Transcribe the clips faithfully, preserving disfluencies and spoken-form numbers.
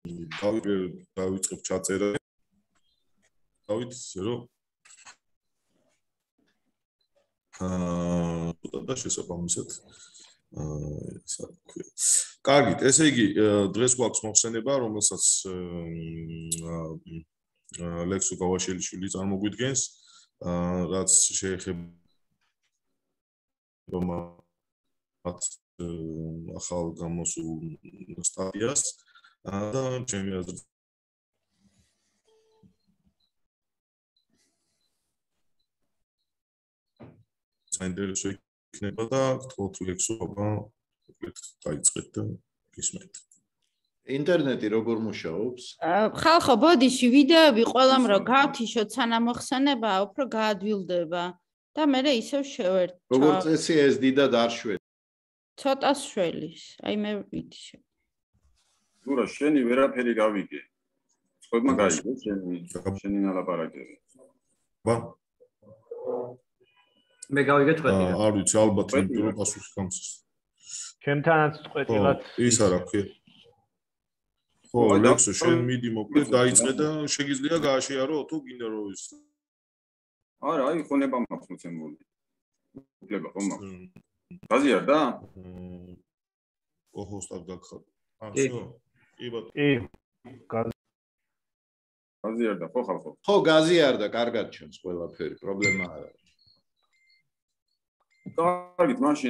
დავით დავიწყებ ჩაწერა. დავით ზერო. აა და შესაბამისად აა საქმე. კარგით, ესე იგი დღეს გვაქვს მოხსენება, რომელსაც ლექსო გავაშელიშვილი წარმოგვიდგენს, რაც შეეხება მათ ახალ გამოსულ სტატიას და ჩემი აზრით საინტერესო იქნება და გთხოვთ ლექსო აბა დაიწყეთ და გისმენთ. ინტერნეტი როგორ მუშაობს? ხალხო, ბოდიში ვიდეოები ყველამ რო გავთიშოთ სანამ მოხსენება, უფრო გაადვილდება და მე ისევ შევერთ. როგორ წესი ეს დიდად არ შვედ. ცოტას შველის. აი მე ვიდიშე. გურა შენი ვერაფერი გავიგე. სხვებმა გაიგე შენი შენი ნალაპარაკები. ბა მე გავიგე წვეტი. არ ვიცი, ალბათ იმიტომ რომ პასუხი გამოსცეს. ჩემთანაც წვეტილად ის არა ქვია. ხო, ლექსო შენ მიდი მოკლედ დაიწყე და შეგიძლია გააშეარო თუ გინდა რომ ის. არა, აი ხონება მაქვს მოცემული. უფლება ხომ მაქვს. გაზიარ და? ოჰო, სტად გაგხარ. აა, ხო. კი ბატონო. კი. გაზიარ და ხო ხალხო? ხო, გაზიარ და კარგად ჩვენს ყველაფერი, პრობლემა არ არის. კარგით, მაშინ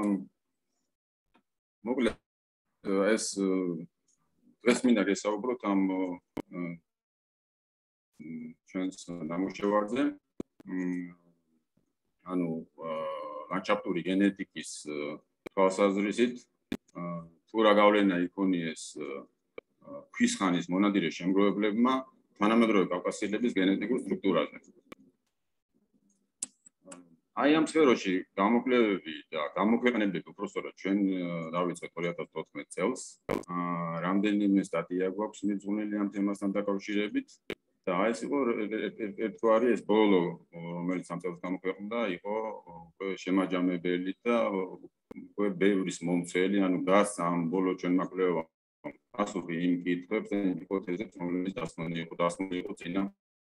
მოკლედ ეს ეს მინდა გესაუბროთ ამ ჩვენს ნამუშევარზე. ანუ ლანდშაფტური გენეტიკის თვალსაზრისით თუ რა გავლენა იქონიეს ქვის ხანის მონადირე შემგროვებლებმა თანამედროვე კავკასიელების გენეტიკურ სტრუქტურაზე. აი ამ სფეროში გამოკვლევები და გამოქვეყნებები უბრალოდ ჩვენ დავიწყეთ ორი ათას თოთხმეტ წელს. რამდენიმე სტატია გვაქვს მიძღვნილი ამ თემასთან დაკავშირებით და აი ეს იყო ერთგვარი ეს ბოლო რომელიც ამ წელს გამოქვეყნდა იყო უკვე შემაჯამებელი და უკვე ბევრის მომცველი, ანუ გას ამ ბოლო ჩვენ მაკვლევამ პასუხი იმ კითხვებს და იმ ჰიპოთეზებს, რომლებიც დასმული იყო დასმული იყო წინა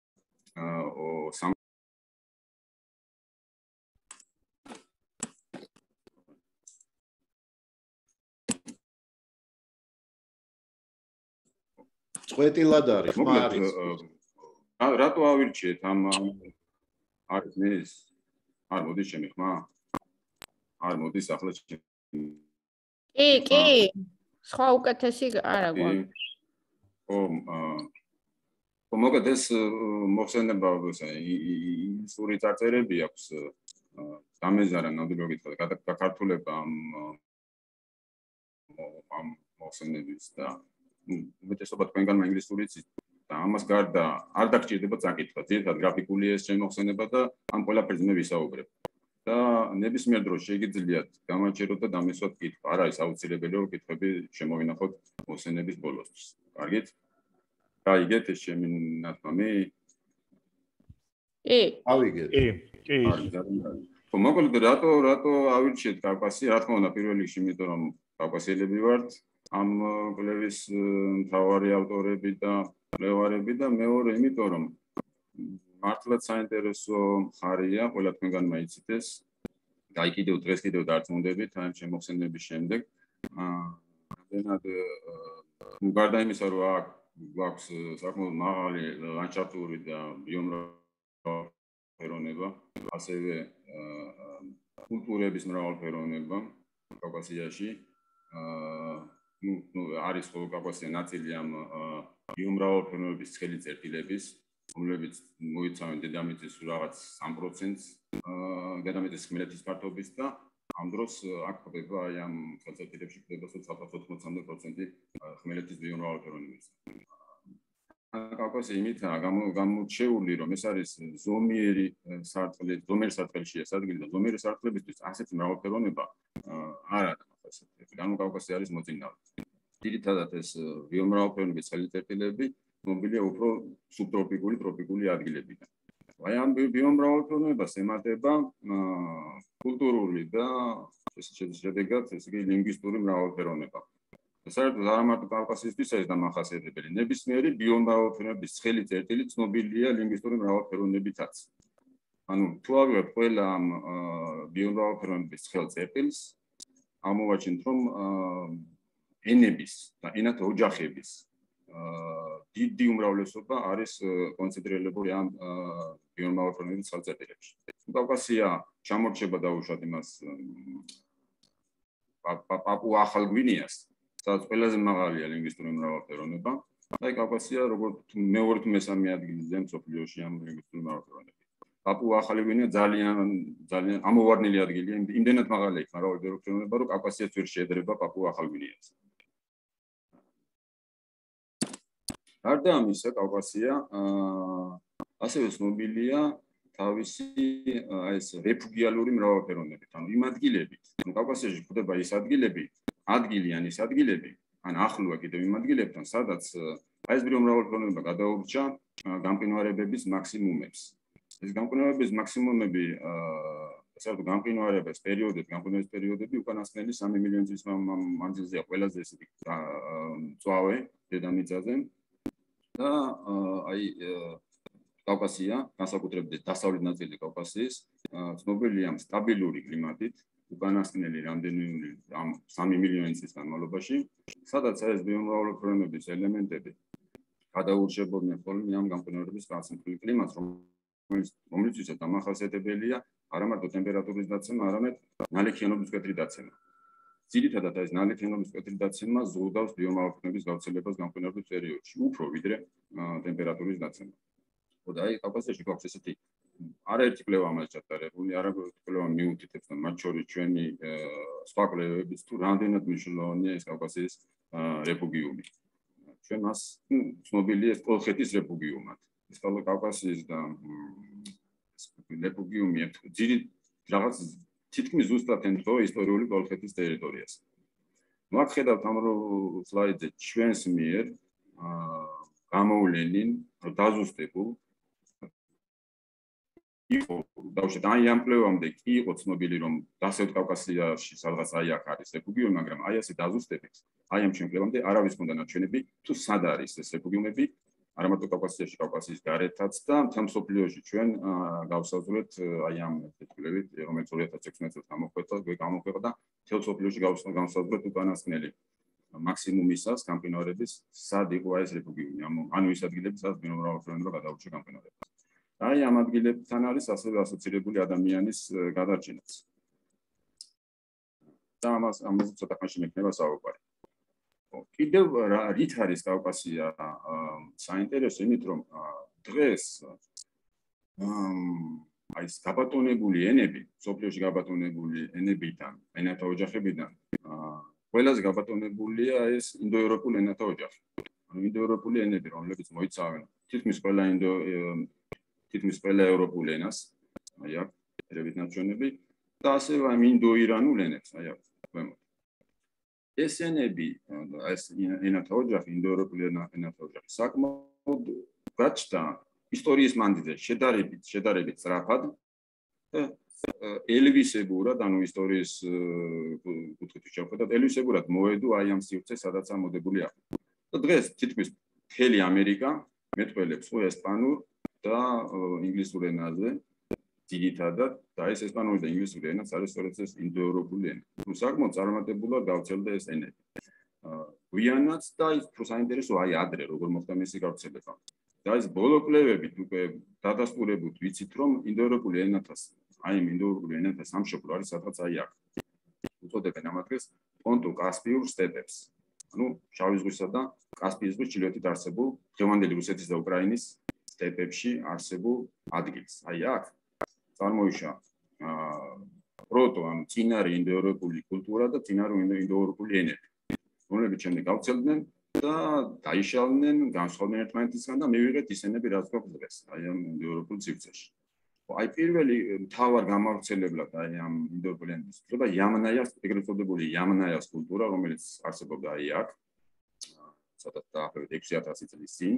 წვეტილად არის, ხმა არის. რატო ავირჩიეთ ამ არის მის? არ მოდის ჩემი ხმა? არ მოდის ახლა ჩემი. კი, კი. სხვა უკეთესი არა გვაქვს. ხო, ხო მოგეთ ეს მოხსენება ისური წარწერები აქვს დამეზარა ნამდვილად გითხრათ გაქართულება ამ ამ მოხსენების და უმეტესობა თქვენგანმა ინგლისური იცით და ამას გარდა არ დაგჭირდება წაკითხვა. ძირითადად გრაფიკული ეს შემოხსენება და ამ ყველაფერზე მე ვისაუბრებ. და ნებისმიერ დროს შეგიძლიათ გამაჩეროთ და დამისვათ კითხვა. არ არის აუცილებელი რომ კითხვები შემოვინახოთ მოხსენების ბოლოსთვის. კარგით? გაიგეთ ეს ჩემი ნათქვამი? კი. ავიგეთ. კი, კი. ხო, მოკლედ რატო რატო ავირჩიეთ კავკასია? რა თქმა უნდა, პირველ რიგში იმიტომ რომ კავკასიელები ვართ. ამ კვლევის მთავარი ავტორები და მკვლევარები და მეორე იმიტომ რომ მართლაც საინტერესო მხარეა ყველა თქვენგანმა იცით ეს და აი კიდევ დღეს კიდევ დარწმუნდებით ამ შემოხსენების შემდეგ რამდენად გარდა იმისა რომ აქ გვაქვს საკმაოდ მაღალი ლანდშაფტური და ბიომრავალფეროვნება ასევე კულტურების მრავალფეროვნება კავკასიაში ну არის ხო კავკასია ნაწილი ამ ბიომრავალფეროვნების ცხელი წერტილების რომლებიც მოიცავენ დედამიწის რაღაც სამ პროცენტს დედამიწის ხმელეთის ფართობის და ამ დროს აქ ხდება აი ამ წერტილებში ხდება ცოტა ოცდაოთხ პროცენტი ხმელეთის ბიომრავალფეროვნების. კავკასია იმითაა გამოჩეული რომ ეს არის ზომიერი სარტყელი, ზომიერი სარტყელში ეს ადგილი და ზომიერი სარტყლებისთვის ასეთი მრავალფეროვნება არ არის. ანუ კავკასია არის მოწინავე. ძირითადად ეს ბიომრავალფეროვნების ცხელი წერტილები მობილია უფრო სუბტროპიკული, ტროპიკული ადგილებიდან. აი ამ ბიომრავალფეროვნებას ემატება კულტურული და შედეგად ესე იგი ლინგვისტური მრავალფეროვნება. საერთოდ არა მარტო კავკასიისთვის არის დამახასიათებელი. ნებისმიერი ბიომრავალფეროვნების ცხელი წერტილი ცნობილია ლინგვისტური მრავალფეროვნებითაც. ანუ თუ ავიღებთ ყველა ამ ბიომრავალფეროვნების ცხელ წერტილს, ამოვაჩენთ, რომ ენების და ენათა ოჯახების დიდი უმრავლესობა არის კონცენტრირებული ამ ბიომრავალფეროვნების ცხელ წერტილებში. კავკასია ჩამორჩება დაუშვათ იმას პაპუა-ახალ გვინეას, სადაც ყველაზე მაღალია ლინგვისტური მრავალფეროვნება. აი კავკასია როგორც მეორე თუ მესამე ადგილზეა მსოფლიოში ამ ლინგვისტური მრავალფეროვნებით. პაპუა-ახალი გვინეა ძალიან ძალიან ამოვარდნილი ადგილია, იმდენად მაღალია იქ მრავალფეროვნება, რომ კავკასიაც ვერ შეედრება პაპუა-ახალ გვინეას. გარდა ამისა, კავკასია ასევე ცნობილია თავისი აი ეს რეფუგიალური მრავალფეროვნებით, ანუ იმ ადგილებით, ანუ კავკასიაში გვხვდება ის ადგილები, ადგილი ან ის ადგილები, ან ახლოა კიდევ იმ ადგილებთან, სადაც აი ეს ბიომრავალფეროვნება გადაურჩა გამყინვარებების მაქსიმუმებს. ეს გამყინვარებების მაქსიმუმები, საერთოდ გამყინვარების პერიოდები, გამყინვარების პერიოდები უკანასკნელი სამი მილიონი წლის მანძილზეა ყველაზე ესეთი მწვავე დედამიწაზე და აი კავკასია, განსაკუთრებით დასავლეთ ნაწილი კავკასიის, ცნობილია სტაბილური კლიმატით, უკანასკნელი რამდენიმე ამ სამი მილიონი წლის განმავლობაში, სადაც ეს ბიომრავალფეროვნების ელემენტები გადაურჩებოდნენ ხოლმე ამ გამყინვარების განსხვავებული კლიმატს, რომლითაც დამახასიათებელია არა მარტო ტემპერატურის დაცემა, არამედ ნალექიანობის მკვეთრი დაცემა. ძირითადად ეს ნალექიანობის მკვეთრი დაცემა ზრუნავს ბიომრავალფეროვნების გავრცელებას გამყინვარების პერიოდში, უფრო ვიდრე ტემპერატურის დაცემა. და აი კავკასიაში გვაქვს ესეთი არაერთი კვლევა ამას ჩატარებული, არაერთი კვლევა მიუთითებს და მათ შორის ჩვენი სხვა კვლევებიც თუ რამდენად მნიშვნელოვანია ეს კავკასიის რეფუგიუმი. ჩვენ მას ცნობილია ეს კოლხეთის რეფუგიუმად. ეს კავკასიის და რეფუგიუმი ძირით რაღაც თითქმის ზუსტად ემთხვევა ისტორიული კოლხეთის ტერიტორიას. ნუ აქ ხედავთ ამ სლაიდზე ჩვენს მიერ გამოვლენილ დაზუსტებულ იყო დავუშვათ აი ამ კვლევამდე კი იყო ცნობილი რომ დასავლეთ კავკასიაში სადღაც აი აქ არის რეფუგიუმი, მაგრამ აი ასე დაზუსტებით აი ამ ჩვენ კვლევამდე არავის მქონდა ნაჩვენები თუ სად არის ეს რეფუგიუმები, არა მარტო კავკასიაში, კავკასიის გარეთაც და მთელ მსოფლიოში ჩვენ გავსაზღვრეთ აი ამ კვლევით, რომელიც ორი ათას ექვსმეტ წელს გამოქვეყნდა, გამოქვეყნდა მთელ მსოფლიოში გავსაზღვრეთ უკანასკნელი მაქსიმუმისას გამყინვარების სად იყო ეს რეფუგიუმი, ანუ ის ადგილები, სადაც ბიომრავალფეროვნება გადაურჩა გამყინვარებას. აი ამ ადგილებთან არის ასევე ასოცირებული ადამიანის გადარჩენაც. და ამას ამაზე ცოტა ხანში მექნება საუბარი. კიდევ რით არის კავკასია საინტერესო, იმით რომ დღეს აი ეს გაბატონებული ენები, სოფლიოში გაბატონებული ენებიდან, ენათა ოჯახებიდან ყველაზე გაბატონებულია ეს ინდოევროპული ენათა ოჯახი. ანუ ინდოევროპული ენები, რომლებიც მოიცავენ თითქმის ყველა ინდო თითქმის ყველა ევროპულ ენას, აი აქ ერევით ნაჩვენები და ასევე ამ ინდოირანულ ენებს, აი აქ ქვემოთ. ეს ენები, ეს ენათა ოჯახი, ინდოევროპული ენათა ოჯახი, საკმაოდ გაჩნდა ისტორიის მანძილზე შედარებით, შედარებით სწრაფად და ელვისებურად, ანუ ისტორიის კუთხით შევხედოთ, ელვისებურად მოედო აი ამ სივრცეს, სადაც ამოდებული აქვს. და დღეს თითქმის მთელი ამერიკა მეტყველებს ხო ესპანურ და ინგლისურ ენაზე ძირითადად და ეს ესპანური და ინგლისური ენაც არის სწორედ ეს ინდოევროპული ენა. თუ საკმაოდ წარმატებულად გავრცელდა ეს ენები. გვიანაც და ის უფრო საინტერესო აი ადრე როგორ მოხდა მისი გავრცელება. და ეს ბოლო კვლევებით უკვე დადასტურებუთ ვიცით რომ ინდოევროპული ენათას აი იმ ინდოევროპული ენათა სამშობლო არის სადღაც აი აქ. უწოდებენ ამ ადგილს პონტო-კასპიურ სტეპებს. ანუ შავი ზღვისა და კასპიის ზღვის ჩრდილოეთით არსებულ დღევანდელი რუსეთის და უკრაინის სტეპებში არსებულ ადგილს. აი აქ წარმოიშვა პროტო ან წინარე ინდოევროპული კულტურა და წინარე ინდოევროპული ენები, რომლებიც შემდეგ გავრცელდნენ და დაიშალნენ, განსხვავდნენ ერთმანეთისგან და მივიღეთ ის ენები, რაც გვაქვს დღეს, აი ამ ინდოევროპულ სივრცეში. აი პირველი მთავარ გამავრცელებლად აი ამ ინდოევროპული ენების ხდება იამნაიას, ეგრეთ წოდებული იამნაიას კულტურა, რომელიც არსებობდა აი აქ, სადაც დაახლოებით ექვსი ათასი წლის წინ.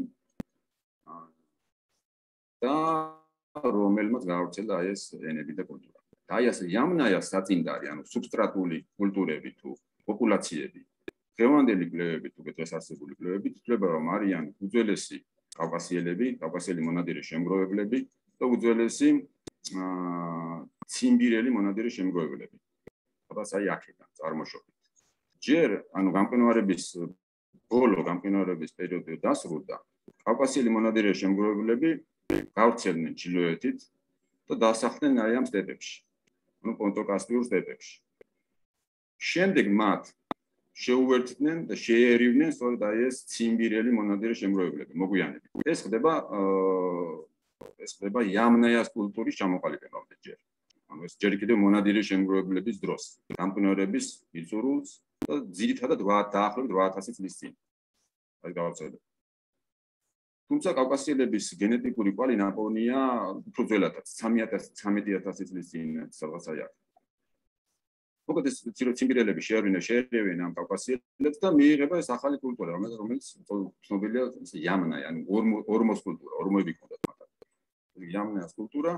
და რომელმაც გავრცელდა აი ეს ენები და კულტურა. და აი ასე იამნაიას საწინდარი, ანუ სუბსტრატული კულტურები თუ პოპულაციები დღევანდელი კვლევებით, უკვე დღეს არსებული კვლევებით ითვლება, რომ არიან უძველესი კავკასიელები, კავკასიელი მონადირის შემგროვებლები და უძველესი ციმბირელი მონადირის შემგროვებლები. სადაც აი აქედან წარმოშობით. ჯერ, ანუ გამყინვარების ბოლო გამყინვარების პერიოდი დასრულდა, კავკასიელი მონადირის შემგროვებლები გავრცელდნენ ჩრდილოეთით და დასახლდნენ აი ამ სტეპებში, ანუ პონტოკასპიურ სტეპებში. შემდეგ მათ შეუერთდნენ და შეერივნენ სწორედ აი ეს ციმბირელი მონადირის შემგროვებლები, მოგვიანებით. ეს ხდება ეს ხდება იამნაიას კულტურის ჩამოყალიბებამდე ჯერ. ანუ ეს ჯერ კიდევ მონადირის შემგროვებლების დროს, გამყინვარების მიწურულს და ძირითადად დაახლოებით რვა ათასი წლის წინ. აი გავრცელდა. თუმცა კავკასიელების გენეტიკური კვალი ნაპოვნია უფრო ძველადაც, ცამეტი ათასი წლის წინ სადღაც აი აქ. მოკლედ ეს ციმბირელები შეერვინენ, შეერევენ ამ კავკასიელებს და მიიღება ეს ახალი კულტურა, რომელიც ცნობილია იამნაი, ანუ ორმოს კულტურა, ორმოები ჰქონდათ მათ. იამნაის კულტურა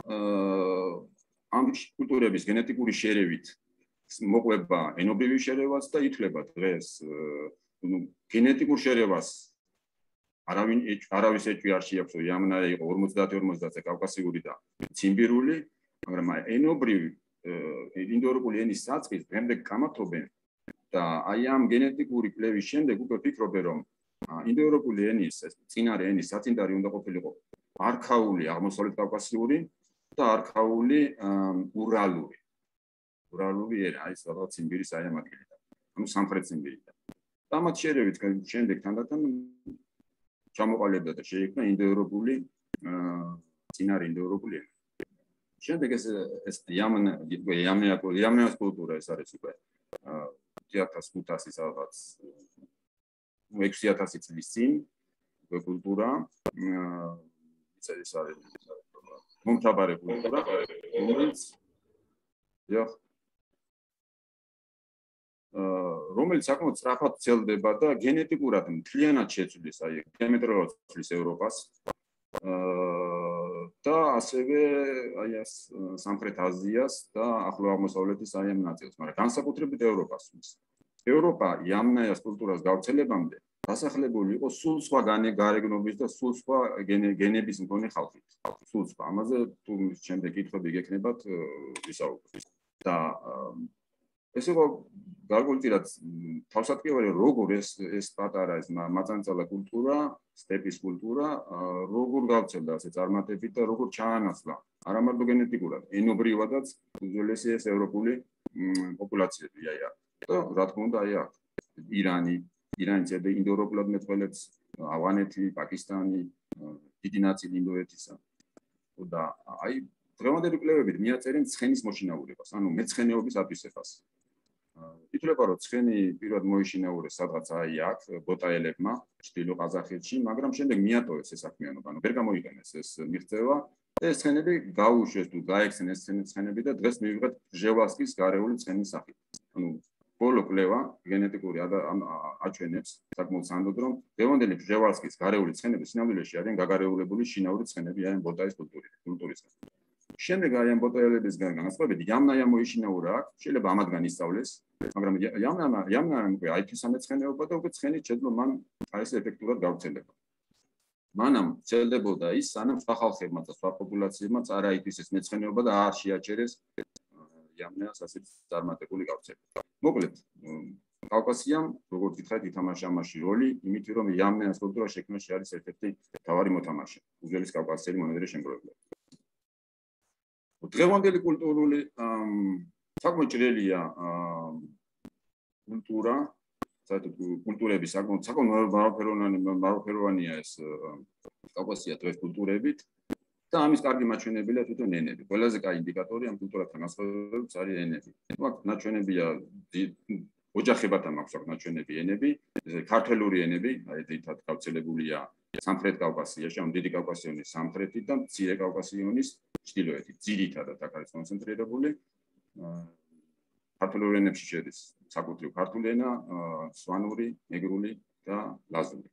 ამ კულტურების გენეტიკური შერევით მოყვება ენობრივი შერევაც და ითვლება დღეს გენეტიკურ შერევას არავინ არავის ეჭვი არ შეაქვს, რომ იამნაი იყო ორმოცდაათი ორმოცდაათზე კავკასიური და ციმბირული, მაგრამ ენობრივი ინდოევროპული ენის საწყის დღემდე გამართობენ და აი ამ გენეტიკური კვლევის შემდეგ უკვე ფიქრობენ, რომ ინდოევროპული ენის წინარე ენის საწინდარი უნდა ყოფილიყო არქაული აღმოსავლეთ კავკასიური და არქაული ურალური. ურალური ენა, აი სადღაც ციმბირის აი ამ ადგილიდან, ანუ სამხრეთ ციმბირიდან. და მათ შერევით შემდეგ თანდათან ჩამოყალიბდა და შეიქმნა ინდოევროპული წინარე ინდოევროპული ენა. შემდეგ ეს ეს იამნაის კულტურა ეს არის უკვე ორი ათას ხუთასი სადღაც ექვსი ათასი წლის წინ უკვე კულტურა ეს არის მომთაბარე კულტურა, რომელიც იახ რომელიც საკმაოდ სწრაფად ცელდება და გენეტიკურად მთლიანად შეცვლის, აი დიამეტრალურად ცვლის ევროპას. და ასევე აი ეს სამხრეთ აზიას და ახლო აღმოსავლეთის აი ამ ნაწილს, მაგრამ განსაკუთრებით ევროპას. ევროპა იამნაიას კულტურას გავრცელებამდე დასახლებული იყო სულ სხვა გარეგნობის და სულ სხვა გენების მქონე ხალხით. სულ სხვა. ამაზე თუ შემდეგ კითხვები გექნებათ, ვისაუბრებთ. და ეს იყო გარკვეულწილად თავსატკივარი, როგორ ეს ეს პატარა ეს მაწანწალა კულტურა, სტეპის კულტურა, როგორ გავრცელდა ასე წარმატებით და როგორ ჩაანაცვლა არა მარტო გენეტიკურად, ენობრივადაც უძველესი ეს ევროპული პოპულაციები აი აქ. და რა თქმა უნდა აი აქ ირანი, ირანიც და ინდოევროპულად მეტყველებს, ავღანეთი, პაკისტანი, დიდი ნაწილი ინდოეთისა. და აი დღევანდელი კვლევებით მიაწერენ ცხენის მოშინაურებას, ანუ მეცხენეობის ათვისებას. ითვლება, რომ ცხენი პირველად მოიშინაურეს სადღაც აი აქ ბოტაელებმა, ჩრდილო ყაზახეთში, მაგრამ შემდეგ მიატოვეს ეს საქმიანობა, ანუ ვერ გამოიყენეს ეს მიღწევა და ეს ცხენები გაუშვეს თუ გაექცნენ ეს ცხენები და დღეს მივიღეთ ჟევალსკის გარეული ცხენის სახით. ანუ ბოლო კვლევა გენეტიკური აჩვენებს საკმაოდ სანდოდ, რომ დღევანდელი ჟევალსკის გარეული ცხენები სინამდვილეში არიან გაგარეულებული შინაური ცხენები აი ამ ბოტაის კულტურისგან. შემდეგ აი ამ ბოტაელებისგან განსხვავებით იამნაია მოიშინაურა აქ, შეიძლება ამათგან ისწავლეს, მაგრამ იამნაია იამნაია უკვე აი ეს სამეცხენეობა და უკვე ცხენით შეძლო მან აი ეს ეფექტურად გავრცელება. მანამ ცელდებოდა ის, სანამ სხვა ხალხებმა და სხვა პოპულაციებმა არ აითვისეს მეცხენეობა და არ შეაჩერეს იამნაიას ასეთ წარმატებული გავრცელება. მოკლედ, კავკასიამ, როგორც გითხარით, ითამაშა ამაში როლი, იმიტომ რომ იამნაიას კულტურა შექმნაში არის ერთ-ერთი მთავარი მოთამაშე, უძველეს კავკასიელი მონადირის შემგროვებლები. დღევანდელი კულტურული საკმაოდ ჭრელია კულტურა, საერთოდ კულტურების საკმაოდ საკმაოდ მრავალფეროვანია ეს კავკასია დღეს კულტურებით და ამის კარგი მაჩვენებელია თვითონ ენები. ყველაზე კარგი ინდიკატორი ამ კულტურასთან განსხვავებით არის ენები. აქ ნაჩვენებია ოჯახებათან აქვს აქ ნაჩვენები ენები, ესე ქართლური ენები, აი ძირითადად გავრცელებულია სამხრეთ კავკასიაში, ამ დიდი კავკასიონის სამხრეთით და მცირე კავკასიონის ჩრდილოეთით. ძირითადად აქ არის კონცენტრირებული. ქართლურ ენებში შედის საკუთრივ ქართული ენა, სვანური, მეგრული და ლაზური.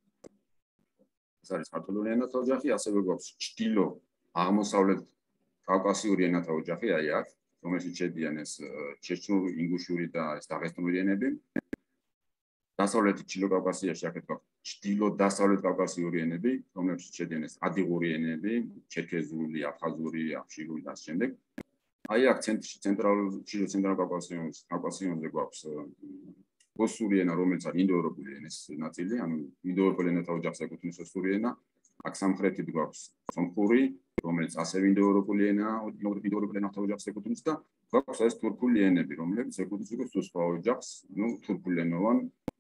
ეს არის ქართლური ენათა ოჯახი, ასევე გვაქვს ჩრდილო აღმოსავლეთ კავკასიური ენათა ოჯახი, აი აქ, რომელშიც შედიან ეს ჩეჩნური, ინგუშური და ეს დაღესტნური ენები. დასავლეთი ჩრდილო კავკასიაში აქეთ გვაქვს ჩრდილო დასავლეთ კავკასიური ენები, რომლებშიც შედიან ეს ადიღური ენები, ჩერქეზული, აფხაზური, აფშილური და ამ შემდეგ. აი აქ ცენტრში ცენტრალურ ჩრდილო ცენტრალურ კავკასიონის კავკასიონზე გვაქვს ოსური ენა, რომელიც არის ინდოევროპული ენის ნაწილი, ანუ ინდოევროპული ენათა ოჯახს ეკუთვნის ოსური ენა. აქ სამხრეთით გვაქვს სომხური, რომელიც ასევე ინდოევროპული ენაა, ინდოევროპული ენათა ოჯახს ეკუთვნის და გვაქვს ეს თურქული ენები, რომლებიც ეკუთვნის უკვე სხვა ოჯახს, ну თურქულენოვან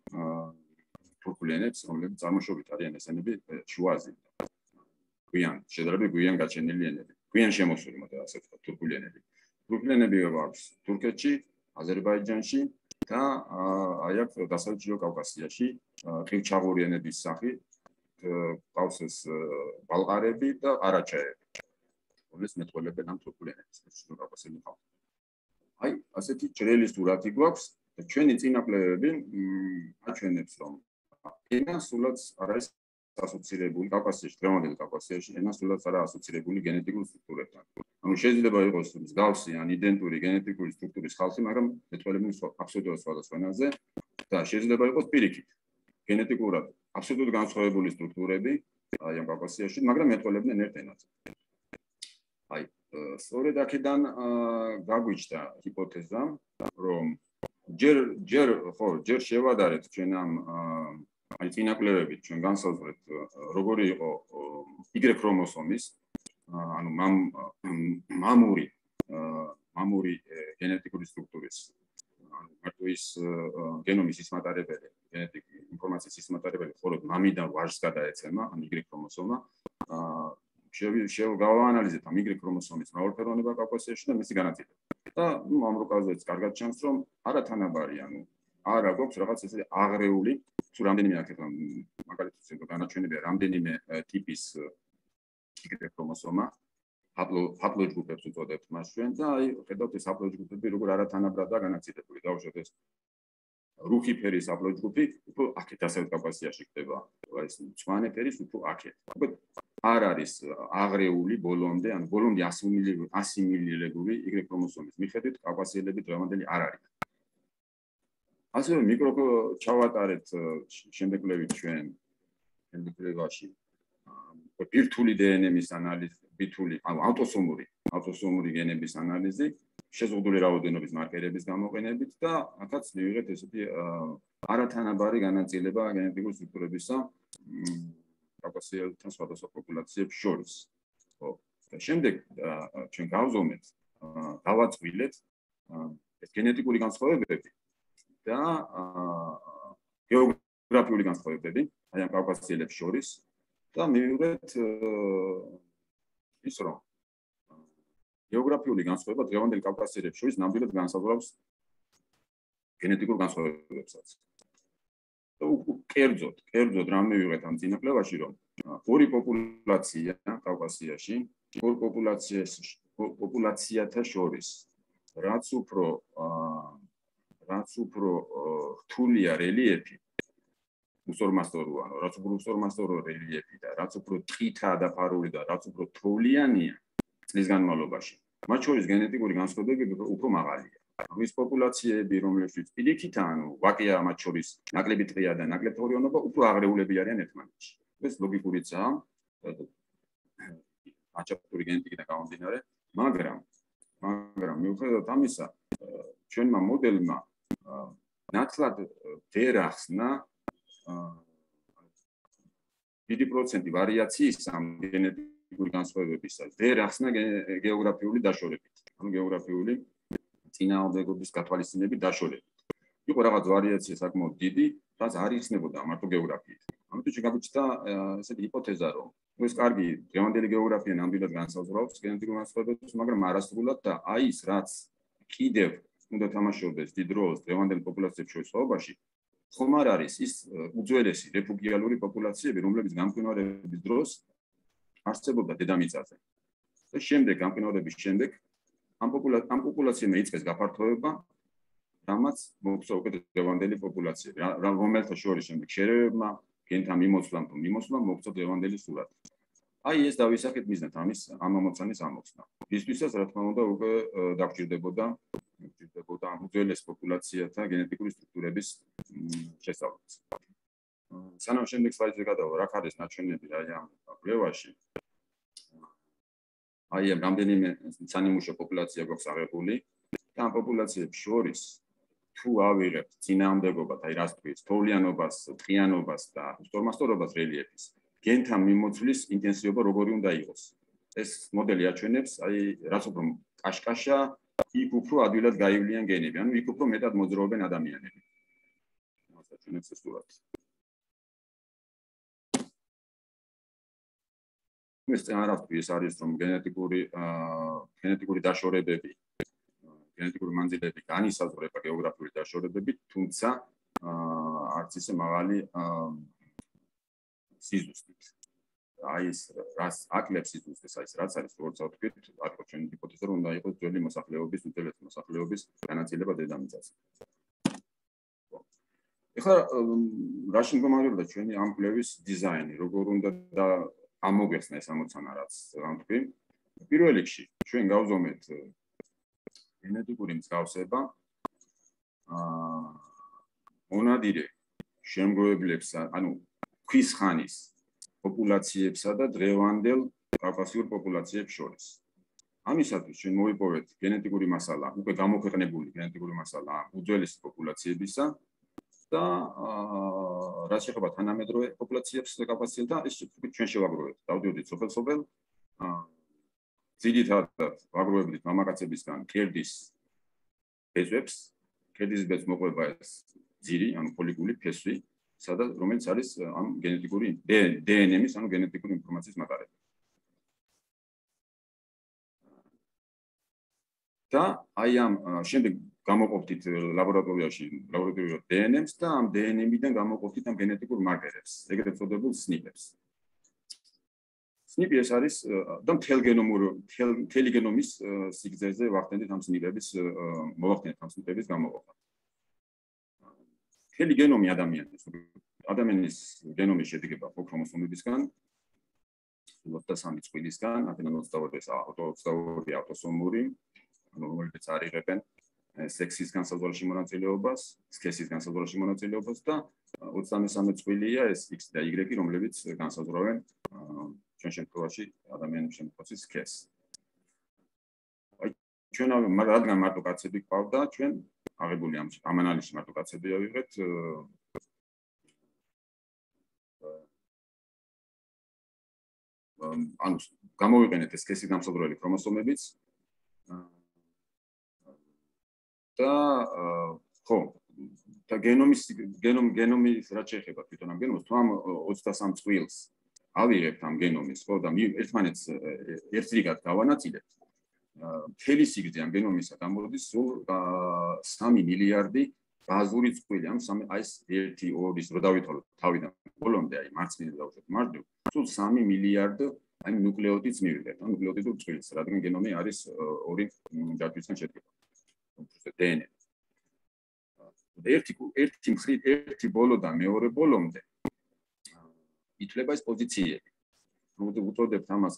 თურქული ენებს, რომლებიც წარმოშობით არიან ეს ენები შუა აზიიდან. გვიან, შედარებით გვიან გაჩენილი ენები. გვიან შემოსული, მოდი ასე ვთქვათ, თურქული ენები. თურქული ენები გვაქვს თურქეთში, აზერბაიჯანში და აი აქ დასავლეთ ჩრდილო კავკასიაში ყივჩაღური ენების სახით ყავს ეს ბალყარები და ყარაჩაები. რომლებიც მეტყველებენ ამ თურქულ ენებს ჩრდილო კავკასიაში ხალხი. აი, ასეთი ჭრელი სურათი გვაქვს და ჩვენი წინაპრები აჩვენებს, რომ ენა სულაც არ არის ასოცირებული კავკასიაში, დღევანდელ კავკასიაში ენა სულაც არ არის ასოცირებული გენეტიკურ სტრუქტურებთან. ანუ შეიძლება იყოს მსგავსი ან იდენტური გენეტიკური სტრუქტურის ხალხი, მაგრამ მეტყველებენ აბსოლუტურად სხვადასხვა ენაზე და შეიძლება იყოს პირიქით გენეტიკურად აბსოლუტურად განსხვავებული სტრუქტურები აი ამ კავკასიაში, მაგრამ მეტყველებენ ერთ ენაზე. აი, სწორედ აქედან გაგვიჩნდა ჰიპოთეზა, რომ ჯერ ჯერ ხო, ჯერ შევადარეთ ჩვენ ამ აი წინაკლებებით, ჩვენ განსაზღვრეთ როგორი იყო Y ქრომოსომის, ანუ მამური მამური გენეტიკური სტრუქტურის, ანუ მარტო ის გენომის სისმატარებელი, გენეტიკური ინფორმაციის სისმატარებელი მხოლოდ მამიდან ვაჟს გადაეცემა, ან Y ქრომოსომა. შევგავაანალიზეთ ამ Y ქრომოსომის მრავალფეროვნება კავკასიაში და მისი განაწილება. და ნუ ამ რუკაზეც კარგად ჩანს, რომ არათანაბარი, ანუ არა გვაქვს რაღაც ესე აღრეული, თუ რამდენიმე აქეთ მაგალითად განაჩვენებია რამდენიმე ტიპის Y ქრომოსომა, ჰაპლოჯგუფებს უწოდებთ მას ჩვენ და აი ხედავთ ეს ჰაპლოჯგუფები როგორ არათანაბრადაა განაწილებული. დავუშვათ ეს რუხი ფერის ჰაპლოჯგუფი უფრო აქეთ დასავლეთ კავკასიაში ხდება, ეს მწვანე ფერის უფრო აქეთ. არ არის აღრეული ბოლომდე, ანუ ბოლომდე ასიმილირებული Y ქრომოსომის მიხედვით კავკასიელები დღევანდელი არ არის. ასევე მიკრო ჩავატარეთ შემდეგ კვლევით ჩვენ შემდეგ კვლევაში ბირთვული დე ენ ემის ანალიზი, ბირთვული, ანუ ავტოსომური, ავტოსომური გენების ანალიზი, შეზღუდული რაოდენობის მარკერების გამოყენებით და აქაც მივიღეთ ესეთი არათანაბარი განაწილება გენეტიკური სტრუქტურებისა კავკასიელთა სხვადასხვა პოპულაციებს შორის. ხო, და შემდეგ ჩვენ გავზომეთ, დავაწვილეთ ეს გენეტიკური განსხვავებები და გეოგრაფიული განსხვავებები აი ამ კავკასიელებს შორის და მივიღეთ ის რომ გეოგრაფიული განსხვავება დღევანდელ კავკასიელებს შორის ნამდვილად განსაზღვრავს გენეტიკურ განსხვავებებსაც. კერძოდ, კერძოდ რა მივიღეთ ამ წინაკლებაში, რომ ორი პოპულაცია კავკასიაში, ორ პოპულაციაში, პოპულაციათა შორის, რაც უფრო რაც უფრო რთულია რელიეფი, უსორმასწოროა, რაც უფრო უსორმასწორო რელიეფი და რაც უფრო ტყითაა დაფარული და რაც უფრო თოვლიანია წლის განმავლობაში, მათ შორის გენეტიკური განსხვავებები უფრო მაღალია. ის პოპულაციები, რომლებშიც პირიქით, ანუ ვაკეა მათ შორის ნაკლები ტყია და ნაკლები თოვლიანობა, უფრო აღრეულები არიან ერთმანეთში. ეს ლოგიკურიცაა, აჭაფური გენეტიკიდან გამომდინარე, მაგრამ მაგრამ მიუხედავად ამისა, ჩვენმა მოდელმა ნათლად ვერ ახსნა დიდი პროცენტი ვარიაციის ამ გენეტიკური განსხვავებებისა, ვერ ახსნა გეოგრაფიული დაშორებით, ანუ გეოგრაფიული წინააღმდეგობის გათვალისწინებით დაშორებით. იყო რაღაც ვარიაცია საკმაოდ დიდი, რაც არ იხსნებოდა მარტო გეოგრაფიით. ამიტომ შეგვიჩნდა ესეთი ჰიპოთეზა, რომ ეს კარგი დღევანდელი გეოგრაფია ნამდვილად განსაზღვრავს გენეტიკურ განსხვავებებს, მაგრამ არასრულად და აი ის რაც კიდევ უნდა თამაშობდეს დიდ როლს დღევანდელ პოპულაციებს შორის სხვაობაში, ხომ არ არის ის უძველესი რეფუგიალური პოპულაციები, რომლებიც გამყინვარების დროს არსებობდა დედამიწაზე. და შემდეგ გამყინვარების შემდეგ ამ პოპულაციებმა იწყეს გაფართოება, რამაც მოხდა უკვე დღევანდელი პოპულაციები, რომელთა შორის შემდეგ შერევებმა, გენთა მიმოცვლამ თუ მიმოცვლამ მოხდა დღევანდელი სურათი. აი ეს დავისახეთ მიზნად ამის ამ ამოცანის ამოხსნა. ისთვისაც რა თქმა უნდა უკვე დაგჭირდებოდა გვჭირდებოდა ამ უძველეს პოპულაციათა გენეტიკური სტრუქტურების შესწავლაც. სანამ შემდეგ სლაიდზე გადავალ, რა არის ნაჩვენები აი ამ კვლევაში? აი ამ რამდენიმე სანიმუშო პოპულაცია გვაქვს აღებული და ამ პოპულაციებს შორის თუ ავიღებთ წინააღმდეგობად, აი რას თქვით, თოვლიანობას, ტყიანობას და სტორმასტორობას რელიეფის, გენთა მიმოცვლის ინტენსივობა როგორი უნდა იყოს. ეს მოდელი აჩვენებს, აი რაც უფრო კაშკაშა, იქ უფრო ადვილად გაივლიან გენები, ანუ იქ უფრო მეტად მოძრაობენ ადამიანები. მას აჩვენებს ეს სურათი. ეს წინააღმდეგ ეს არის რომ გენეტიკური გენეტიკური დაშორებები, გენეტიკური მანძილები განისაზღვრება გეოგრაფიული დაშორებებით, თუმცა არც ისე მაღალი სიზუსტით. აი ეს რას აკლებს სიზუსტეს, აი ეს რაც არის, როგორც ვთქვით, აქ ჩვენი ჰიპოთეზა რომ უნდა იყოს ძველი მოსახლეობის, უძველესი მოსახლეობის განაწილება დედამიწაზე. ეხლა რაში მდგომარეობდა ჩვენი ამ კვლევის დიზაინი, როგორ უნდა და ამოგვეხსნა ეს ამოცანა, რაც ვთქვი. პირველ რიგში ჩვენ გავზომეთ გენეტიკური მსგავსება აა მონადირე შემგროვებლებს, ანუ ქვის ხანის პოპულაციებსა და დღევანდელ კავკასიურ პოპულაციებს შორის. ამისათვის ჩვენ მოვიპოვეთ გენეტიკური მასალა, უკვე გამოქვეყნებული გენეტიკური მასალა უძველესი პოპულაციებისა და აა რაც შეეხება თანამედროვე პოპულაციებს კავკასიელთა, ეს ჩვენ შევაგროვებთ. დავდიოდით სოფელ-სოფელ აა ძირითადად ვაგროვებდით მამაკაცებისგან ქერდის ფესვებს, ქერდის ბეწვს მოყვება ეს ძირი, ანუ ფოლიკული ფესვი, სადაც რომელიც არის ამ გენეტიკური დე ენ ემის, ანუ გენეტიკური ინფორმაციის მატარებელი. და აი ამ შემდეგ გამოყოფდით ლაბორატორიაში ლაბორატორიულ დე ენ ემს და ამ დე ენ ემიდან გამოყოფდით ამ გენეტიკურ მარკერებს, ეგრეთ წოდებულ სნიპებს. სნიპი ეს არის და მთელ გენომური მთელი გენომის სიგრძეზე ვახდენთ ამ სნიპების მოვახდენთ ამ სნიპების გამოყოფა. მთელი გენომი ადამიანის ადამიანის გენომი შედგება ქრომოსომებისგან, ოცდასამი წყვილისგან, აქედან ოცდაორი ავტოსომური, რომელებიც არიღებენ სექსის განსაზღვრაში მონაწილეობას, სქესის განსაზღვრაში მონაწილეობას და ოცდამესამე წყვილია ეს X და Y, რომლებიც განსაზღვრავენ ჩვენ შემთხვევაში ადამიანის შემთხვევაში სქესს. აი ჩვენ რადგან მარტო კაცები გვყავდა, ჩვენ აღებული ამ ამ ანალიზში მარტო კაცები ავიღეთ ანუ გამოვიყენეთ ეს სქესის განსაზღვრელი ქრომოსომებიც და ხო და გენომის გენომ გენომის რაც შეეხება თვითონ ამ გენომს, თუ ამ ოცდასამ წყვილს ავიღებთ ამ გენომის, ხო და ერთმანეთს ერთ რიგად გავანაწილებთ. მთელი სიგრძე ამ გენომისა გამოდის სულ სამი მილიარდი ბაზური წყვილი, ამ სამი აი ეს ერთი ორის რო დავითვალოთ თავიდან ბოლომდე, აი მარცხნიდან დავუშვათ მარჯვნივ, სულ სამი მილიარდ აი ნუკლეოტიდს მივიღებთ, ან ნუკლეოტიდურ წყვილს, რადგან გენომი არის ორი ჯაჭვისგან შედგება. დე ენ ე. ერთი ერთი მხრით ერთი ბოლოდან მეორე ბოლომდე ითვლება ეს პოზიციები. უწოდებთ ამას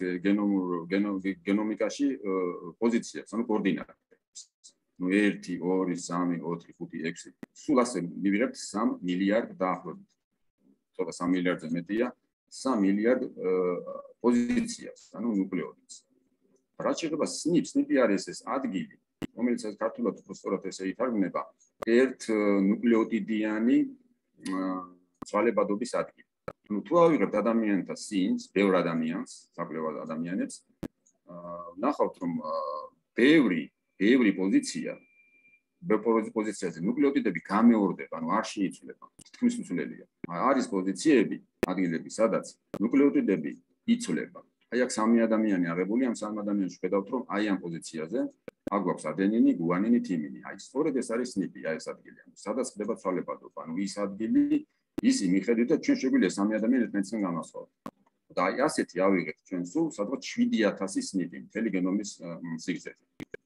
გენომიკაში პოზიციებს, ანუ კოორდინატებს. ნუ ერთი, ორი, სამი, ოთხი, ხუთი, ექვსი. სულ ასე მივიღებთ სამ მილიარდ დაახლოებით. ცოტა სამ მილიარდზე მეტია, სამ მილიარდ პოზიციას, ანუ ნუკლეოტიდს. რაც შეეხება სნიპს, სნიპი არის ეს ადგილი, რომელიც ქართულად უფრო სწორად ესე ითარგმნება, ერთ ნუკლეოტიდიანი ცვალებადობის ადგილი. Ну, თუ ავიღებთ ადამიანთა სინს, ბევრ ადამიანს, საკვლევად ადამიანებს, ნახავთ, რომ ბევრი, ბევრი პოზიცია, ბევრი პოზიციაზე ნუკლეოტიდები გამეორდება, ანუ არ შეიცვლება, თითქმის უცვლელია. არის პოზიციები, ადგილები, სადაც ნუკლეოტიდები იცვლება. აი აქ სამი ადამიანი აღებული, ამ სამ ადამიანში ხედავთ, რომ აი ამ პოზიციაზე აქ გვაქვს ადენინი, გუანინი, თიმინი. აი სწორედ ეს არის სნიპი, აი ეს ადგილი. სადაც ხდება ცვალებადობა, ანუ ის ადგილი ისი მიხედვითაც ჩვენ შეგვიძლია სამი ადამიანი ერთმანეთისგან გამოსვლათ. და აი ასეთი ავიღეთ ჩვენ სულ სადღაც შვიდი ათასი სნიპი მთელი გენომის სიგრძეზე.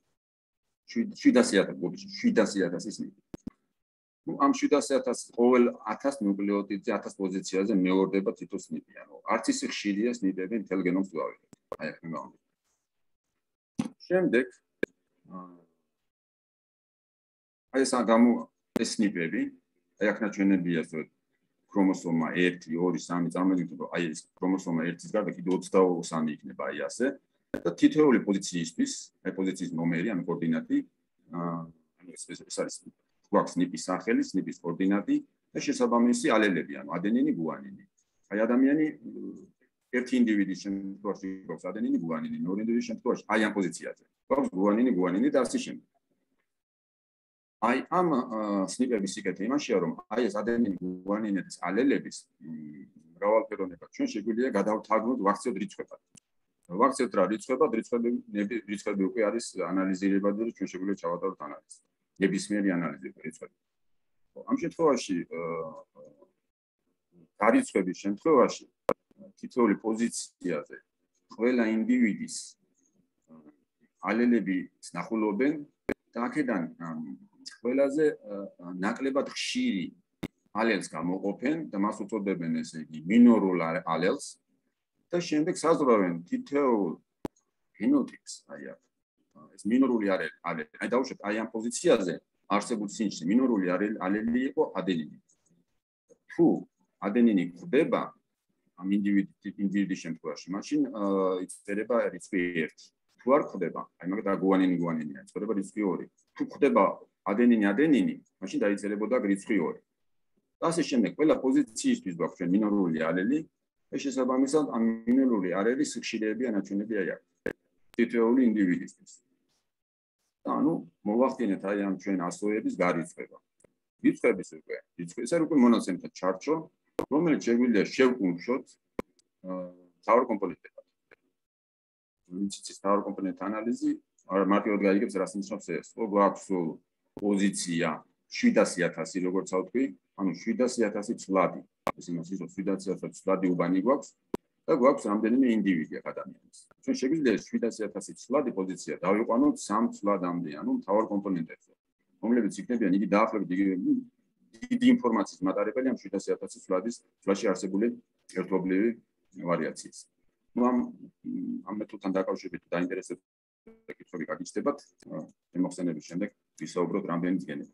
შვიდასი ათასი სნიპი. ნუ ამ შვიდასი ათასი ყოველ ათას ნუკლეოტიდზე ათას პოზიციაზე მეორდება თითო სნიპი. ანუ არც ისე ხშირია სნიპები მთელ გენომს თუ ავიღეთ. აი ახლა გამოვიდა. შემდეგ აი ეს გამო ეს სნიპები, აი აქ ნაჩვენებია ზოგ ქრომოსომა ერთი, ორი, სამი, წარმოგიდგენთ რომ აი ეს ქრომოსომა ერთის გარდა კიდე ოცდაოთხი იქნება აი ასე და თითოეული პოზიციისთვის, აი პოზიციის ნომერი, ანუ კოორდინატი, ანუ ეს ეს არის გვაქვს სნიპის სახელი, სნიპის კოორდინატი და შესაბამისი ალელები, ანუ ადენინი, გუანინი. აი ადამიანი ერთი ინდივიდის შემთხვევაში გვაქვს ადენინი, გუანინი, მეორე ინდივიდის შემთხვევაში აი ამ პოზიციაზე. გვაქვს გუანინი, გუანინი და ასე შემდეგ. აი ამ სნიპების სიკეთე იმაშია, რომ აი ეს ადენინი, გუანინების ალელების მრავალფეროვნება ჩვენ შეგვიძლია გადავთარგმნოთ ვაქციოდ რიცხვებად. ვაქციოდ რა რიცხვებად, რიცხვები რიცხვები უკვე არის ანალიზირებადი და ჩვენ შეგვიძლია ჩავატაროთ ანალიზი. ნებისმიერი ანალიზი რიცხვები. ამ შემთხვევაში გარიცხვების შემთხვევაში თითოეული პოზიციაზე ყველა ინდივიდის ალელები ნახულობენ და აქედან ყველაზე ნაკლებად ხშირი ალელს გამოყოფენ და მას უწოდებენ ესე იგი მინორულ ალელს და შემდეგ საზღვრავენ თითოეულ ფენოტიპს აი აქ ეს მინორული ალელი აი დავუშვათ აი ამ პოზიციაზე არსებულ სინში მინორული ალელი იყო ადენინი თუ ადენინი გვხვდება ამ ინდივიდის შემთხვევაში მაშინ იწერება რიცხვი ერთი თუ არ გვხვდება აი მაგალითად გუანინი გუანინია იწერება რიცხვი ორი თუ გვხვდება ადენინი ადენინი მაშინ დაიწერებოდა რიცხვი ორი და ასე შემდეგ ყველა პოზიციისთვის გვაქვს ჩვენ მინორული ალელი და შესაბამისად ამ მინორული არელის ხშირეები ანაჩვენებია აი აქ თითოეული ინდივიდისთვის და ანუ მოვახდინეთ აი ამ ჩვენ ასოების გარიცხვება რიცხვების უკვე რიცხვი ეს უკვე მონაცემთა ჩარჩო რომელიც შეგვიძლია შევკუმშოთ მთავარ კომპონენტებად ვინც ის მთავარ კომპონენტ ანალიზი მარტივად გაიგებს რას ნიშნავს ეს ხო გვაქვს პოზიცია შვიდასი ათასი როგორც ავთქვი ანუ შვიდასი ათასი ცვლადი ეს იმას ნიშნავს შვიდასი ათასი ცვლადი უბანი გვაქვს და გვაქვს რამდენიმე ინდივიდი ადამიანის ჩვენ შეგვიძლია შვიდასი ათასი ცვლადი პოზიცია დავიყვანოთ სამ ცვლადამდე ანუ მთავარ კომპონენტებზე რომლებიც იქნებიან იგი დაახლოებით იგი დიდი ინფორმაციის მატარებელი ამ შვიდასი ათასი ცვლადის ცვლაში არსებული ერთობლივი ვარიაციის ну ამ ამ მეთოდთან დაკავშირებით დაინტერესებთ კითხვები გაგიჩნდებათ შემოხსენების შემდეგ ვისაუბროთ რამდენიც გენებით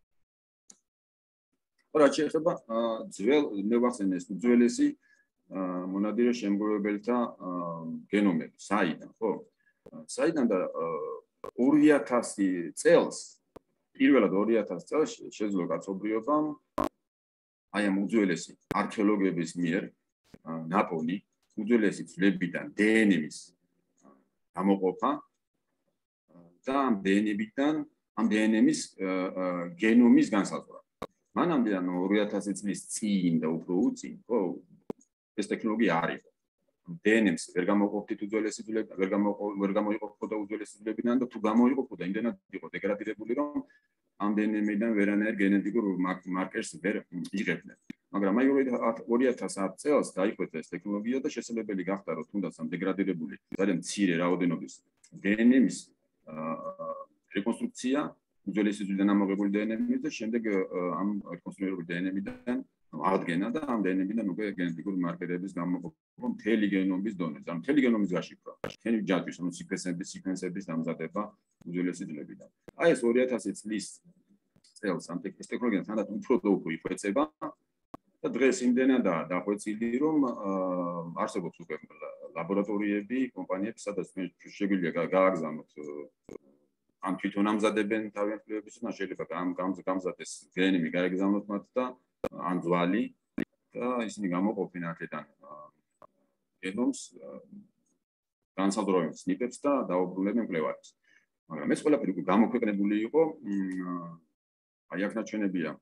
რა შეიძლება ძველ მევახსენე ეს უძველესი მონადირე შემგროვებელთა გენომები საიდან ხო საიდან და ორი ათასი წელს პირველად ორი ათასი წელს შეძლო კაცობრიობამ აი ამ უძველესი არქეოლოგების მიერ ნაპოლი უძველესი ძვლებიდან დნმ-ის გამოყოფა და ამ დნმ-დან ამ დნმ-ის გენომის განსაზღვრა მანამდე ანუ ორი ათასი წლის წინ და უფრო უწინ ხო ეს ტექნოლოგია არ იყო დნმ-ს ვერ გამოყოფდით უძველესი ძვლები ვერ ვერ გამოიყოფოდა უძველესი ძვლებიდან და თუ გამოიყოფოდა იმდენად იყო დეგრადირებული რომ ამ დნმ-დან ვერანაირ გენეტიკურ მარკერს ვერ იღებდნენ მაგრამ აი ორი ათას ათი წელს დაიხვეწა ეს ტექნოლოგია და შესაძლებელი გახდა რომ თუნდაც ამ დეგრადირებული ძალიან მცირე რაოდენობის დნმ-ის რეკონსტრუქცია უძველესი ძვლიდან ამოღებული დნმ-ის და შემდეგ ამ რეკონსტრუირებული დნმ-დან აღდგენა და ამ დნმ-დან უკვე გენეტიკური მარკერების გამოყოფა მთელი გენომის დონეზე. ამ მთელი გენომის გაშიფრვა. მთელი ჯაჭვის, ანუ სიკვენსების, სიკვენსების დამზადება უძველესი ძვლებიდან. აი ეს ორი ათასი წლის წელს ამ ტექნოლოგიას თანდათ უფრო და უფრო იხვეწება და დღეს იმდენადაა დახვეწილი, რომ არსებობს უკვე ლაბორატორიები, კომპანიები, სადაც შეგვიძლია გააგზავნოთ ამ თვითონ ამზადებენ თავიანთლოების და შეიძლება ამ გამზადეს გენები გაეგზავნოთ მათ და ან ძვალი და ისინი გამოყოფენ აქედან გენომს განსაზღვრავენ სნიპებს და დაუბრუნებენ მკვლევარებს. მაგრამ ეს ყველაფერი უკვე გამოქვეყნებული იყო აი აქ ნაჩვენებია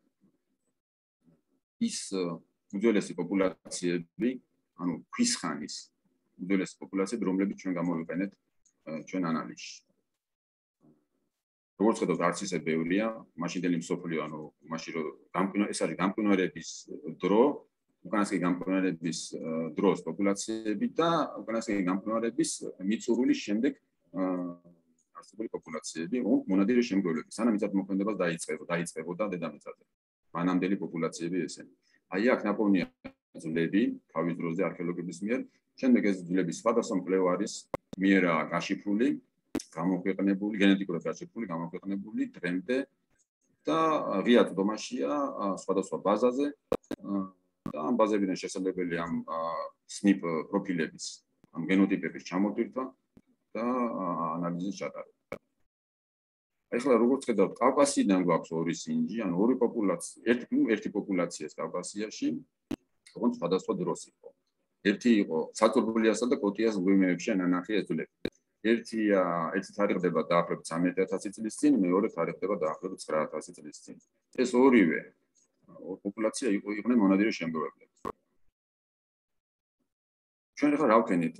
ის უძველესი პოპულაციები, ანუ ქვისხანის უძველესი პოპულაციები, რომლებიც ჩვენ გამოვიყენეთ ჩვენ ანალიზში. როგორც ხედავთ, არც ისე ბევრია, მაშინდელი მსოფლიო, ანუ მაშინ რომ გამყინვარების ეს არის გამყინვარების დრო, უკანასკნელი გამყინვარების დროს პოპულაციები და უკანასკნელი გამყინვარების მიწურულის შემდეგ არსებული პოპულაციები, მონადირე შემგროვებლები, სანამ მიწათმოქმედებას დაიწყება, დაიწყებოდა დედამიწაზე. მანამდელი პოპულაციები ესენი. აი აქ ნაპოვნია ძვლები, თავის დროზე არქეოლოგების მიერ, შემდეგ ეს ძვლები სხვადასხვა მკვლევარის მიერაა გაშიფრული, გამოქვეყნებული, გენეტიკურად გაშიფრული, გამოქვეყნებული დღემდე და ღია წვდომაშია სხვადასხვა ბაზაზე და ამ ბაზებიდან შესაძლებელია ამ სნიპ პროფილების, ამ გენოტიპების ჩამოტვირთვა და ანალიზის ჩატარება. ახლა როგორც ხედავთ, კავკასიიდან გვაქვს ორი სინჯი, ანუ ორი პოპულაცია, ერთი ერთი პოპულაციას კავკასიაში, თუმცა სხვადასხვა დროს იყო. ერთი იყო საწურბულიასა და კოტიას მღვიმეებში ანანახი ეზოლები. ერთია, ერთი თარიღდება დაახლოებით ცხრამეტი ათასი წლის წინ, მეორე თარიღდება დაახლოებით ცხრა ათასი წლის წინ. ეს ორივე პოპულაცია იყვნენ მონადირის შემგროვებლები. ჩვენ ახლა რა ვქენით?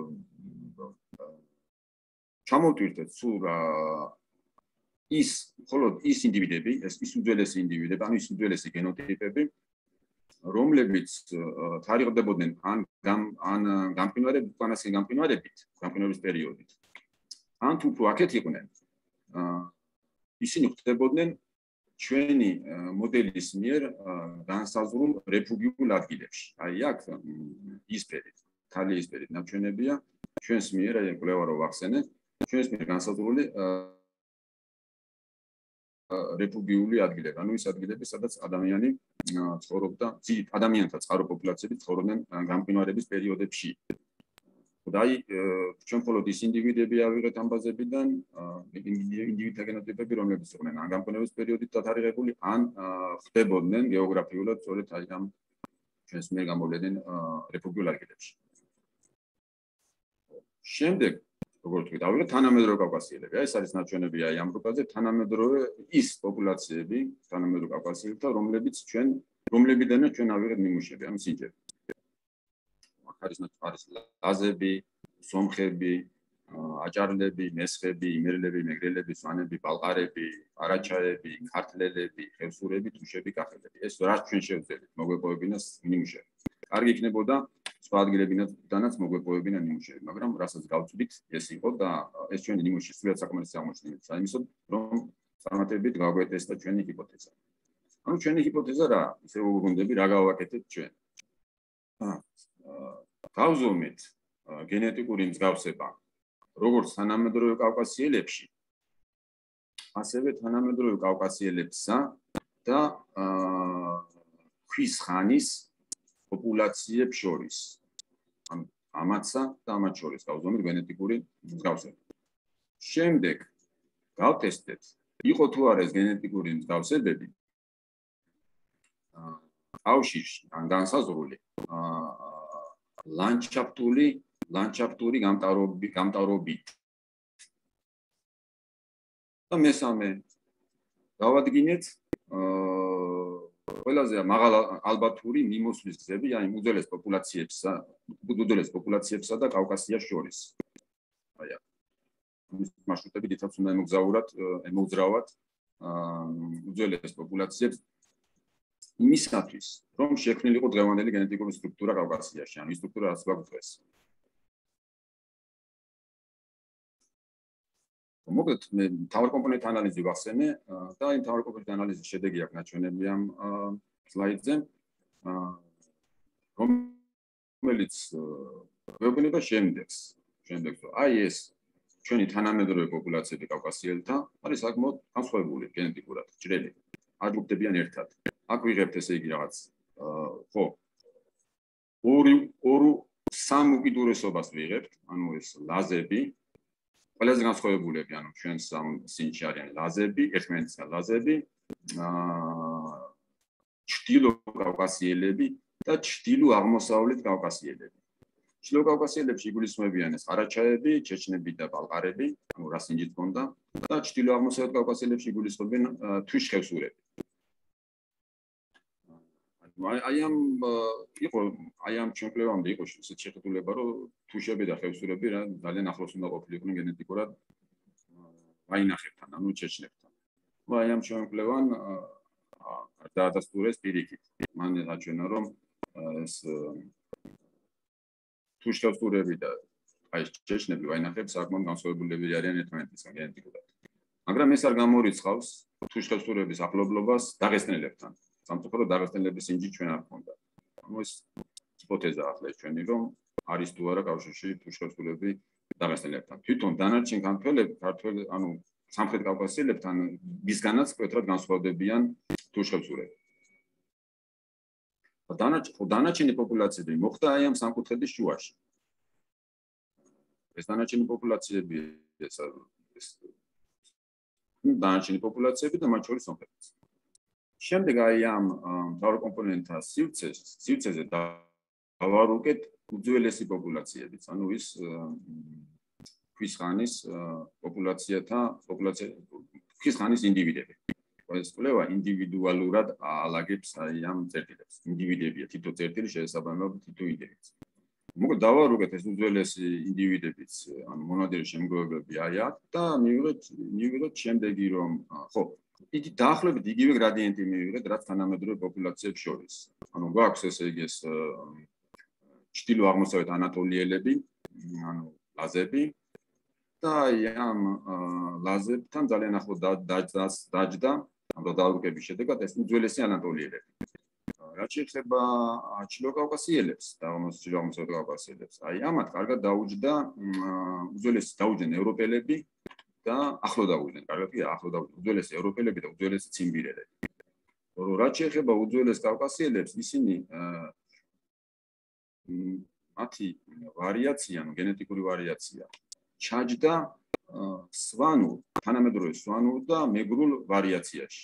ჩამოვტვირთეთ სულ ის, მხოლოდ ის ინდივიდები, ეს ის უძველესი ინდივიდები, ანუ ის უძველესი გენოტიპები, რომლებიც თარიღდებოდნენ ან ან გამყინვარებით, უკანასკნელი გამყინვარებით, გამყინვარების პერიოდით. ან თუ უფრო აქეთ იყვნენ, ისინი ხდებოდნენ ჩვენი მოდელის მიერ განსაზღვრულ რეფუგიულ ადგილებში. აი აქ ისფერით, ქალი ისფერით ნაჩვენებია ჩვენს მიერ, აი კვლევა რო ვახსენეთ, ჩვენს მიერ განსაზღვრული რეფუგიული ადგილები, ანუ ის ადგილები, სადაც ადამიანი ცხოვრობდა, ადამიანთა წყარო პოპულაციები ცხოვრობდნენ გამყინვარების პერიოდებში. და აი ჩვენ მხოლოდ ის ინდივიდები ავიღეთ ამ ბაზებიდან, ინდივიდთა გენოტიპები, რომლებიც იყვნენ ან გამყინვარების პერიოდით დათარიღებული, ან ხდებოდნენ გეოგრაფიულად სწორედ აი ამ ჩვენს მიერ გამოვლენილ რეფუგიულ ადგილებში. შემდეგ როგორც ვთქვით, ავიღეთ თანამედროვე კავკასიელები. აი ეს არის ნაჩვენები აი ამ რუკაზე, თანამედროვე ის პოპულაციები, თანამედროვე კავკასიელთა, რომლებიც ჩვენ, რომლებიდანაც ჩვენ ავიღეთ ნიმუშები, ანუ სინჯები. აქ არის არის ლაზები, სომხები, აჭარლები, მესხები, იმერლები, მეგრელები, სვანები, ბალყარები, არაჩაები, ქართლელები, ხევსურები, თუშები, კახელები. ეს რაც ჩვენ შევძლებთ მოგვეპოვებინას ნიმუშები. კარგი იქნებოდა სხვა ადგილებიდანაც მოგვეპოვებინა ნიმუშები, მაგრამ რასაც გავწვდით, ეს იყო და ეს ჩვენი ნიმუში სულად საკმარისი აღმოჩნდა. საიმისოდ, რომ წარმატებით გავგვეტესტა ჩვენი ჰიპოთეზა. ანუ ჩვენი ჰიპოთეზა რა? ისე უგუნდები რა გავაკეთეთ ჩვენ? გავზომეთ გენეტიკური მსგავსება როგორც თანამედროვე კავკასიელებში, ასევე თანამედროვე კავკასიელებსა და ქვის ხანის პოპულაციებს შორის. ანუ ამათსა და ამათ შორის გავზომეთ გენეტიკური მსგავსება. შემდეგ გავტესტეთ, იყო თუ არა ეს გენეტიკური მსგავსებები კავშირში ან განსაზღვრული ლანდშაფტული ლანდშაფტური გამტარობი გამტარობით. და მესამე გავადგინეთ ყველაზე მაღალ ალბათური მიმოსვლის გზები, აი უძველეს პოპულაციებსა, უძველეს პოპულაციებსა და კავკასიას შორის. აი ეს მარშრუტები დიდაც უნდა ემოგზაურათ, ემოძრავათ უძველეს პოპულაციებს იმისათვის, რომ შექმნილიყო დღევანდელი გენეტიკური სტრუქტურა კავკასიაში, ანუ ის სტრუქტურა რაც გვაქვს დღეს. მოკლედ მე მთავარ კომპონენტ ანალიზი ვახსენე და იმ მთავარ კომპონენტ ანალიზის შედეგი აქვს ნაჩვენები ამ სლაიდზე, რომელიც გვეუბნება შემდეგს, შემდეგს, რომ აი ეს ჩვენი თანამედროვე პოპულაციები კავკასიელთა არის საკმაოდ განსხვავებული გენეტიკურად, ჭრელი, აჯგუფდებიან ერთად. აქ ვიღებთ ესე იგი რაღაც ხო ორი ორი სამ უკიდურესობას ვიღებთ, ანუ ეს ლაზები ყველაზე განსხვავებულები, ანუ ჩვენს ამ სინჯში არიან ლაზები, ერთმანეთისგან ლაზები, ჩრდილო კავკასიელები და ჩრდილო აღმოსავლეთ კავკასიელები. ჩრდილო კავკასიელებში იგულისხმებიან ეს ყარაჩაები, ჩეჩნები და ბალყარები, ანუ რა სინჯით ჰქონდა და ჩრდილო აღმოსავლეთ კავკასიელებში იგულისხმებიან თვიშხევსურები. აი ამ იყო აი ამ ჩვენ კვლევამდე იყო ისეთ შეხედულება, რომ თუშები და ხევსურები რა ძალიან ახლოს უნდა ყოფილიყვნენ გენეტიკურად ვაინახებთან, ანუ ჩეჩნებთან. აი ამ ჩვენ კვლევამ დაადასტურეს პირიქით. მან აჩვენა, რომ ეს თუშხევსურები და აი ეს ჩეჩნები ვაინახებს საკმაოდ განსხვავებულები არიან ერთმანეთისგან გენეტიკურად. მაგრამ ეს არ გამორიცხავს თუშხევსურების ახლობლობას დაღესტნელებთან. სამწუხაროდ დაღესტნელების სინჯი ჩვენ არ გქონდა. ანუ ეს ჰიპოთეზა ახლა ეს ჩვენი, რომ არის თუ არა კავშირში თუშხევსურები დაღესტნელებთან. თვითონ დანარჩენ ქართველები, ქართველი, ანუ სამხრეთ კავკასიელებთან მისგანაც მკვეთრად განსხვავდებიან თურქ-ხევსურები. დანარჩენი პოპულაციები მოხდა აი ამ სამკუთხედის შუაში. ეს დანარჩენი პოპულაციები ეს დანარჩენი პოპულაციები და მათ შორის სომხეთიც. შემდეგ აი ამ მთავარ კომპონენტთა სივრცეზე დავარუკეთ უძველესი პოპულაციებიც, ანუ ის ქვის ხანის პოპულაციათა პოპულაცია ქვის ხანის ინდივიდები. ეს კვლევა ინდივიდუალურად ალაგებს აი ამ წერტილებს. ინდივიდებია, თითო წერტილი შეესაბამება თითო ინდივიდს. მოკლედ დავარუკეთ ეს უძველესი ინდივიდებიც, ანუ მონადირი შემგროვებლები აი აქ და მივიღეთ მივიღეთ შემდეგი რომ ხო, იგი დაახლოებით იგივე გრადიენტი მივიღეთ, რაც თანამედროვე პოპულაციებს შორის. ანუ გვაქვს ესე იგი ეს ჩრდილო-აღმოსავლეთ ანატოლიელები, ანუ ლაზები და აი ამ ლაზებთან ძალიან ახლო დაჯდა ამ დავარუკების შედეგად ეს უძველესი ანატოლიელები. რაც შეეხება ჩრდილო-კავკასიელებს და აღმოსავლეთ კავკასიელებს, აი ამათ კარგად დაუჯდა უძველესი დაუჯდნენ ევროპელები და ახლო დაუჯდნენ, კარგად კი ახლო დაუჯდნენ უძველესი ევროპელები და უძველესი ციმბირელები. რაც შეეხება უძველეს კავკასიელებს, ისინი მათი ვარიაცია, ანუ გენეტიკური ვარიაცია ჩაჯდა სვანურ, თანამედროვე სვანურ და მეგრულ ვარიაციაში.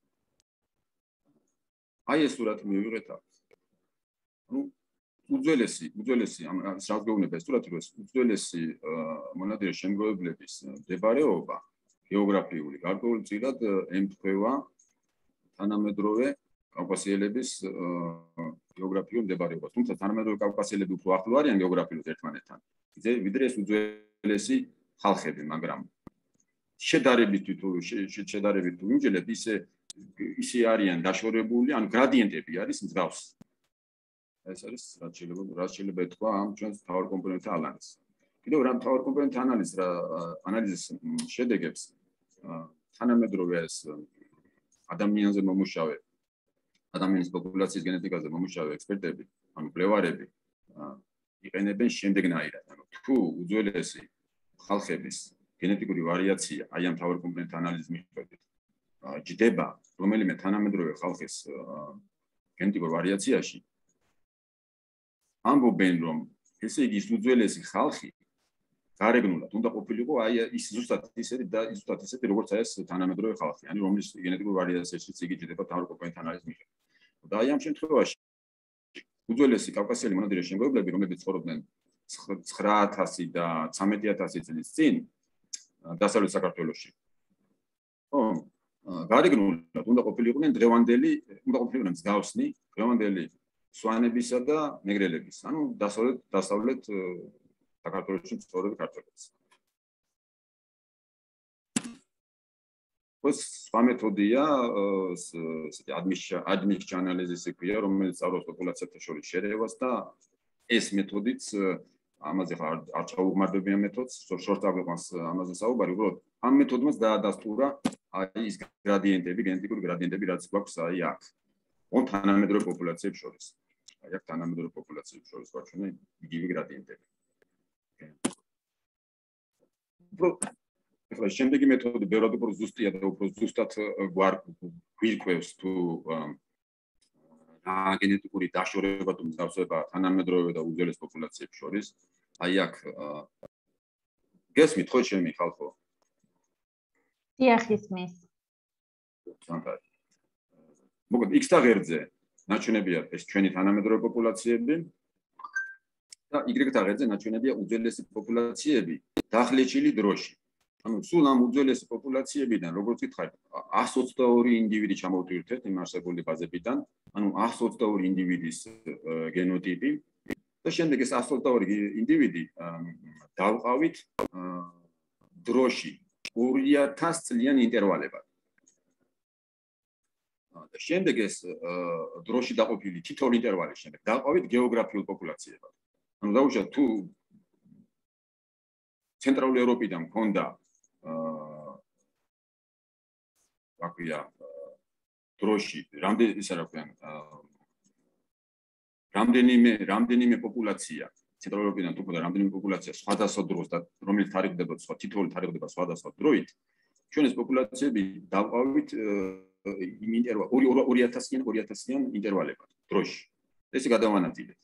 აი ეს სურათი მივიღეთ აქ. ანუ უძველესი, უძველესი ამ საგეუბნება ეს სურათი რომ უძველესი მონადირის შემგროვებლების მდებარეობა გეოგრაფიული გარკვეულწილად ემთხვევა თანამედროვე კავკასიელების გეოგრაფიულ მდებარეობას. თუმცა თანამედროვე კავკასიელები უფრო ახლო არიან გეოგრაფიულად ერთმანეთთან. ვიდრე ეს უძველესი ხალხები, მაგრამ შედარებით თუ შედარებით თუ იმჯერად ისე ისე არიან დაშორებული, ანუ გრადიენტები არის მსგავსი. ეს არის რაც შეიძლება რაც შეიძლება ეთქვა ამ ჩვენს მთავარ კომპონენტთა ანალიზს. კიდევ რა მთავარ კომპონენტთა ანალიზს რა ანალიზის შედეგებს თანამედროვე ეს ადამიანზე მომუშავე ადამიანის პოპულაციის გენეტიკაზე მომუშავე ექსპერტები, ანუ მკვლევარები იყენებენ შემდეგნაირად, ანუ თუ უძველესი ხალხების გენეტიკური ვარიაცია აი ამ მთავარ კომპონენტთა ანალიზის მიხედვით ჯდება რომელიმე თანამედროვე ხალხის გენეტიკურ ვარიაციაში ამბობენ რომ ესე იგი ის უძველესი ხალხი გარეგნულად უნდა ყოფილიყო აი ის ზუსტად ისეთი და ზუსტად ისეთი როგორც აი ეს თანამედროვე ხალხი, ანუ რომლის გენეტიკურ ვარიაციაშიც იგი ჯდება მთავარ კომპონენტთა ანალიზის მიხედვით. და აი ამ შემთხვევაში უძველესი კავკასიელი მონადირის შემგროვებლები, რომლებიც ცხოვრობდნენ ცხრა ათასი და ცამეტი ათასი წლის წინ დასავლეთ საქართველოში. ხო, გარეგნულად უნდა ყოფილიყვნენ დღევანდელი, უნდა ყოფილიყვნენ მსგავსნი დღევანდელი სვანებისა და მეგრელების, ანუ დასავლეთ დასავლეთ საქართველოში მცხოვრები ქართველებს. ეს სხვა მეთოდია, ესეთი ადმისტრაციული ანალიზის ქვია, რომელიც სწავლობს პოპულაციათა შორის შერევას და ეს მეთოდიც ამაზე ხარ არ ჩაუღმარდებიან მეთოდს, შორს აგვიყვანს ამაზე საუბარი, უბრალოდ ამ მეთოდმაც დაადასტურა აი ის გრადიენტები, გენეტიკური გრადიენტები, რაც გვაქვს აი აქ. ორ თანამედროვე პოპულაციებს შორის. აი აქ თანამედროვე პოპულაციებს შორის გვაჩვენა იგივე გრადიენტები. ახლა შემდეგი მეთოდი ბევრად უფრო ზუსტია და უფრო ზუსტად გვირკვევს თუ რა გენეტიკური დაშორება თუ მსგავსება თანამედროვე და უძველეს პოპულაციებს შორის. აი აქ გესმით ხო ჩემი ხალხო? დიახ, ისმის. სანტარი. მოკლედ X და ღერძზე ნაჩვენებია ეს ჩვენი თანამედროვე პოპულაციები და Y და ღერძზე ნაჩვენებია უძველესი პოპულაციები დახლეჩილი დროში. ანუ სულ ამ უძველესი პოპულაციებიდან, როგორც გითხარით, εκατს ოცდაორი ინდივიდი ჩამოვთვლით იმ არსებული ბაზებიდან, ანუ εκατს ოცდაორი ინდივიდის გენოტიპი და შემდეგ ეს εκατს ოცდაორი ინდივიდი დავყავით დროში ორი ათას წლიან ინტერვალებად. და შემდეგ ეს დროში დაყოფილი თითოეული ინტერვალის შემდეგ დავყავით გეოგრაფიულ პოპულაციებად. ანუ დაუშვათ თუ ცენტრალური ევროპიდან მქონდა აკვია დროში რამდენი ისა რა ქვია რამდენიმე რამდენიმე პოპულაცია ცენტრალური ევროპიდან თუ მქონდა რამდენიმე პოპულაცია სხვადასხვა დროს და რომელიც თარიღდება სხვა თითოეული თარიღდება სხვადასხვა დროით ჩვენ ეს პოპულაციები დავყავით იმ ინტერვალ ორი ათასიან ორი ათასიან ინტერვალებად დროში. ესე გადავანაწილეთ.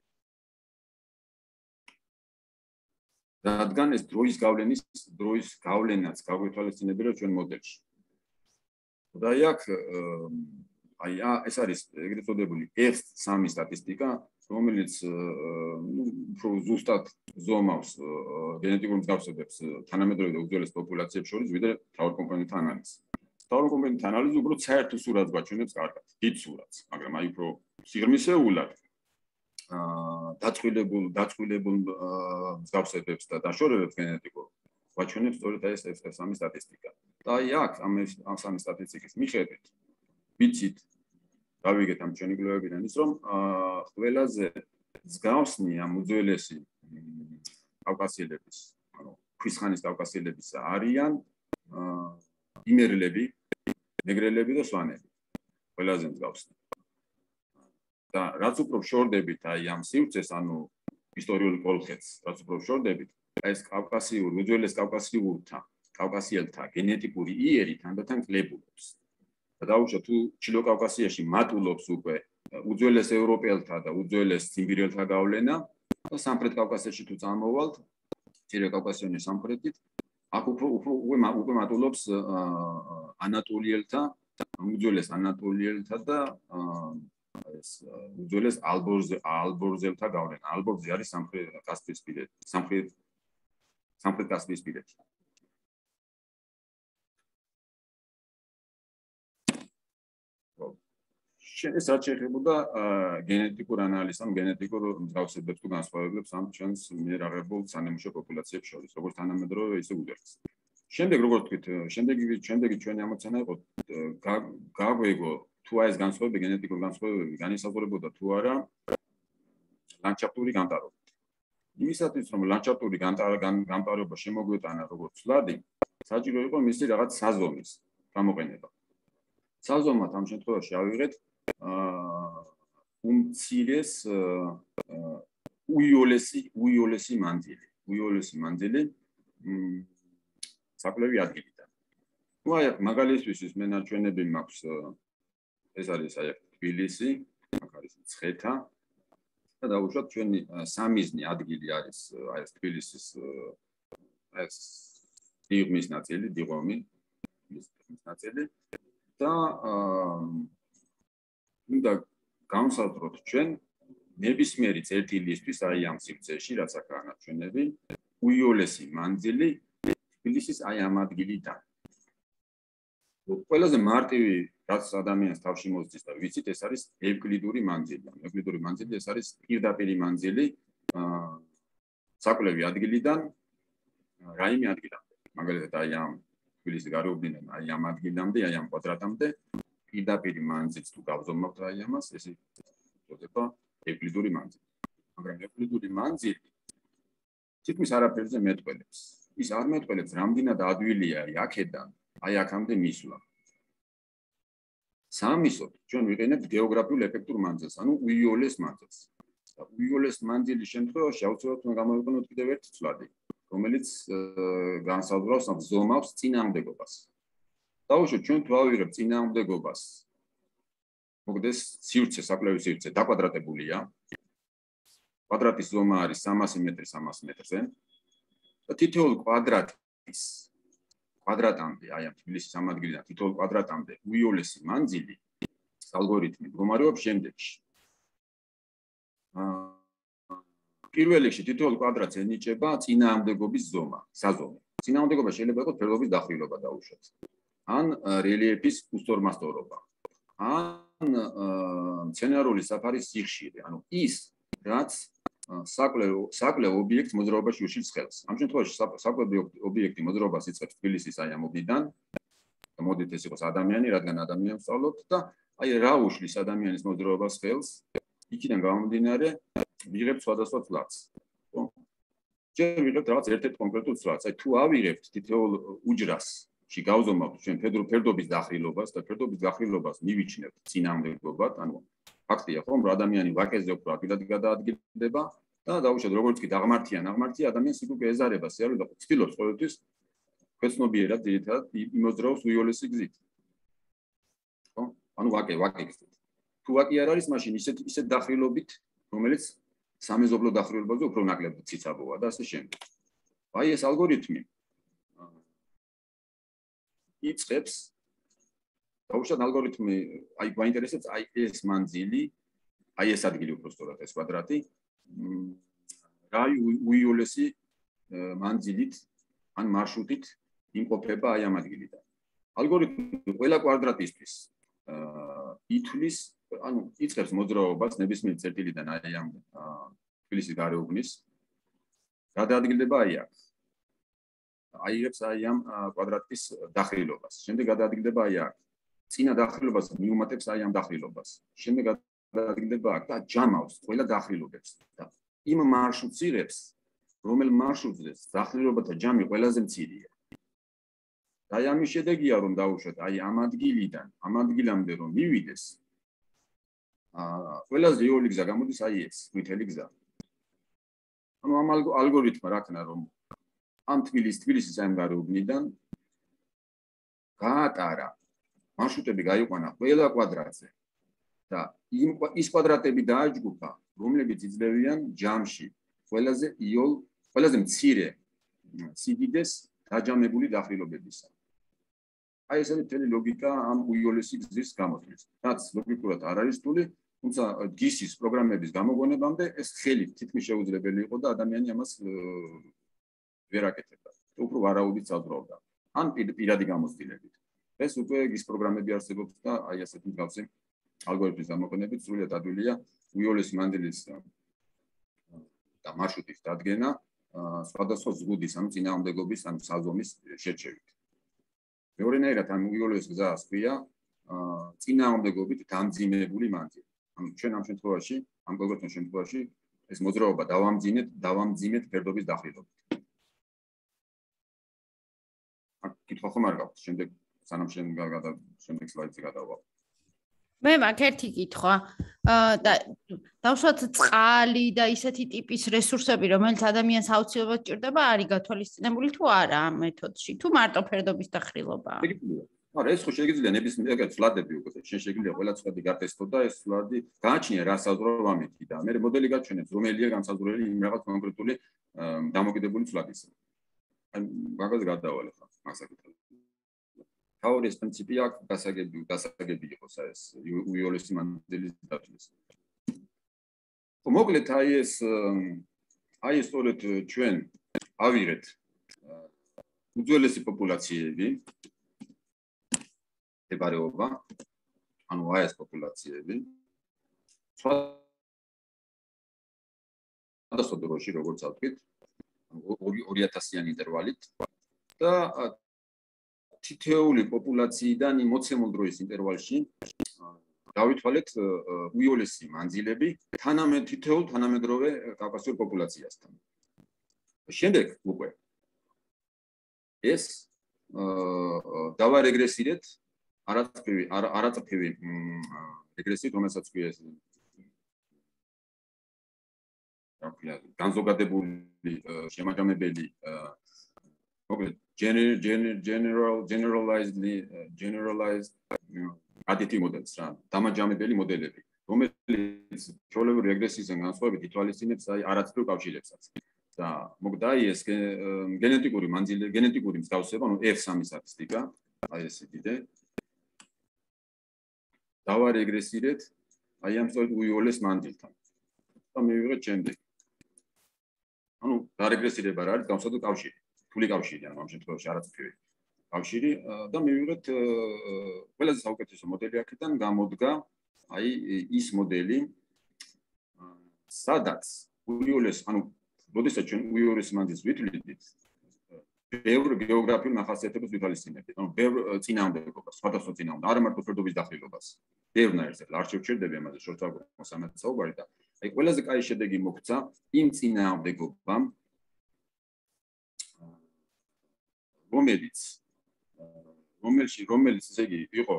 რადგან ეს დროის გავლენის დროის გავლენაც გაგვეთვალისწინებია ჩვენ მოდელში. და აქ აი ეს არის ეგრეთ წოდებული ეფ სამი სტატისტიკა, რომელიც ნუ უფრო ზუსტად ზომავს გენეტიკურ მსგავსებებს თანამედროვე და უძველეს პოპულაციებს შორის, ვიდრე მთავარ კომპონენტთა ანალიზი. მთავარ კომპონენტთა ანალიზი უბრალოდ საერთო სურათს გვაჩვენებს კარგად, დიდ სურათს, მაგრამ აი უფრო სიღრმისეულად დაწყვილებულ დაწყვილებულ მსგავსებებს და დაშორებებს გენეტიკურ გვაჩვენებს სწორედ ეს ეფ სამი სტატისტიკა. და აი აქ ამ სამი სტატისტიკის მიხედვით ვიცით დავიგეთ ამ ჩვენი კვლევებიდან ის რომ ყველაზე მსგავსნი ამ უძველესი კავკასიელების, ანუ ქვისხანის კავკასიელების არიან იმერლები, ნეგრელები და სვანები. ყველაზე მსგავსნი. და რაც უფრო შორდებით აი ამ სივრცეს, ანუ ისტორიული კოლხეთს, რაც უფრო შორდებით, ეს კავკასიური, უძველეს კავკასიურთა, კავკასიელთა გენეტიკური იერი თანდათან კლებულობს. და დაუშვათ თუ ჩილო კავკასიაში მატულობს უკვე უძველეს ევროპელთა და უძველეს ციმბირელთა გავლენა და სამხრეთ კავკასიაში თუ წამოვალთ, მცირე კავკასიონის სამხრეთით, აქ უფრო უფრო უკვე მატულობს ანატოლიელთა, უძველეს ანატოლიელთა და ეს უძველეს ალბორზელთა გავლენა. ალბორზი არის სამხრეთ კასპიისპირეთი, სამხრეთ სამხრეთ კასპიისპირეთი. ეს რაც შეეხებოდა გენეტიკურ ანალიზს, ან გენეტიკურ მსგავსებებს თუ განსხვავებებს ამ ჩვენს მიერ აღებულ სანიმუშო პოპულაციებს შორის, როგორც თანამედროვე, ისე უძველეს. შემდეგ როგორც თქვით, შემდეგი შემდეგი ჩვენი ამოცანა იყო გაგვეგო თუ აი ეს განსხვავებები, გენეტიკური განსხვავებები განისაზღვრებოდა თუ არა ლანდშაფტური განტარობით. იმისათვის რომ ლანდშაფტური განტარობა შემოგვეტანა როგორც ცვლადი, საჭირო იყო მისი რაღაც საზომის გამოყენება. საზომად ამ შემთხვევაში ავიღეთ უმცირეს უიოლესი უიოლესი მანძილი, უიოლესი მანძილი საკვლევი ადგილიდან. ნუ აი მაგალითისთვის მე ნაჩვენები მაქვს, ეს არის აი თბილისი, აქ არის მცხეთა და დაუშვათ ჩვენი სამიზნე ადგილი არის აი ეს თბილისის ეს დიღმის ნაწილი, დიღომი ის ნაწილი და უნდა განსაზღვროთ ჩვენ ნებისმიერი წერტილისთვის აი ამ სივრცეში, რაც აქაა ნაჩვენები, უიოლესი მანძილი თბილისის აი ამ ადგილიდან. ყველაზე მარტივი რაც ადამიანს თავში მოსდის და ვიცით, ეს არის ევკლიდური მანძილი. ევკლიდური მანძილი ეს არის პირდაპირი მანძილი საკვლევი ადგილიდან რაიმე ადგილამდე. მაგალითად აი ამ თბილისის გარეუბნიდან აი ამ ადგილამდე, აი ამ კვადრატამდე პირდაპირი მანძილს თუ გავზომავთ აი ამას, ეს იწოდება ევკლიდური მანძილი. მაგრამ ევკლიდური მანძილი თითქმის არაფერზე მეტყველებს. ის არ მეტყველებს, რამდენად ადვილია აქედან აი აქამდე მისვლა. სამისოდ ჩვენ ვიყენებთ გეოგრაფიულ ეფექტურ მანძილს, ანუ უიოლეს მანძილს. და უიოლეს მანძილის შემთხვევაში აუცილებლად უნდა გამოვიყენოთ კიდევ ერთი ცვლადი, რომელიც განსაზღვრავს ან ზომავს წინააღმდეგობას. დაუშვათ ჩვენ თუ ავიღებთ წინააღმდეგობას, მოგდეს სივრცე, საკვლევი სივრცე დაკვადრატებულია. კვადრატის ზომა არის სამასი მეტრი სამას მეტრზე. და თითოეულ კვადრატის კვადრატამდე, აი ამ თბილისის ამ ადგილიდან თითოეულ კვადრატამდე უიოლესი მანძილი ალგორითმი მდგომარეობს შემდეგში. პირველ რიგში თითოეულ კვადრატს ენიჭება წინააღმდეგობის ზომა, საზომი. წინააღმდეგობა შეიძლება იყოს ფერდობის დახრილობა დაუშვათ. ან რელიეფის უსწორმასწორობა. ან მცენარეული საფარის სიხშირე, ანუ ის, რაც საკვლევ საკვლევ ობიექტს მოძრაობაში უშლის ხელს. ამ შემთხვევაში საკვლევი ობიექტი მოძრაობას იწყებს თბილისის აი ამ უბნიდან. და მოდით ეს იყოს ადამიანი, რადგან ადამიანს სწავლობთ და აი რა უშლის ადამიანის მოძრაობას ხელს, იქიდან გამომდინარე ვიღებთ სხვადასხვა ცვლადს. ხო? ჯერ ვიღებთ რაღაც ერთ-ერთ კონკრეტულ ცვლადს. აი თუ ავიღებთ თითოეულ უჯრას ში გავზომავთ ჩვენ ფერდობის დახრილობას და ფერდობის დახრილობას მივიჩნევთ წინააღმდეგობად, ანუ ფაქტია ხო, რომ ადამიანი ვაკეზე უფრო ადვილად გადაადგილდება და დაუშვათ როგორც კი დაღმართიან, აღმართია ადამიანს უკვე ეზარება სიარული და ცდილობს ყოველთვის ქვეცნობიერად ძირითადად იმოძრაობს უიოლესი გზით. ხო? ანუ ვაკე, ვაკე გზით. თუ ვაკე არ არის, მაშინ ისეთ ისეთ დახრილობით, რომელიც სამეზობლო დახრილობაზე უფრო ნაკლები ციცაბოა და ასე შემდეგ. აი ეს ალგორითმი იწყებს დაუშვათ ალგორითმი, აი გვაინტერესებს აი ეს მანძილი, აი ეს ადგილი უფრო სწორად ეს კვადრატი, რა უიოლესი მანძილით ან მარშრუტით იმყოფება აი ამ ადგილიდან. ალგორითმი ყველა კვადრატისთვის ითვლის, ანუ იწყებს მოძრაობას ნებისმიერ წერტილიდან აი ამ თბილისის გარეუბნის გადაადგილდება აი აქ. აიღებს აი ამ კვადრატის დახრილობას. შემდეგ გადაადგილდება აი აქ. წინა დახრილობას მიუმატებს აი ამ დახრილობას. შემდეგ გადაადგილდება აქ და ჯამავს ყველა დახრილობებს და იმ მარშრუტს იღებს, რომელ მარშრუტზე დახრილობათა ჯამი ყველაზე მცირეა. და აი ამის შედეგია რომ დაუშვათ აი ამ ადგილიდან, ამ ადგილამდე რომ მივიდეს, აა ყველაზე იოლი გზა გამოდის აი ეს, ყვითელი გზა. ანუ ამ ალგორითმა რა ქნა რომ ამ თბილისის თბილისის ამ გარეუბნიდან გაატარა მარშრუტები გაიყვანა ყველა კვადრატზე და იმ ის კვადრატები დააჯგუფა, რომლებიც იძლევიან ჯამში ყველაზე იოლ, ყველაზე მცირე სიდიდეს დაჯამებული დახრილობებისა. აი ეს არის მთელი ლოგიკა ამ უიოლესი გზის გამოთვლის. რაც ლოგიკურად არ არის რთული, თუმცა გისის პროგრამების გამოგონებამდე ეს ხელით თითქმის შეუძლებელი იყო და ადამიანი ამას ვერ აკეთებდა. უფრო ვარაუდით საზროვდა. ან პირადი გამოცდილებით. ეს უკვე გის პროგრამები არსებობს და აი ასეთი მსგავსი ალგორითმის გამოგონებით სრულიად ადვილია უიოლესი მანძილის და მარშრუტის დადგენა სხვადასხვა ზღუდის, ანუ წინააღმდეგობის, ანუ საზომის შერჩევით. მეორენაირად ამ უიოლეს გზას ქვია წინააღმდეგობით დამძიმებული მანძილი. ანუ ჩვენ ამ შემთხვევაში, ამ კონკრეტულ შემთხვევაში ეს მოძრაობა დავამძიმეთ, დავამძიმეთ ფერდობის დახრილობით. კითხვა ხომ არ გაქვს? შემდეგ სანამ შემდეგ სლაიდზე გადავალ. მე მაგ ერთი კითხვა. და დავუშვათ წყალი და ისეთი ტიპის რესურსები, რომელიც ადამიანს აუცილებლად ჭირდება, არის გათვალისწინებული თუ არა ამ მეთოდში, თუ მარტო ფერდობის დახრილობაა? არა, ეს ხო შეიძლება ნებისმიერ ეგრეთ სლადები უკვე შენ შეგვიძლია ყველა ცვლადი გატესტო და ეს სლადი გააჩნია რა საზღვაო ამითი და მე მოდელი გაჩვენებს რომელია განსაზღვრელი იმ რაღაც კონკრეტული დამოკიდებული ცვლადისა. აი მაგაზე გადავალე ხა მასაკეთებს. თაურის პრინციპი აქვს გასაგები, გასაგები იყოს ეს უიოლესი მანძილის დათვლის. მოკლედ აი ეს აი ეს სწორედ ჩვენ ავიღეთ უძველესი პოპულაციები დებარეობა, ანუ აი ეს პოპულაციები სხვადასხვა დროში, როგორც ავთქვით, ორი ათასიანი ინტერვალით და თითეული პოპულაციიდან იმ მოცემულ დროის ინტერვალში დავითვალეთ უიოლესი მანძილები თანამედ თითოეულ თანამედროვე კავკასიურ პოპულაციასთან. შემდეგ უკვე ეს დავარეგრესირეთ არაწფივი არაწფივი რეგრესიით, რომელსაც ქვია ეს რა ქვია განზოგადებული შემაჯამებელი მოკლედ general generalizedly generalized additive models რა დამაჯამებელი მოდელები, რომელიც ჩვეულებრივი რეგრესიისგან განსხვავებით ითვალისწინებს აი არაწფივ კავშირებსაც. და მოკლედ აი ეს გენეტიკური მანძილი, გენეტიკური მსგავსება, ანუ ეფ სამი სტატისტიკა, აი ეს იდეა დავარეგრესირეთ აი ამ სწორედ უიოლეს მანძილთან. და მივიღეთ შემდეგ. ანუ დარეგრესირება რა არის? განსხვავებული კავშირი, თული კავშირი, ანუ ამ შემთხვევაში არაწფივი კავშირი და მივიღეთ ყველაზე საუკეთესო მოდელი აქედან გამოდგა აი ის მოდელი სადაც უიოლეს, ანუ როდესაც ჩვენ უიოლეს მანძილს ვითვლით, ბევრ გეოგრაფიულ მახასიათებლებს ვითვალისწინებთ. ანუ ბევრ წინააღმდეგობას, სხვადასხვა წინააღმდეგობას, არა მარტო ფერდობის დახრილობას. ბევრნაირად არ შევჩერდები ამაზე შორტ მოსამართლე საუბარი და აი ყველაზე კაი შედეგი მოგცა იმ წინააღმდეგობამ, რომელიც რომელში რომელიც ესე იგი იყო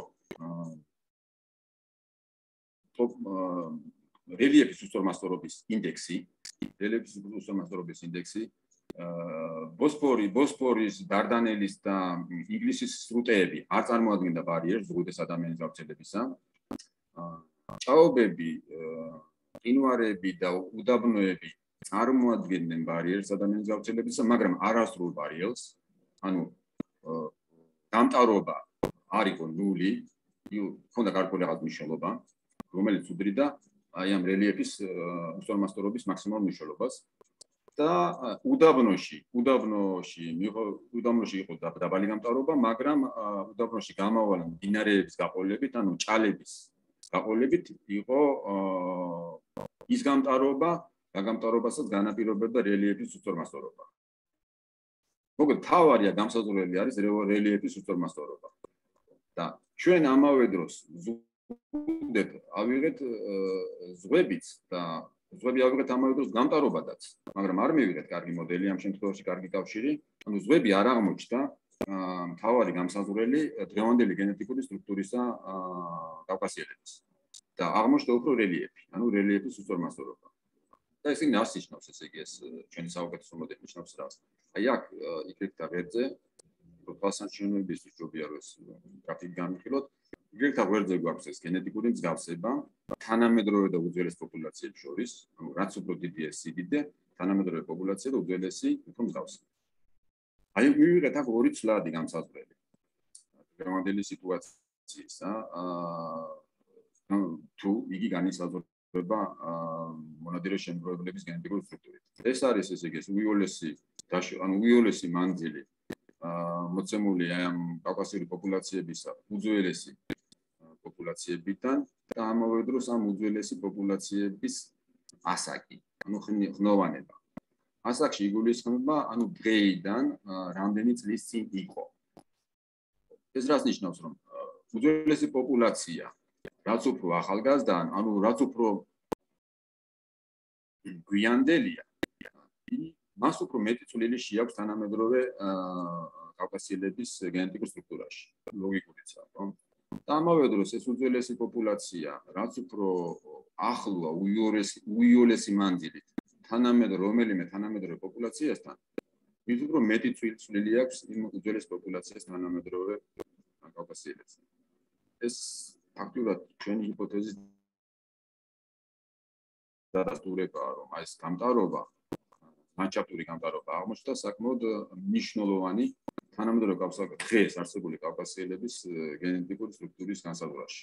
რელიეფის უსწორმასწორობის ინდექსი, რელიეფის უსწორმასწორობის ინდექსი ბოსფორი, ბოსფორის, დარდანელის და ინგლისის სრუტეები არ წარმოადგენდა ბარიერს ზღუდეს ადამიანის გავრცელებისა. ჭაობები, მყინვარები და უდაბნოები წარმოადგენდნენ ბარიერს ადამიანის გავრცელებისა, მაგრამ არასრულ ბარიერს, ანუ დამტარობა არ იყო ნული, ჰქონდა გარკვეული რაღაც მნიშვნელობა, რომელიც უდრიდა აი ამ რელიეფის უსწორმასწორობის მაქსიმალურ მნიშვნელობას. და უდაბნოში, უდაბნოში, უდაბნოში იყო დაბალი გამტარობა, მაგრამ უდაბნოში გამავალ მდინარეების გაყოლებით, ანუ ჭალების გაყოლებით იყო ის გამტარობა, გამტარობასაც განაპირობებდა რელიეფის უსწორმასწორობა. მოკლედ, თავარია გამსაზღვრელი არის რელიეფის უსწორმასწორობა. და ჩვენ ამავე დროს ზღუდეთ, ავიღეთ ზღვებიც და ზღვები ავიღეთ ამავე დროს გამტარობადაც, მაგრამ არ მივიღეთ კარგი მოდელი ამ შემთხვევაში, კარგი კავშირი, ანუ ზღვები არ აღმოჩნდა მთავარი გამსაზღვრელი დღევანდელი გენეტიკური სტრუქტურისა კავკასიელების და აღმოჩნდა უფრო რელიეფი, ანუ რელიეფის უსწორმასწორობა. და ეს ინას ნიშნავს, ესე იგი ეს ჩვენი საუკეთესო მოდელი ნიშნავს რას. აი აქ იქრიქთა ვერძე, თვალსაჩინოების ჯობია რომ ეს გრაფიკი განვიხილოთ. იქრიქთა ვერძე გვაქვს ეს გენეტიკური მსგავსება თანამედროვე და უძველეს პოპულაციებს შორის, ანუ რაც უფრო დიდია სიდიდე, თანამედროვე პოპულაცია და უძველესი უფრო მსგავსი. აი მივიღეთ აქ ორი ცვლადი გამსაზღვრელი. დღევანდელი სიტუაციისა თუ იგი განისაზღვრება მონადირე შემგროვებლების გენეტიკური სტრუქტურით. ეს არის ესე იგი უიოლესი ანუ უიოლესი მანძილი მოცემული ამ კავკასიური პოპულაციებისა უძველესი პოპულაციებიდან და ამავე დროს ამ უძველესი პოპულაციების ასაკი, ანუ ხნოვანება. ასაკში იგულისხმება, ანუ დღეიდან რამდენი წლის წინ იყო. ეს რას ნიშნავს, რომ უძველესი პოპულაცია, რაც უფრო ახალგაზრდა, ანუ რაც უფრო გვიანდელია, მას უფრო მეტი წვლილი შეაქვს თანამედროვე კავკასიელების გენეტიკურ სტრუქტურაში. ლოგიკურიცაა, ხო? და ამავე დროს ეს უძველესი პოპულაცია, რაც უფრო ახლოა უიოლესი უიოლესი მანძილით, თანამედროვე რომელიმე თანამედროვე პოპულაციასთან, მის უფრო მეტი წვლილი აქვს იმ უძველეს პოპულაციას თანამედროვე კავკასიელებს. ეს ფაქტურად ჩვენი ჰიპოთეზის დადასტურებაა, რომ აი ეს გამტარობა, ლანდშაფტური გამტარობა აღმოჩნდა საკმაოდ მნიშვნელოვანი თანამედროვე კავკასიელების დღეს არსებული კავკასიელების გენეტიკური სტრუქტურის განსაზღვრაში.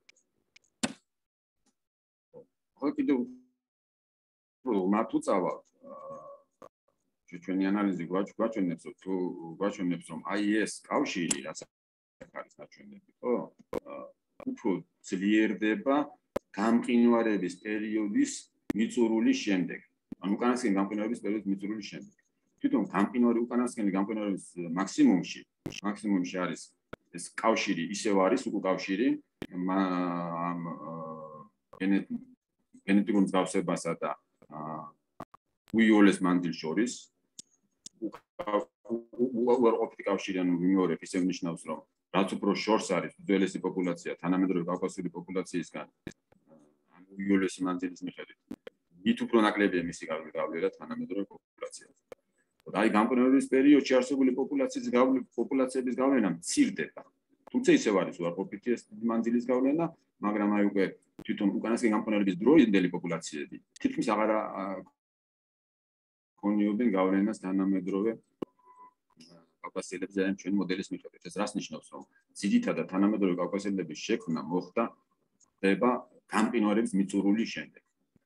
ხო კიდევ მათ უწავალ ჩვენი ანალიზი გვაჩვენებს, თუ გვაჩვენებს, რომ აი ეს კავშირი, რაც არის ნაჩვენები, ხო? უფრო ძლიერდება გამყინვარების პერიოდის მიწურულის შემდეგ. ანუ უკანასკნელი გამყინვარების პერიოდის მიწურულის შემდეგ. თვითონ გამყინვარი უკანასკნელი გამყინვარების მაქსიმუმში, მაქსიმუმში არის ეს კავშირი ისევ არის უკავშირი ამ გენეტიკურ მსგავსებასა და უიოლეს მანძილს შორის. უარყოფითი კავშირი, ანუ ვიმეორებ, ისევ ნიშნავს, რომ რაც უფრო შორს არის უძველესი პოპულაცია თანამედროვე კავკასიური პოპულაციისგან, ანუ უიოლესი მანძილის მიხედვით, მით უფრო ნაკლებია მისი გავლენა თანამედროვე პოპულაციაზე. და აი გამყინვარების პერიოდში არსებული პოპულაციის პოპულაციების გავლენა მცირდება. თუმცა ისევ არის უარყოფითი ეს მანძილის გავლენა, მაგრამ აი უკვე თვითონ უკანასკნელი გამყინვარების დროინდელი პოპულაციები თითქმის აღარ ქონიობენ გავლენას თანამედროვე კავკასიელებზე ჩვენი მოდელის მიხედვით. ეს რას ნიშნავს, რომ ძირითადად თანამედროვე კავკასიელების შექმნა მოხდა ხდება გამყინვარების მიწურულის შემდეგ.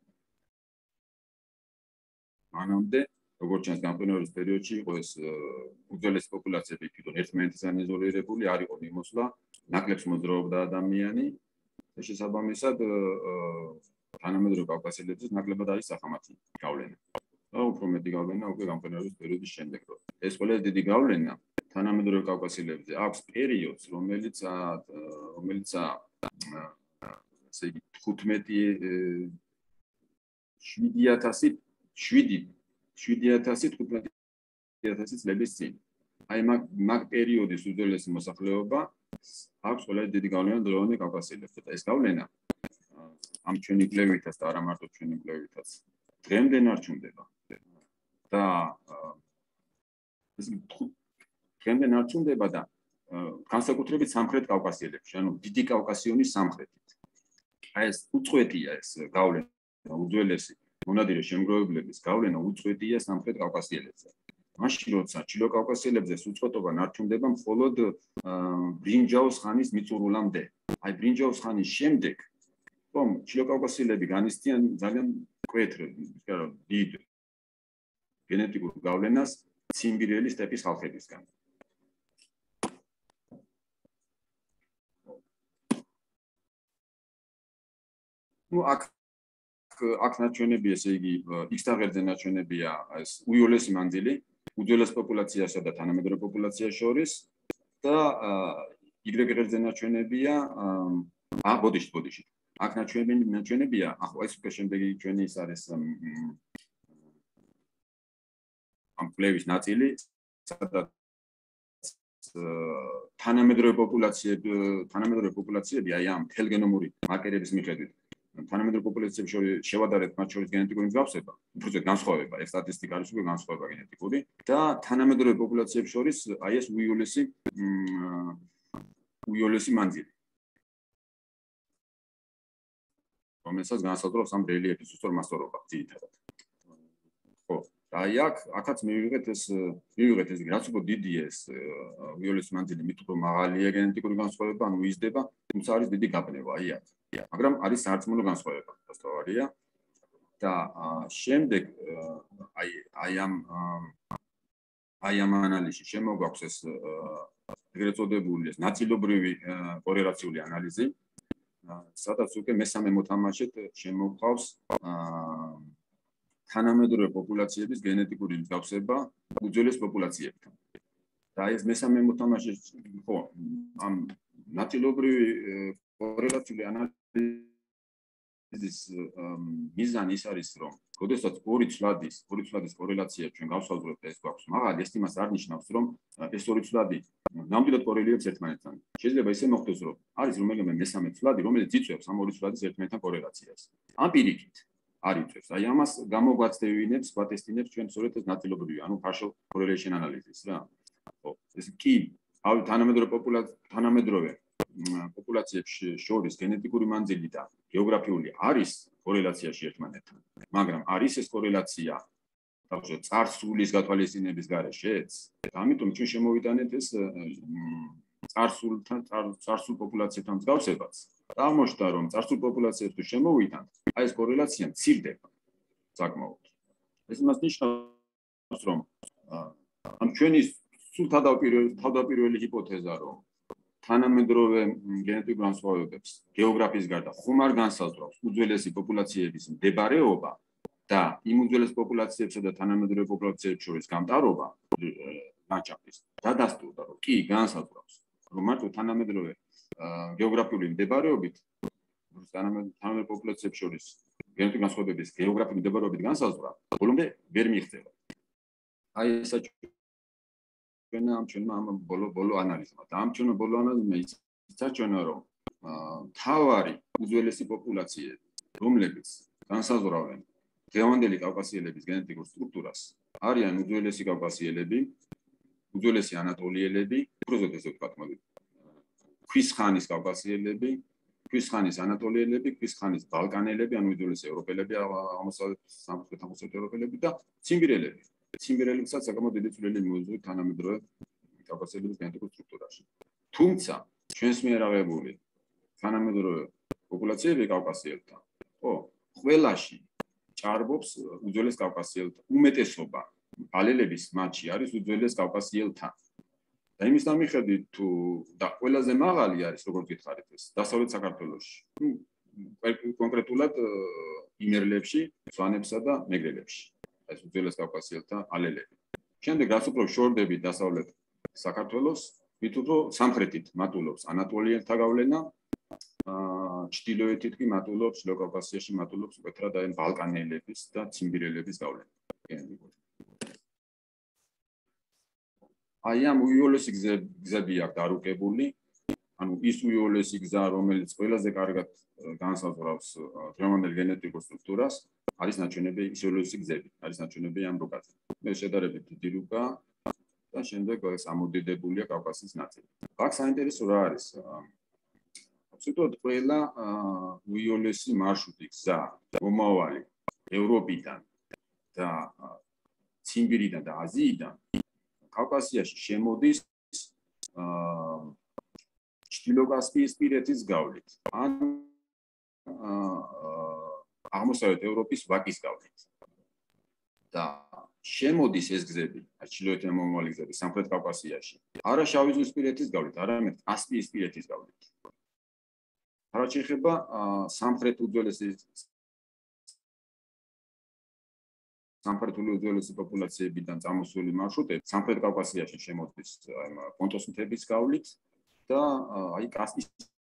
მანამდე როგორც ჩანს გამყინვარების პერიოდში იყო ეს უძველესი პოპულაციები თვითონ ერთმანეთისგან იზოლირებული, არ იყო მიმოსვლა, ნაკლებს მოძრაობდა ადამიანი და შესაბამისად თანამედროვე კავკასიელებს ნაკლებად არის სახამათი გავლენა. და უფრო მეტი გავლენა უკვე გამყინვარების პერიოდის შემდეგ. ეს ყველაზე დიდი გავლენა თანამედროვე კავკასიელებზე აქვს პერიოდს, რომელიც რომელიც ესე იგი თხუთმეტი შვიდი ათასი შვიდი შვიდი ათასი თხუთმეტი ათასი წლების წინ. აი მაგ მაგ პერიოდის უძველესი მოსახლეობა აქვს ყველაზე დიდი გავლენა დღევანდელ კავკასიელებზე. და ეს გავლენა ამ ჩვენი კვლევითაც და არა მარტო ჩვენი კვლევითაც დღემდე ნარჩუნდება. და დღემდე ნარჩუნდება და განსაკუთრებით სამხრეთ კავკასიელებში, ანუ დიდი კავკასიონის სამხრეთით. აი ეს უწყვეტია ეს გავლენა, უძველესი მონადირე შემგროვებლების გავლენა უწყვეტია სამხრეთ კავკასიელებზე. მაშინ როცა ჩილო კავკასიელებზე უწყვეტობა ნარჩუნდება მხოლოდ ბრინჯაოს ხანის მიწურულამდე. აი ბრინჯაოს ხანის შემდეგ რომ ჩილო კავკასიელები განიცდიან ძალიან მკვეთრ, დიდ გენეტიკურ გავლენას ციმბირელი სტეპის ხალხებისგან. ну აქ აქ ნაჩვენებია, ესე იგი, X-თან ღერძზე ნაჩვენებია ეს უიოლესი მანძილი უძველეს პოპულაციასა და თანამედროვე პოპულაციას შორის და Y ღერძზე ნაჩვენებია ა ბოდიში ბოდიში. აქ ნაჩვენებია ნაჩვენებია, ახლა ეს უკვე შემდეგი ჩვენი ის არის ამ კვლევის ნაწილი, სადაც თანამედროვე პოპულაციები თანამედროვე პოპულაციები აი ამ თელგენომური მარკერების მიხედვით თანამედროვე პოპულაციებს შორის შევადარებთ მათ შორის გენეტიკური მსგავსება, უბრალოდ განსხვავება, ეს სტატისტიკა არის უკვე განსხვავება გენეტიკური და თანამედროვე პოპულაციებს შორის აი ეს უიოლესი უიოლესი მანძილი. რომელსაც განსაზღვრავს ამ რელიეფის უსწორმასწორობა ძირითადად. ხო, აი აქ აქაც მივიღეთ ეს მივიღეთ ეს რაც უფრო დიდია ეს უიოლესი მანძილი, მით უფრო მაღალია გენეტიკური განსხვავება, ანუ იზრდება, თუმცა არის დიდი გაბნევა აი აქ. მაგრამ არის სარწმუნო განსხვავება, დასტოვარია და შემდეგ აი აი ამ აი ამ ანალიზში შემოგვაქვს ეს ეგრეთ წოდებული ეს ნაწილობრივი კორელაციული ანალიზი, სადაც უკვე მესამე მოთამაშედ შემოგვყავს თანამედროვე პოპულაციების გენეტიკური მსგავსება უძველეს პოპულაციებთან. და ეს მესამე მოთამაშე ხო ამ ნაწილობრივი კორელაციული ანალიზის მიზანი ის არის, რომ როდესაც ორი ცვლადის, ორი ცვლადის კორელაცია ჩვენ გავსაზღვრებთ და ეს გვაქვს მაღალი, ეს იმას არ ნიშნავს, რომ ეს ორი ცვლადი ნამდვილად კორელირებს ერთმანეთთან. შეიძლება ისე მოხდეს, რომ არის რომელიმე მესამე ცვლადი, რომელიც იწვევს ამ ორი ცვლადის ერთმანეთთან კორელაციას. ამ პირიქით არ იწვევს. აი ამას გამოგვაცდევინებს, გვატესტინებს ჩვენ სწორედ ეს ნაწილობრივი, ანუ partial correlation analysis რა. ხო, ეს კი ავი თანამედროვე პოპულაცია თანამედროვე პოპულაციებს შორის გენეტიკური მანძილი და გეოგრაფიული არის კორელაციაში ერთმანეთთან, მაგრამ არის ეს კორელაცია თავშე წარსულის გათვალისწინების გარეშეც. ამიტომ ჩვენ შემოვიტანეთ ეს წარსულთან წარსულ პოპულაციებთან მსგავსებაც. და აღმოჩნდა, რომ წარსულ პოპულაციებს თუ შემოვიტანთ, აი ეს კორელაცია მცირდება საკმაოდ. ეს იმას ნიშნავს, რომ ამ ჩვენი სულ თავდაპირველი თავდაპირველი ჰიპოთეზა, რომ თანამედროვე გენეტიკურ განსხვავებებს გეოგრაფიის გარდა ხომ არ განსაზღვრავს უძველესი პოპულაციების მდებარეობა და იმ უძველეს პოპულაციებსა და თანამედროვე პოპულაციებს შორის გამტარობა ლანდშაფტის დადასტურდა, რომ კი განსაზღვრავს, რომ მარტო თანამედროვე გეოგრაფიული მდებარეობით თანამედროვე პოპულაციებს შორის გენეტიკური განსხვავებების გეოგრაფიული მდებარეობით განსაზღვრა ბოლომდე ვერ მიიღწევა. აი ესა ჩვენა ამ ჩვენმა ამ ბოლო ბოლო ანალიზმა და ამ ჩვენო ბოლო ანალიზმა ისაჩვენა, რომ თავარი უძველესი პოპულაციები, რომლებიც განსაზღვრავენ დღევანდელი კავკასიელების გენეტიკურ სტრუქტურას, არიან უძველესი კავკასიელები, უძველესი ანატოლიელები, უბრალოდ ესე ვთქვათ, მოდი. ქვის ხანის კავკასიელები, ქვის ხანის ანატოლიელები, ქვის ხანის ბალკანელები, ანუ უძველესი ევროპელები, აღმოსავლეთ სამხრეთ აღმოსავლეთ ევროპელები და ციმბირელები. ციმბირელებსაც საკმაოდ დიდი წვლილი მიუძღვით თანამედროვე კავკასიელების გენეტიკურ სტრუქტურაში. თუმცა ჩვენს მიერ აღებული თანამედროვე პოპულაციები კავკასიელთან, ხო, ყველაში ჭარბობს უძველეს კავკასიელთან. უმეტესობა ალელების მათში არის უძველეს კავკასიელთან. და იმის მიხედვით თუ და ყველაზე მაღალი არის, როგორც გითხარით, ეს დასავლეთ საქართველოში. ნუ კონკრეტულად იმერლებში, სვანებსა და მეგრელებში. ეს უძველეს კავკასიელთა ალელები. შემდეგ რაც უფრო შორდები დასავლეთ საქართველოს, მით უფრო სამხრეთით მატულობს ანატოლიელთა გავლენა, ჩრდილოეთით კი მატულობს კავკასიაში მატულობს უკეთრად აი ბალკანელების და ციმბირელების გავლენა. აი ამ უიოლესი გზები აქვს დარუკებული, ანუ ის უიოლესი გზა, რომელიც ყველაზე კარგად განსაზღვრავს დღევანდელ გენეტიკურ სტრუქტურას, არის ნაჩვენები ისოლეოსი გზები, არის ნაჩვენები ამ რუკაზე. მე შედარებით დიდი რუკა და და შემდეგ ეს ამოდედებულია კავკასიის ნაწილი. აქ საინტერესო რა არის? აბსოლუტურად ყველა უიოლესი მარშრუტი გზა მომავალი ევროპიდან და ციმბირიდან და აზიიდან კავკასიაში შემოდის ჩრდილო-კასპიისპირეთის გავლით ან აღმოსავლეთ ევროპის ვაკის გავლით. და შემოდის ეს გზები, ჩრდილოეთიდან მომავალი გზები სამხრეთ კავკასიაში, არა შავი ზღვისპირეთის გავლით, არამედ კასპიისპირეთის გავლით. რაც შეეხება სამხრეთ უძველესი სამხრეთული უძველესი პოპულაციებიდან წამოსული მარშრუტები სამხრეთ კავკასიაში შემოდის პონტოს მთების გავლით და აი კასპიის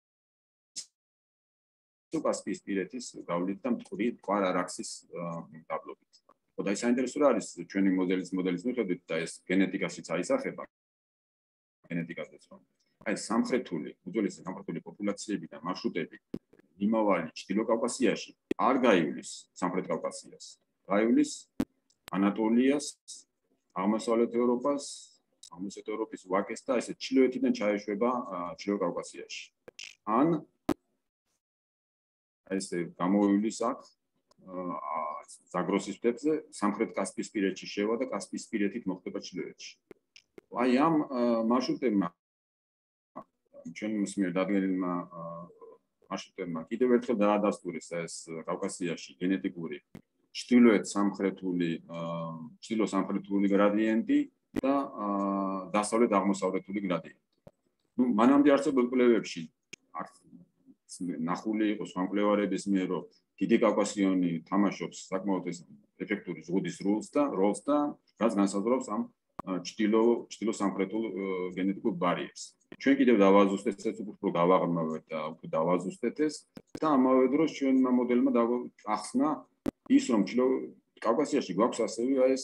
კასპიისპირეთის გავლით და მტკვრის კვარ-არაქსის დაბლობით. და ის საინტერესო რა არის ჩვენი მოდელის მოდელის მიხედვით და ეს გენეტიკაშიც აისახება გენეტიკაზეც რომ აი სამხრეთული უძველესი სამხრეთული პოპულაციებიდან მარშრუტები მიმავალი ჩრდილო-კავკასიაში არ გაივლის სამხრეთ კავკასიას, გაივლის ანატოლიას, აღმოსავლეთ ევროპას, აღმოსავლეთ ევროპის ვაკეს და ესე ჩრდილოეთიდან ჩაეშვება ჩრდილო-კავკასიაში. ან ესე გამოვივლის აქ ზაგროსის მთებზე სამხრეთ კასპიისპირეთში შევა და კასპიისპირეთით მოხდება ჩრდილოეთში. აი ამ მარშრუტებმა ჩვენი მსმენელი დადგენილმა მარშრუტებმა კიდევ ერთხელ დაადასტურეს ეს კავკასიაში გენეტიკური ჩრდილოეთ სამხრეთული ჩრდილო-სამხრეთული გრადიენტი და დასავლეთ აღმოსავლეთული გრადიენტი. ნუ მანამდე არსებულ კვლევებში ნახული იყო სხვა მკვლევარების მიერ რომ დიდი კავკასიონი თამაშობს საკმაოდ ეფექტური ზღუდის როლს და როლს და რაც განსაზღვრავს ამ ჩრდილო ჩრდილო-სამხრეთულ გენეტიკურ ბარიერს. ჩვენ კიდევ დავაზუსტეთ ეს უფრო გავაღრმავეთ და უფრო დავაზუსტეთ ეს და ამავე დროს ჩვენმა მოდელმა ახსნა ის რომ კავკასიაში გვაქვს ასევე ეს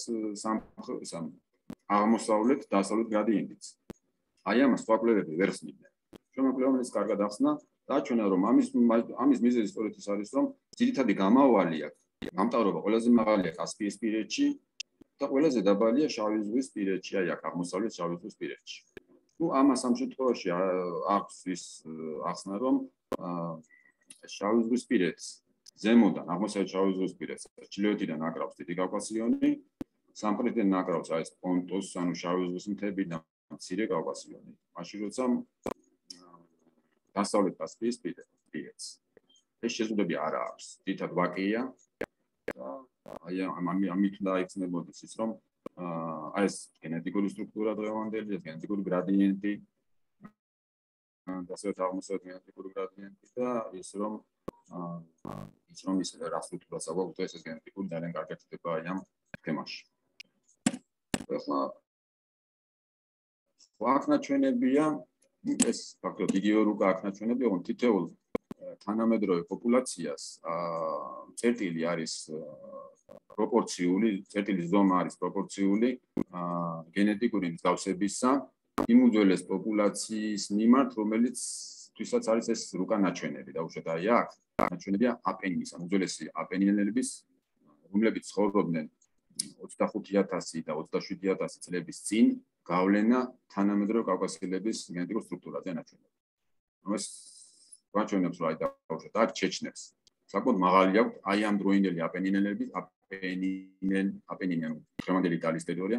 აღმოსავლეთ დასავლეთ გრადიენტიც. აი ამას სხვა კვლევები ვერ ხსნიდნენ. ჩვენმა კვლევამ ეს კარგად ახსნა დაჩვენა რომ ამის ამის მიზეზი სწორედ ის არის რომ ძირითადი გამავალი აქვს გამტარობა ყველაზე მაღალია კასპიისპირეთში და ყველაზე დაბალია შავი ზღვისპირეთში, აი აქ აღმოსავლეთ შავი ზღვისპირეთში. ნუ ამას ამ შემთხვევაში აქვს ის ახსნა რომ შავი ზღვისპირეთს ზემოდან აღმოსავლეთ შავი ზღვისპირეთს ჩრდილოეთიდან აკრავს დიდი კავკასიონი, სამხრეთიდან აკრავს აი ეს პონტოს ანუ შავი ზღვის მთები და მცირე კავკასიონი. მაშინ როცა დასავლეთ კასპიისპირეთს ეს შეზღუდვები არ აქვს. თითქოს ვაკეა და აი ამით უნდა იხსნებოდეს ის რომ აი ეს გენეტიკური სტრუქტურა დღევანდელი, ეს გენეტიკური გრადიენტი დასავლეთ აღმოსავლეთ გენეტიკური გრადიენტი და ის რომ ის რომ ის რა სტრუქტურას აქვს ეს გენეტიკური ძალიან კარგად ხდება აი ამ თემაში. ახლა ვაკნაჩვენებია ეს ფაქტობრივად იგივე რუკა აქნაჩვენებია რომ თითოეულ თანამედროვე პოპულაციას წერტილი არის პროპორციული, წერტილის ზომა არის პროპორციული გენეტიკური მსგავსებისა იმ უძველეს პოპულაციის მიმართ, რომელიც თვისაც არის ეს რუკა ნაჩვენები და უშუალოდ აი აქ ნაჩვენებია აპენინის, ან უძველესი აპენინელების, რომლებიც ცხოვრობდნენ ოცდახუთი ათასი და ოცდაშვიდი ათასი წლების წინ გავლენა თანამედროვე კავკასიელების გენეტიკურ სტრუქტურაზე ნაჩვენებია. ეს გვაჩვენებს რომ აი დავუშვათ აქ ჩეჩნებს. საკმაოდ მაღალი აქვს აი ამ დროინდელი აპენინელების აპენინელ აპენინელ დღევანდელი იტალიის ტერიტორია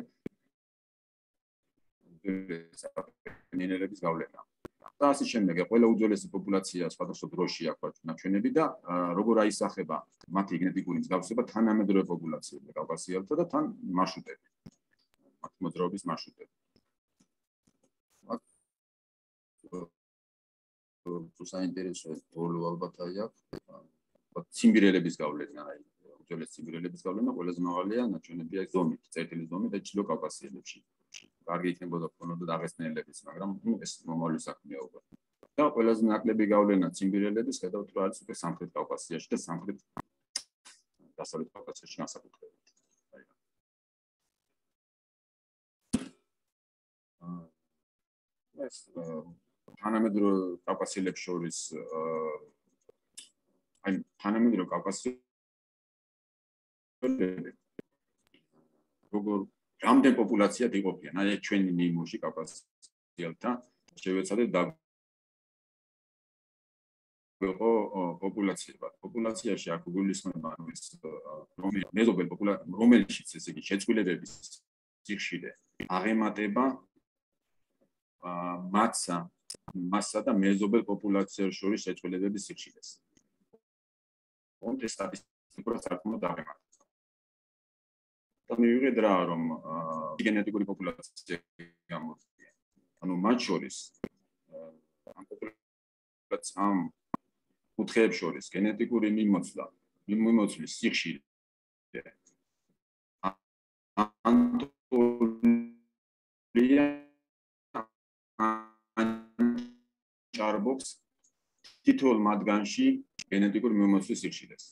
აპენინელების გავლენა. და ასე შემდეგ ყველა უძველესი პოპულაცია სხვადასხვა დროში აქვს ნაჩვენები და როგორ აისახება მათი გენეტიკური მსგავსება თანამედროვე პოპულაციებზე კავკასიელთა და თან მარშრუტები. მათი მოძრაობის მარშრუტები. თუ საინტერესო ბოლო ალბათ აი აქ ციმბირელების გავლენა, აი უძველესი ციმბირელების გავლენა ყველაზე მაღალია ნაჩვენებია ზომით, წერტილის ზომით და ჩრდილო კავკასიელებში. კარგი იქნებოდა ქონოდა დაღესტნელების, მაგრამ ნუ ეს მომავალი საქმეა უკვე. და ყველაზე ნაკლები გავლენა ციმბირელების ხედავთ რა არის უკვე სამხრეთ კავკასიაში და სამხრეთ დასავლეთ კავკასიაში განსაკუთრებით. ეს თანამედროვე კავკასიელებს შორის აი თანამედროვე კავკასიელები როგორ რამდენ პოპულაციად იყოფიან. აი ჩვენი ნიმუში კავკასიელთა შევეცადეთ და იყო პოპულაცია. პოპულაციაში აქ გულისხმობა ის რომელიც მეზობელ პოპულაცია რომელშიც ესე იგი შეწყვილებების სიხშირე აღემატება მასა მასა და მეზობელ პოპულაციას შორის შეწყვილებების სიხშირეს. ეს სტატისტიკურად საკმაოდ აღემატება. და მივიღეთ რა რომ გენეტიკური პოპულაცია გამოდის. ანუ მათ შორის ამ პოპულაციამ კუთხეებს შორის გენეტიკური მიმოცვლა, მიმოცვლის სიხშირე ანტოლია ჭარბობს თითოეულ მათგანში გენეტიკური მიმოცვლის სიხშირეს.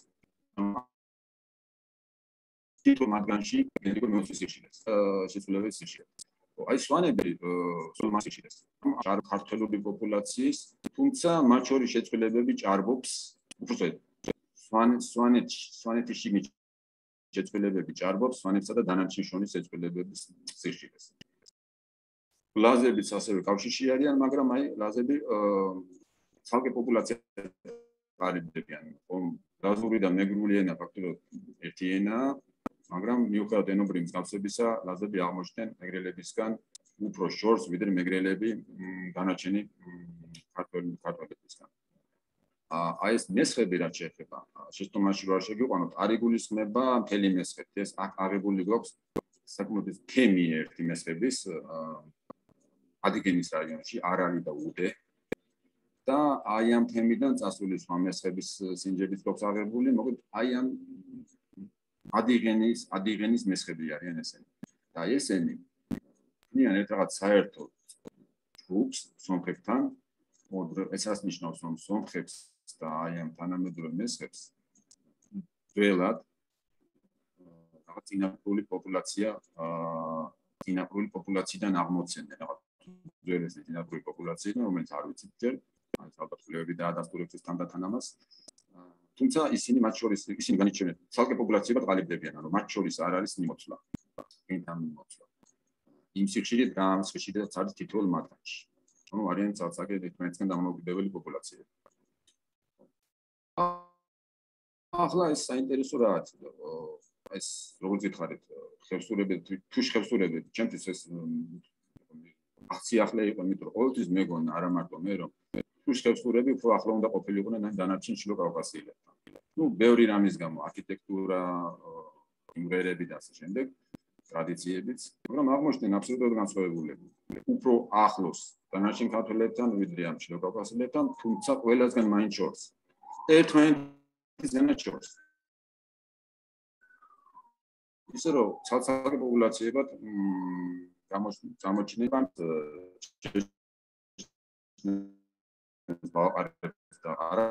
თითოეულ მათგანში გენეტიკური მიმოცვლის სიხშირეს. შეცვლილების სიხშირეს. აი სვანები სულ სიხშირეს. ქართველური პოპულაციის, თუმცა მათ შორის შეცვლილებები ჭარბობს, უბრალოდ სვანეთში, სვანეთის შიგნით შეცვლილებები ჭარბობს სვანეთსა და დანარჩენ შორის შეცვლილებების სიხშირეს. ლაზებიც ასევე კავშირში არიან, მაგრამ აი ლაზები ცალკე პოპულაციას ყალიბდებიან. ლაზური და მეგრული ენა ფაქტობრივად ერთი ენაა, მაგრამ მიუხედავად ენობრივი მსგავსებისა, ლაზები აღმოჩნდნენ მეგრელებისგან უფრო შორს, ვიდრე მეგრელები დანარჩენი ქართველებისგან. აი ეს მესხები რაც შეეხება, შეცდომაში რა შეგიყვანოთ, არ იგულისხმება მთელი მესხები. ეს აქ აღებული გვაქვს საკმაოდ თემი ერთი მესხების ადიგენის რაიონში, არალი და უდე. და აი ამ თემიდან წასული სხვა მესხების სინჯების გვაქვს აღებული, მოკლედ აი ამ ადიგენის ადიგენის მესხები არიან ესენი. და ესენი ნიან ერთ რაღაც საერთო ჯგუფს სომხებთან, ესაც ნიშნავს რომ სომხებს და აი ამ თანამედროვე მესხებს ძველად რაღაც წინაპრული პოპულაცია წინაპრული პოპულაციიდან აღმოცენდნენ რაღაც ძველესი წინაპრული პოპულაციიდან, რომელიც არ ვიცით ჯერ, აი ალბათ კვლევები დაადასტურებს ეს თანდათან ამას. თუმცა ისინი მათ შორის ისინი განიჩენენ ცალკე პოპულაციებად ყალიბდებიან, ანუ მათ შორის არ არის მიმოცვლა. გენთან მიმოცვლა. იმ სიხშირით ამ სიხშირით არის თითოეულ მათგანში. ანუ არიან ცალსაკე ერთმანეთისგან დამოუკიდებელი პოპულაციები. ახლა ეს საინტერესო რაღაცა. ეს როგორც გითხარით, ხევსურებით თუ ხევსურებით, ჩემთვის ეს ახციახლე იყო, იმიტომ რომ ყოველთვის მეგონა არა მარტო მე რომ თუ ხევსურები უფრო ახლო უნდა ყოფილიყვნენ დანარჩენ შილო კავკასიელებთან. ნუ ბევრი რამის გამო, არქიტექტურა, იმღერები და ასე შემდეგ, ტრადიციებიც, მაგრამ აღმოჩნდნენ აბსოლუტურად განსხვავებულები. უფრო ახლოს დანარჩენ ქართველებთან, ვიდრე ამ შილო კავკასიელებთან, თუმცა ყველასგან მაინც შორს. ერთმანეთისგან შორს. ისე რომ ცალსაკე პოპულაციებად გამოჩნდება და არა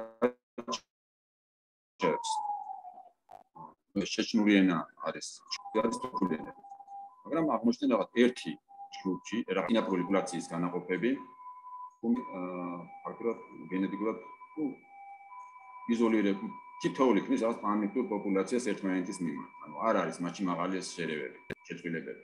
შეჩნური ენა არის არის თურქული ენა. მაგრამ აღმოჩნდება რაღაც ერთი ჯგუფი, რა წინაპრული პოპულაციის განაყოფები, ფაქტობრივად გენეტიკურად იზოლირებული თითოეული ხნის რაღაც პანიკურ პოპულაციას ერთმანეთის მიმართ. ანუ არ არის მათში მაღალი ეს შერევები, შეწყვილებები.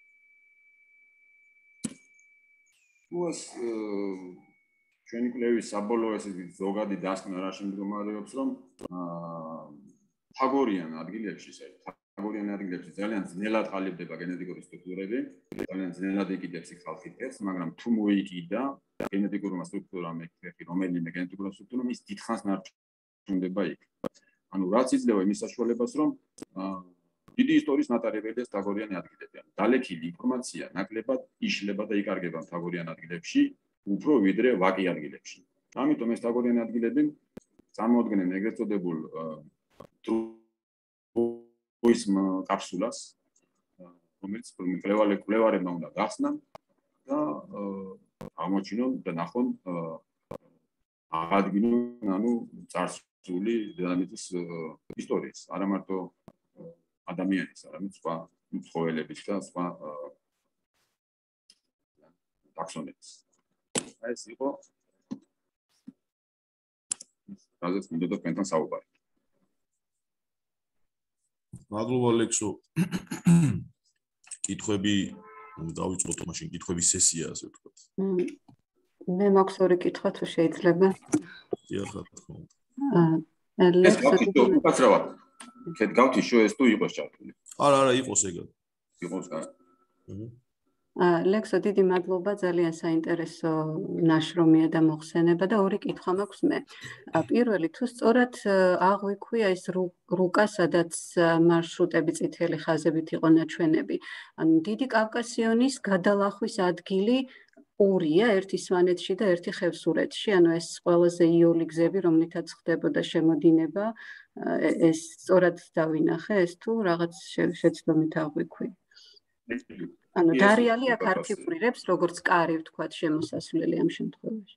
უას ჩვენი კვლევის საბოლოო ესე ზოგადი დასკვნა რა შემდგომარეობს, რომ თაგორიან ადგილებში, თაგორიან ადგილებში ძალიან ძნელად ყალიბდება გენეტიკური სტრუქტურები, ძალიან ძნელად იკიდებს ხალხითებს, მაგრამ თუ მოიკიდა გენეტიკურმა სტრუქტურამ ეხი რომელიმე გენეტიკურმა სტრუქტურამ ის დიდხანს ნარჩუნდება იქ. ანუ რაც იძლევა იმის საშუალებას, რომ დიდი ისტორიის მატარებელია თაგორიანი ადგილები. დალექილი ინფორმაცია ნაკლებად იშლება და იკარგება თაგორიან ადგილებში, უფრო ვიდრე ვაკი ადგილებში. ამიტომ ეს თაგორიანი ადგილები წარმოადგენენ ეგრეთ წოდებულ დროის კაფსულას, რომელიც კვლევარებმა უნდა გახსნან და აღმოჩინონ და ნახონ აღადგინონ ანუ წარსული დედამიწის ისტორიის, არა მარტო ადამიანის, არამედ სხვა ცხოველების და სხვა ტაქსონების. აი ეს იყო რაზეც მინდოდა თქვენთან საუბარი. მადლობა ლექსო. კითხვები დავიწყოთ მაშინ კითხვების სესია ასე ვთქვათ. მე მაქვს ორი კითხვა თუ შეიძლება. დიახ, რა თქმა უნდა. ეს გავთიშო უკაცრავად. ქეთ გავთიშო ეს თუ იყოს ჩართული. არა, არა, იყოს ეგად. იყოს რა. ლექსო, დიდი მადლობა, ძალიან საინტერესო ნაშრომია და მოხსენება და ორი კითხვა მაქვს მე. პირველი, თუ სწორად აღვიქვია ეს რუკა, სადაც მარშრუტები წითელი ხაზებით იყო ნაჩვენები. ანუ დიდი კავკასიონის გადალახვის ადგილი ორია, ერთი სვანეთში და ერთი ხევსურეთში, ანუ ეს ყველაზე იოლი გზები, რომლითაც ხდებოდა შემოდინება, ეს სწორად დავინახე, ეს თუ რაღაც შეცდომით აღვიქვი. ანუ დარიალი აქ არ ფიგურირებს, როგორც კარი ვთქვათ, შემოსასვლელი ამ შემთხვევაში.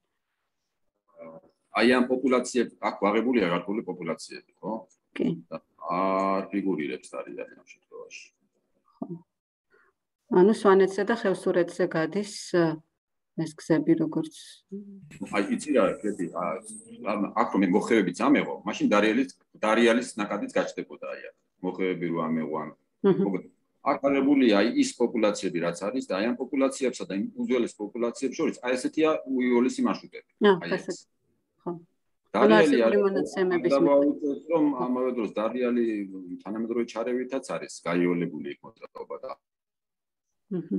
აი ამ პოპულაციები, აქ ვაღებულია ქართული პოპულაციები, ხო? კი. არ ფიგურირებს დარიალი ამ შემთხვევაში. ხო. ანუ სვანეთზე და ხევსურეთზე გადის ეს გზები როგორც აი იცი რა, კეთი, აქ რომ მოხევებიც ამეღო, მაშინ დარიალის დარიალის ნაკადიც გაჩნდებოდა აი აქ. მოხევები რო ამეღო ამ. აქ აღებულია აი ის პოპულაციები რაც არის და აი ამ პოპულაციებსა და იმ უძველეს პოპულაციებს შორის აი ესეთია უიოლესი მარშრუტები. აი ეს. ხო. დარიალი არის რომ ამავე დროს დარიალი თანამედროვე ჩარევითაც არის გაიოლებული იქ მოძრაობა და აჰა.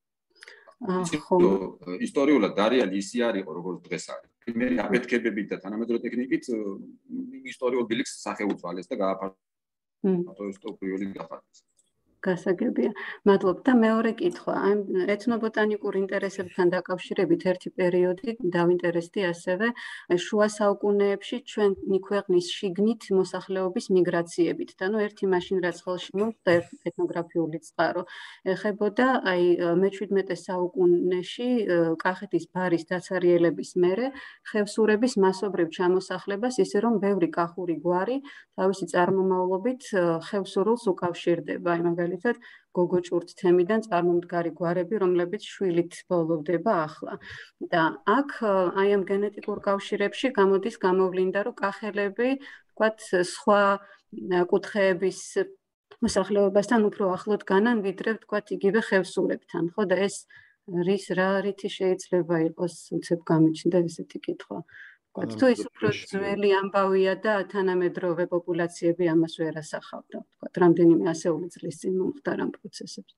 ხო. ისტორიულად დარიალი ისე არ იყო როგორც დღეს არის. მე აფეთქებებით და თანამედროვე ტექნიკით ისტორიულ ბილიქს სახეუცვალეს და გააფართო ისტორიული გახადეს. გასაგებია. მადლობა და მეორე კითხვა. ამ ეთნობოტანიკურ ინტერესებთან დაკავშირებით ერთი პერიოდი დავინტერესდი ასევე შუა საუკუნეებში ჩვენი ქვეყნის შიგნით მოსახლეობის მიგრაციებით. და ნუ ერთი მაშინ რაც ხელში მომხდა ეთნოგრაფიული წყარო ეხებოდა აი მეჩვიდმეტე საუკუნეში კახეთის ბარის დაცარიელების მერე ხევსურების მასობრივ ჩამოსახლებას, ისე რომ ბევრი კახური გვარი თავისი წარმომავლობით ხევსურულს უკავშირდება. აი მაგალითად გოგო ჭურთთემიდან წარმომდგარი გვარები, რომლებიც შვილით ბოლოვდება ახლა. და აქ აი ამ გენეტიკურ კავშირებში გამოდის გამოვლინდა, რომ კახელები, ვთქვათ, სხვა კუთხეების მოსახლეობასთან უფრო ახლოდ განან, ვიდრე ვთქვათ, იგივე ხევსურებთან, ხო და ეს რის რა რითი შეიძლება იყოს უცებ გამიჩნდა ესეთი კითხვა. თუ ის უფრო ძველი ამბავია და თანამედროვე პოპულაციები ამას ვერ ასახავდა, ვთქვათ, რამდენიმე ასეული წლის წინ მომხდარ ამ პროცესებს.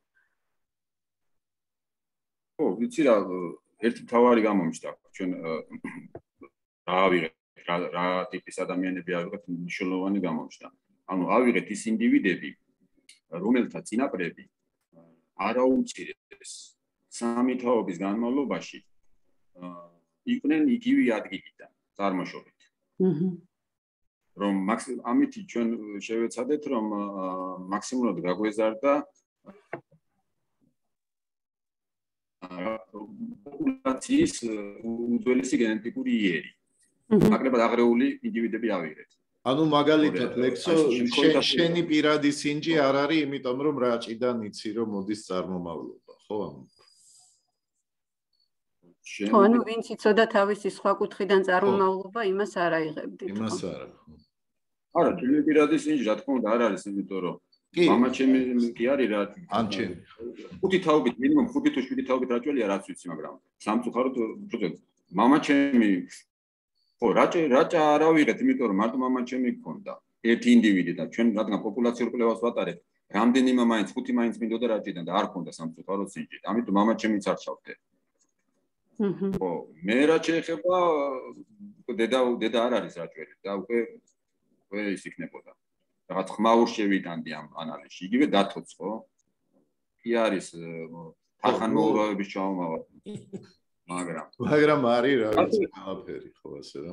ხო, ვიცი რა, ერთი მთავარი გამომჩნდა, ჩვენ რა ავიღეთ, რა ტიპის ადამიანები ავიღეთ, მნიშვნელოვანი გამომჩნდა. ანუ ავიღეთ ის ინდივიდები, რომელთა წინაპრები არაუმცირეს სამი თაობის განმავლობაში იყვნენ იგივე ადგილიდან. წარმოშობით. აჰა. რომ ამითი ჩვენ შევეცადეთ რომ მაქსიმალურად გაგვეზარდა პოპულაციის უძველესი გენეტიკური იერი. ნაკლებად აღრეული ინდივიდები ავიღეთ. ანუ მაგალითად ლექსო შენი პირადი სინჯი არ არის, იმიტომ რომ რაჭიდან იცი რომ მოდის წარმომავლობა, ხო? ხო, ანუ ვინც იცოდა თავისი სხვა კუთხიდან წარმომავლობა, იმას არ აიღებდით. იმას არა, ხო. არა, ჩემი პირადი სინჯი, რა თქმა უნდა, არ არის, იმიტომ რომ მამა ჩემი კი არის რა. ან ჩემი. ხუთი თაობით, მინიმუმ ხუთი თუ შვიდი თაობით რაჭველია, რაც ვიცი, მაგრამ სამწუხაროდ მამა ჩემი ხო, რაჭა რაჭა არ ავიღეთ, იმიტომ რომ მარტო მამა ჩემი გქონდა. ერთი ინდივიდი და ჩვენ რადგან პოპულაციურ კვლევას ვატარებთ, რამდენიმე მაინც ხუთი მაინც მინდოდა რაჭიდან და არ ქონდა სამწუხაროდ სინჯი. ამიტომ მამა ჩემიც არ ჩავდე. ხო, მე რა შეეხება დედა დედა არ არის რაჭველი და უკვე უკვე ის იქნებოდა. რაღაც ხმაურ შევიტანდი ამ ანალიზში. იგივე დათოც, ხო? კი არის თანხან მოურაობის ჩაომავა. მაგრამ მაგრამ არის რა ვიცი ყველაფერი, ხო ასე რა.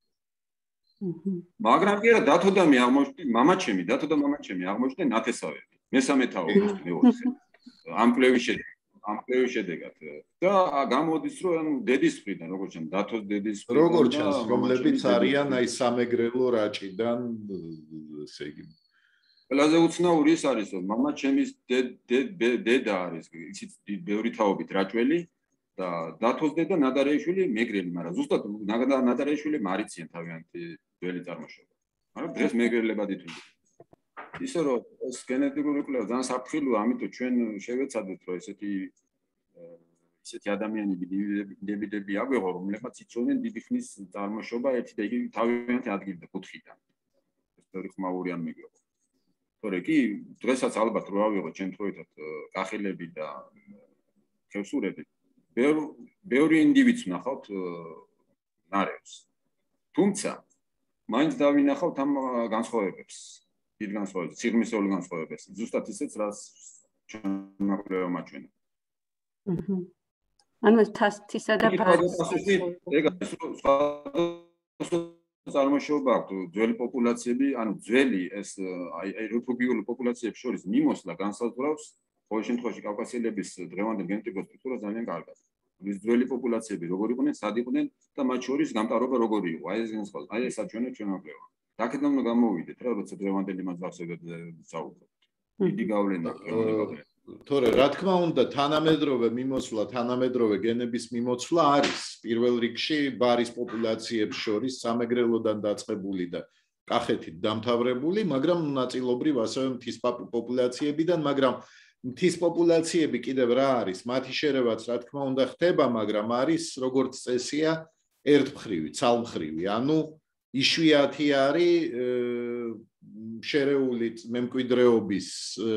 მაგრამ კი არა დათო და მე აღმოჩნდი, მამა ჩემი, დათო და მამა ჩემი აღმოჩნდნენ ნათესავები. მესამე თაობის მეოთხე. ამ კვლევის შედეგად ამ კვლევის შედეგად და გამოდის რომ ანუ დედის მხრიდან როგორც ჩანს დათოს დედის მხრიდან როგორც ჩანს რომლებიც არიან აი სამეგრელო რაჭიდან ესე იგი ყველაზე უცნაური ის არის რომ მამა ჩემის დედა არის იცით ბევრი თაობით რაჭველი და დათოს დედა ნადარეიშვილი მეგრელი მაგრამ ზუსტად ნადარეიშვილი მარიციან თავიანთი ძველი წარმოშობა მაგრამ დღეს მეგრელებად ითვლიან ისე რომ ეს გენეტიკური კვლევა ძალიან საფრთხილოა, ამიტომ ჩვენ შევეცადეთ რომ ესეთი ისეთი ადამიანები დებიდები აგვეღო, რომლებმაც იცოდნენ დიდი ხნის წარმოშობა ერთი და იგივე თავიანთი ადგილიდან კუთხიდან. ეს თორე ხმაური არ მიგვეღო. თორე კი დღესაც ალბათ რო ავიღოთ შემთხვევით კახელები და ხევსურები, ბევრი ინდივიდს ვნახავთ ნარევს. თუმცა მაინც დავინახავთ ამ განსხვავებებს. დიდ განსხვავებებს, სიღრმისეულ განსხვავებებს. ზუსტად ისეც, რაც ჩვენმა კვლევამ აჩვენა. აჰა. ანუ ეს თასთისა და ბარის ეგ წარმოშობა აქვს ძველი პოპულაციები, ანუ ძველი ეს აი რეპუბლიკური პოპულაციების შორის მიმოსვლა განსაზღვრავს ყოველ შემთხვევაში კავკასიელების დღევანდელ გენეტიკურ სტრუქტურას ძალიან კარგად. ის ძველი პოპულაციები როგორ იყვნენ, სად იყვნენ და მათ შორის გამტარობა როგორი იყო. აი ეს განსხვავება. აი ეს აჩვენებს ჩვენმა კვლევამ. აქედან უნდა გამოვიდეთ რა, როცა დღევანდელი მასშტაბებით საუბრობთ. დიდი გავლენა აქვს. თორე რა თქმა უნდა თანამედროვე მიმოსვლა, თანამედროვე გენების მიმოცვლა არის პირველ რიგში ბარის პოპულაციებს შორის სამეგრელოდან დაწყებული და კახეთით დამთავრებული, მაგრამ ნაწილობრივ ასევე მთის პოპულაციებიდან, მაგრამ მთის პოპულაციები კიდევ რა არის? მათი შერევაც რა თქმა უნდა ხდება, მაგრამ არის როგორც წესია ერთმხრივი, ცალმხრივი, ანუ იშვიათი არის შერეული მემკვიდრეობის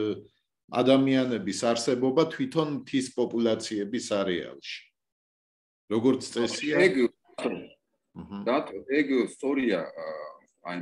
ადამიანების არსებობა თვითონ მთის პოპულაციების არეალში. როგორც წესია, ეგ და ეგ სწორია აი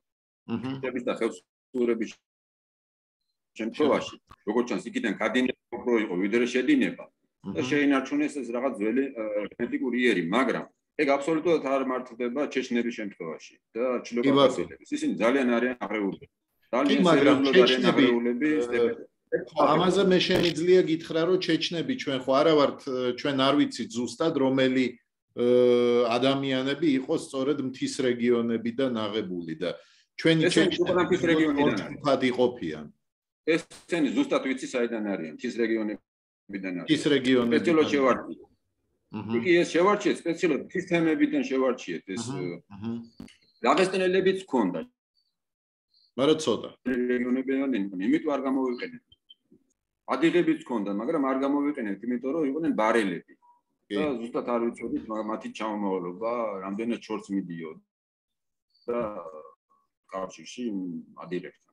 ეს და ხევსურების შემთხვევაში, როგორც ჩანს, იქიდან გადინება უფრო იყო, ვიდრე შედინება და შეინარჩუნეს ეს რაღაც ძველი გენეტიკური იერი, მაგრამ ეგ აბსოლუტურად არ მართლდება ჩეჩნების შემთხვევაში და ჩილოკავკასიელების. ისინი ძალიან არიან აღრეული. ძალიან სერიოზულად არიან აღრეულები. ამაზე მე შემიძლია გითხრა, რომ ჩეჩნები ჩვენ ხო არა ვართ, ჩვენ არ ვიცით ზუსტად რომელი ადამიანები იყო სწორედ მთის რეგიონებიდან აღებული და ჩვენი ჩეჩნები მთის რეგიონიდან იყოფიან. ესენი ზუსტად ვიცი საიდან არიან, მთის რეგიონებიდან არიან. მთის რეგიონებიდან. სპეციალურად შევარჩიეთ. იგი ეს შევარჩიეთ სპეციალურად მთის თემებიდან შევარჩიეთ ეს. დაღესტნელებიც ჰქონდა. მაგრამ ცოტა. რეგიონებიდან იმიტომ არ გამოვიყენეთ. ადიღებიც ჰქონდა, მაგრამ არ გამოვიყენეთ, იმიტომ რომ იყვნენ ბარელები. და ზუსტად არ ვიცოდით მათი ჩამომავლობა, რამდენად შორს მიდიოდა და კავშირში ადიღებთან.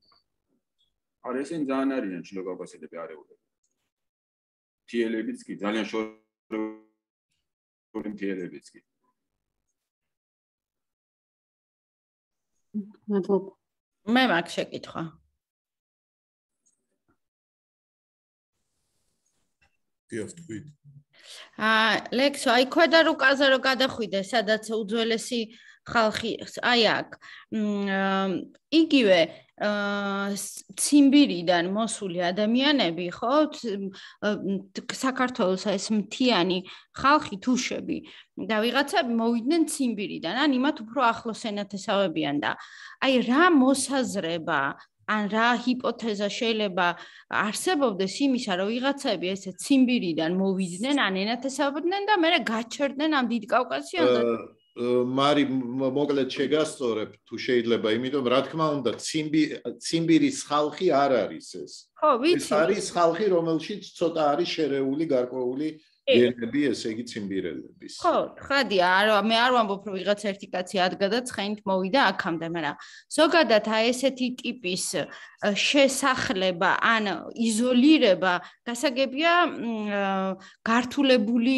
არ ესენ ძალიან არიან ჩილოკავკასიელები არეულები. მთიელებიც კი, ძალიან შორეული მთიელებიც კი. მადლობა. მე მაგ შეკითხვა. გიახტვით. აა ლექსო, აი ქვედა რუკაზე რო გადახვიდე, სადაც უძველესი ხალხი, აი აქ. იგივე ციმბირიდან მოსული ადამიანები, ხო? საქართველოს ეს მთიანი ხალხი თუშები და ვიღაცები მოვიდნენ ციმბირიდან, ან იმათ უფრო ახლოს ენათესავებიან და აი რა მოსაზრება ან რა ჰიპოთეზა შეიძლება არსებობდეს იმისა, რომ ვიღაცები ესე ციმბირიდან მოვიდნენ, ან ენათესავებდნენ და მერე გაჩერდნენ ამ დიდ კავკასიონზე. მარი მოკლედ შეგასწორებ თუ შეიძლება, იმიტომ რა თქმა უნდა ციმბირის ხალხი არ არის ეს. ხო, ვიცი. ეს არის ხალხი, რომელშიც ცოტა არის შერეული გარკვეული გენები, ესე იგი ციმბირელების. ხო, ხადია, არ მე არ ვამბობ, რომ ვიღაც ერთი კაცი ადგა და ცხენით მოვიდა აქამდე, მაგრამ ზოგადად აი ესეთი ტიპის შესახლება ან იზოლირება გასაგებია გართულებული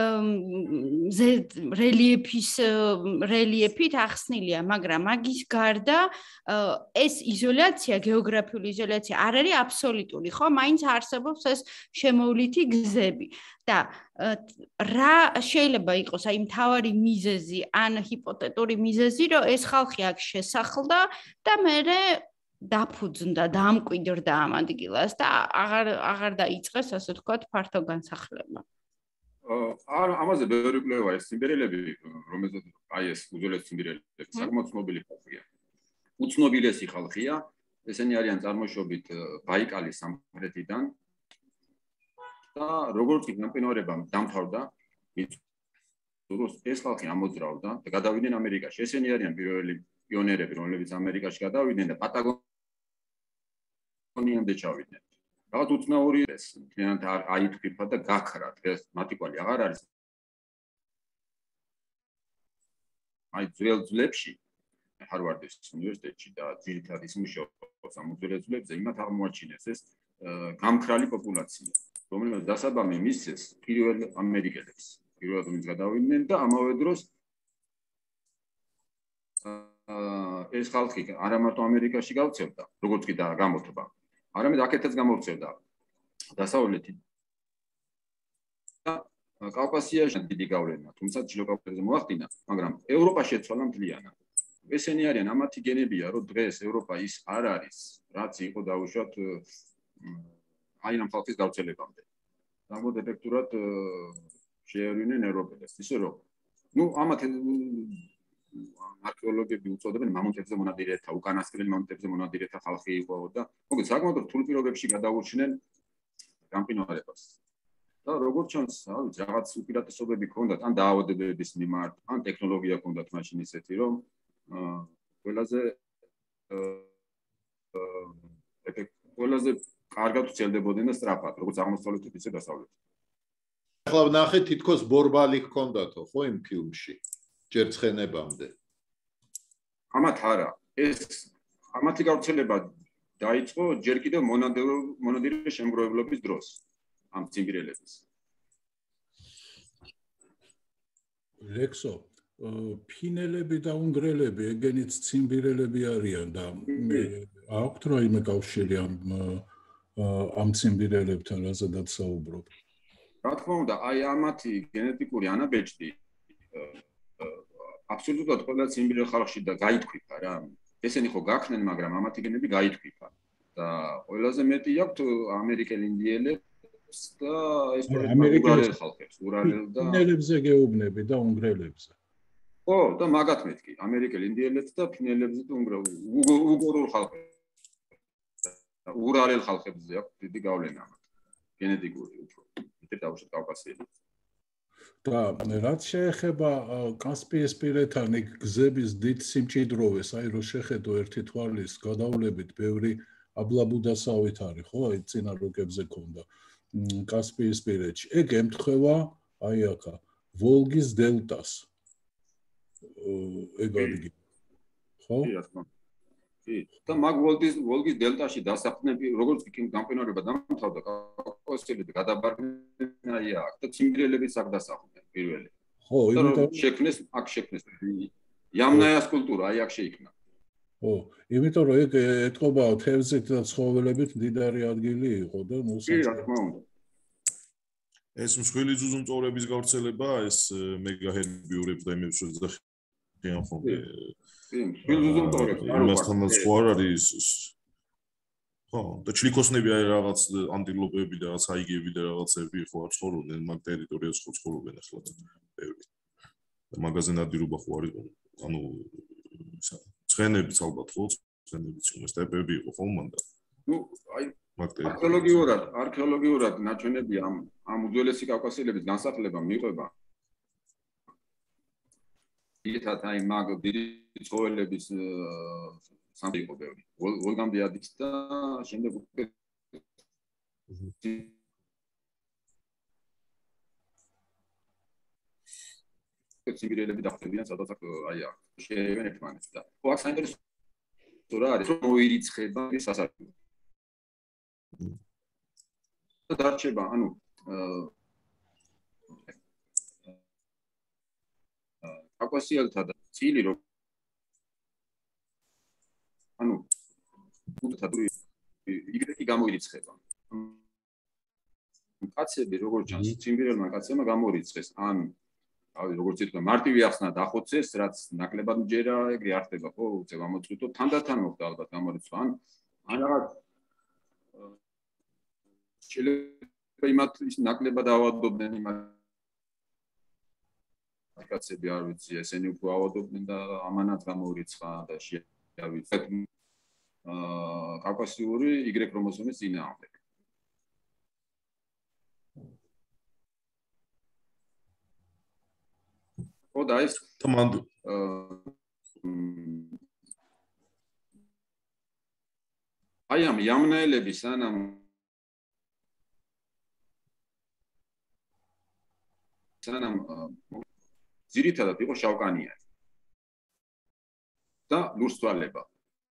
რელიეფის რელიეფით ახსნილია, მაგრამ მაგის გარდა ეს იზოლაცია, გეოგრაფიული იზოლაცია არ არის აბსოლუტური, ხო? მაინც არსებობს ეს შემოვლითი გზები. და რა შეიძლება იყოს აი მთავარი მიზეზი ან ჰიპოთეტური მიზეზი, რომ ეს ხალხი აქ შესახლდა და მერე დაფუძნდა, დამკვიდრდა ამ ადგილას და აღარ აღარ დაიწყეს, ასე ვთქვათ, ფართო განსახლება. აა ამაზე ბევრი კვლევა ეს ციმბირელები, რომელზეც აი ეს უძველესი ციმბირელები საკმაოდ ცნობილი ხალხია. უცნობილესი ხალხია, ესენი არიან წარმოშობით ბაიკალის სამხრეთიდან. და როგორც კი გამყინვარება დამთავრდა, ეს ხალხი ამოძრავდა და გადავიდნენ ამერიკაში. ესენი არიან პირველი პიონერები, რომლებიც ამერიკაში გადავიდნენ და პატაგონიის ემდე ჩავიდნენ. რაღაც უცნაური ეს მთლიანად აითქვიფა და გაქრა დღეს მათი კვალი აღარ არის. აი ძველ ძვლებში ჰარვარდის უნივერსიტეტში და ძირითადად ის მუშაობს ამ ძველ ძვლებზე იმათ აღმოაჩინეს ეს გამქრალი პოპულაცია, რომელიც დასაბამი მისცეს პირველ ამერიკელებს. პირველად ვინც გადავიდნენ და ამავე დროს ეს ხალხი არა მარტო ამერიკაში გავრცელდა, როგორც კი და გამოთბა. არამედ აქეთაც გამოვრცელდა დასავლეთით და კავკასიაში დიდი გავლენა, თუმცა ჩრდილო კავკასიაზე მოახდინა, მაგრამ ევროპა შეცვალა მთლიანად. ესენი არიან ამათი გენებია, რომ დღეს ევროპა ის არ არის, რაც იყო დაუშვათ აი ამ ხალხის გავრცელებამდე. სამოდ ეფექტურად შეერვინენ ევროპელებს, ისე რომ ნუ ამათ არქეოლოგები უწოდებენ მამონტებზე მონადირეთა, უკანასკნელი მამონტებზე მონადირეთა ხალხი იყო და მოგეთ საკმაოდ რთულ პირობებში გადაურჩნენ გამყინვარებას. და როგორც ჩანს, რა ვიცი, რაღაც უპირატესობები ჰქონდათ, ან დაავადებების მიმართ, ან ტექნოლოგია ჰქონდათ მაშინ ისეთი, რომ ყველაზე ყველაზე კარგად ვცელდებოდნენ და სწრაფად, როგორც აღმოსავლეთით, ისე დასავლეთით. ახლა ვნახეთ თითქოს ბორბალი ჰქონდათო, ხო იმ ფილმში? ჯერ ცხენებამდე. ამათ არა, ეს ამათი გავრცელება დაიწყო ჯერ კიდევ მონადირე შემგროვებლობის დროს ამ ციმბირელების. ლექსო, ფინელები და უნგრელები ეგენიც ციმბირელები არიან და აქვთ რაიმე კავშირი ამ ამ ციმბირელებთან, რაზედაც საუბრობ. რა თქმა უნდა, აი ამათი გენეტიკური ანაბეჭდი აბსოლუტურად ყველა ციმბირელ ხალხში და გაითქვიფა რა. ესენი ხო გაქნენ, მაგრამ ამათი გენები გაითქვიფა. და ყველაზე მეტი აქვთ ამერიკელ ინდიელებს და ეს ამერიკელ ხალხებს, ურალელ და ფინელებზე გეუბნები და უნგრელებზე. ხო, და მაგათ მეთქი, ამერიკელ ინდიელებს და ფინელებზე და უგორულ ხალხებს. ურალელ ხალხებზე აქვთ დიდი გავლენა ამათ. გენეტიკური უფრო. მეტი დაუშვათ კავკასიელი. და რაც შეეხება კასპიისპირეთთან გზების დიდ სიმჭიდროვეს, აი რო შეხედო ერთი თვალის გადავლებით ბევრი აბლაბუდასავით არის, ხო? აი წინა რუკებზე ქონდა კასპიისპირეთში. ეგ ემთხვევა აი აქა ვოლგის დელტას. ეგ ადგილი. ხო? კი, რა თქმა უნდა. კი, და მაგ ვოლგის ვოლგის დელტაში დასახლდნენ, როგორც კი გამყინვარება დამთავრდა, კავკასიელები გადაბარგდნენ აი აქ და ციმბირელების აქ დასახლდნენ პირველი. ხო, იმიტომ შექმნეს აქ შექმნეს იამნაიას კულტურა, აი აქ შეიქმნა. ხო, იმიტომ რომ ეგ ეთყობა თევზით და ცხოველებით მდიდარი ადგილი იყო და ნუ კი, რა თქმა უნდა. ეს მსხვილი ძუძუმწოვრების გავრცელება, ეს მეგაჰერბიურებს და იმებს შეძახიან ხოლმე. კი, მსხვილი ძუძუმწოვრები არ მასთან სხვა არ არის. ხო, და ჩლიქოსნები არის რაღაც ანტილოპები და რაღაც აიგები და რაღაცები ხო არ ცხოვრობენ მაგ ტერიტორიაზე ხო ცხოვრობენ ახლა და ბევრი. და მაგაზე ნადირობა ხო არის, ანუ ისა ცხენებიც ალბათ ხო, ცხენებიც უმეტეს სტეპები იყო ხო მანდა. ნუ აი არქეოლოგიურად, არქეოლოგიურად ნაჩვენები ამ ამ უძველესი კავკასიელების განსახლება მიყვება. ითათ აი მაგ დიდი ცხოველების სამი იყო ბევრი. ვოლგამდე ადის და შემდეგ უკვე ციმბირელები დახვდებიან სადაც აი აქ შეერევენ ერთმანეთს და ხო აქ საინტერესო რა არის რომ მოირიცხება ეს სასარგებლო. და დარჩება ანუ კავკასიელთა და წილი რო ანუ უდათადური იგრეთი გამოირიცხება. კაცები როგორც ჩანს ციმბირელმა კაცებმა გამოირიცხეს ან აი როგორც ითქვა მარტივი ახსნა დახოცეს რაც ნაკლებად მჯერა ეგრე არ ხდება ხო უცებ ამოწყვიტო თანდათან მოხდა ალბათ გამორიცხვა ან ან რაღაც შეიძლება იმათ ის ნაკლებად ავადობდნენ იმათ კაცები არ ვიცი ესენი უფრო ავადობდნენ და ამანაც გამოირიცხა და შეავიწყეთ აა კავკასიური Y ქრომოსომის წინააღმდეგ. ხო და ეს თამანდ აი ამ იამნაელები სანამ სანამ ძირითადად იყო შავკანიანი და ლურსწვალება.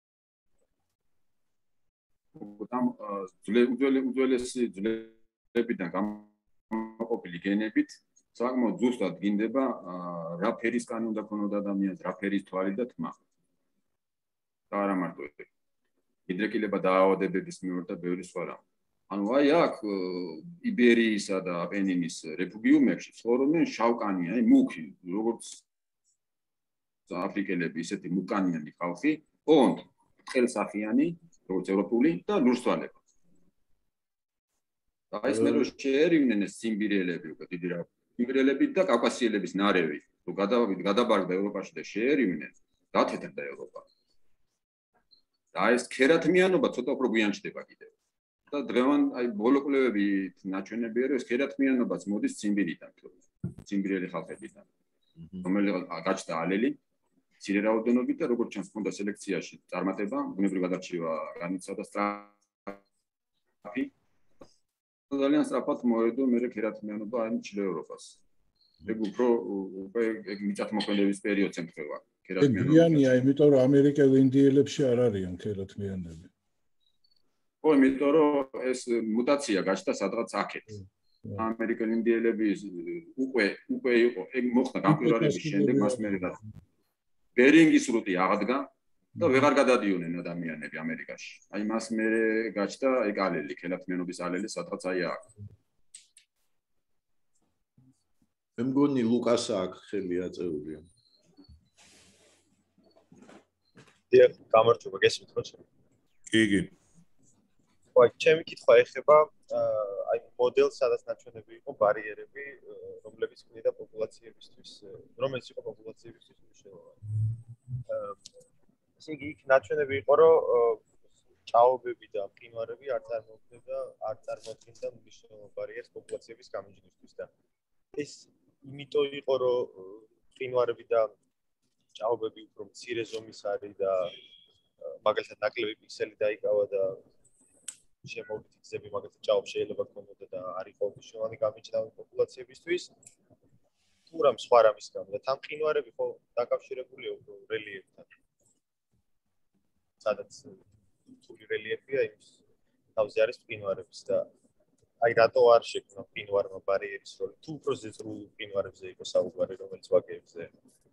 ამ უძველესი ძვლებიდან გამოყოფილი გენებით საკმაოდ ზუსტად გინდება რა ფერის კანი უნდა ქონოდა ადამიანს, რა ფერის თვალი და თმა. და არა მარტო ჰიდრეკილება დაავადებების მიერ და ბევრი სხვა რამ. ანუ აი აქ იბერიისა და აპენინის რეფუგიუმებში ცხოვრობენ შავკანიანი, აი მუქი, როგორც აფრიკელები, ისეთი მუკანიანი ხალხი, ოღონდ ყელსახიანი, როგორც ევროპული და ლურსწვალება. და ეს მე რო შეერივნენ ეს სიმბირელები უკვე დიდი რა სიმბირელები და კავკასიელების ნარევი, თუ გადაბარგდა ევროპაში და შეერივნენ, დათეთრდა ევროპა. და ეს ქერათმიანობა ცოტა უფრო გვიან ჩდება კიდევ. და დღევან აი ბოლო კვლევებით ნაჩვენებია რომ ეს ქერათმიანობაც მოდის ციმბირიდან, ციმბირელი ხალხებიდან. რომელიც გაჩნდა ალელი მცირე რაოდენობით და როგორც ჩანს ჰქონდა სელექციაში წარმატება, ბუნებრივი გადარჩევა განიცადა სწრაფი. ძალიან სწრაფად მოედო მე ქერათმიანობა აი ჩრდილო ევროპას. ეგ უფრო უკვე ეგ მიწათმოქმედების პერიოდს ემთხვევა ქერათმიანობა. ეგიანია, იმიტომ რომ ამერიკელ ინდიელებში არ არიან ქერათმიანები. ო, იმიტომ რომ ეს მუტაცია გაჩნდა სადღაც აქეთ. ამერიკელ ინდიელები უკვე უკვე იყო, ეგ მოხდა გამყინვარების შემდეგ მას მე რა. ბერინგის რუტი აღდგა და ვეღარ გადადიოდნენ ადამიანები ამერიკაში. აი მას მე გაჩნდა ეგ ალელი, ქერათმიანობის ალელი სადღაც აი აქ. მე მგონი ლუკასა აქ ხელი აწეულია. დიახ, გამარჯობა, გესმით ხო? კი, კი. აი, ჩემი კითხვა ეხება აი მოდელს, სადაც ნაჩვენები იყო ბარიერები, რომლებიც ქმნიდა პოპულაციებისთვის, რომელიც იყო პოპულაციებისთვის მნიშვნელოვანი. ესე იგი, იქ ნაჩვენები იყო, რომ ჭაობები და მყინვარები არ წარმოადგენდა, არ წარმოადგენდა მნიშვნელოვან ბარიერს პოპულაციების გამიჯნისთვის და ეს იმიტომ იყო, რომ მყინვარები და ჭაობები უფრო მცირე ზომის არის და მაგალითად ნაკლები პიქსელი დაიკავა და შემოგვიდგა გზები მაგალითად ჭაობს შეიძლება გქონოდა და არ იყო მნიშვნელოვანი გამიჯნავი პოპულაციებისთვის თუ რამ სხვა რამის გამო და თან მყინვარები ხო დაკავშირებულია უფრო რელიეფთან სადაც რთული რელიეფია იმის თავზე არის მყინვარების და აი რატო არ შექმნა მყინვარმა ბარიერის როლი თუ უფრო ზეწრულ მყინვარებზე იყო საუბარი რომელიც ვაგებზე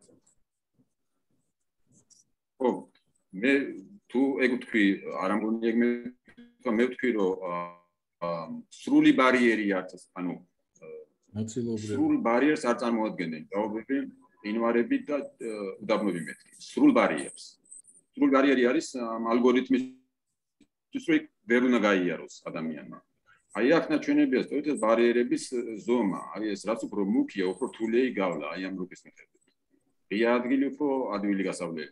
ო მე თუ ეგ ვთქვი არ ამგონი ეგ მე მე ვთქვი რომ სრული ბარიერი არც ანუ ნაწილობრივ სრულ ბარიერს არ წარმოადგენენ ჭაობები, მყინვარები და უდაბნოები მეთქი სრულ ბარიერს სრულ ბარიერი არის ალგორითმის ისე ვერ უნდა გაიაროს ადამიანმა აი აქ ნაჩვენებია სწორედ ეს ბარიერების ზომა აი ეს რაც უფრო მუქია უფრო რთულია იგავლა აი ამ რუკის მიხედვით ღია ადგილი უფრო ადვილი გასავლელი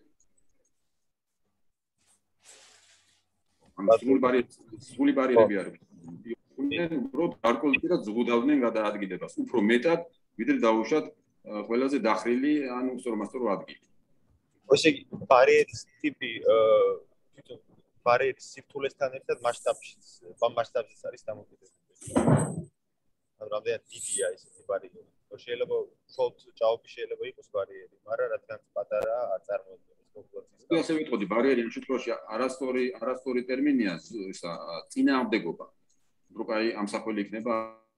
სრულ ბარიერები სრული ბარიერები არის უნდა უბრალოდ გარკვეული და ზღუდავდნენ გადაადგილებას უფრო მეტად ვიდრე დაუშვათ ყველაზე დახრილი ანუ უსწორმასწორო ადგილი ესე იგი ბარიერის ტიპი თვითონ ბარიერის სირთულესთან ერთად მასშტაბში მასშტაბშიც არის დამოკიდებული ანუ რამდენად დიდია ესეთი ბარიერი შეიძლება მხოლოდ ჭაობი შეიძლება იყოს ბარიერი მაგრამ რადგან პატარა არ წარმოადგენს პოპულაციის ასე ვიტყოდი ბარიერი იმ შემთხვევაში არასწორი არასწორი ტერმინია ისა წინააღმდეგობა რუკაი ამსახველი იქნება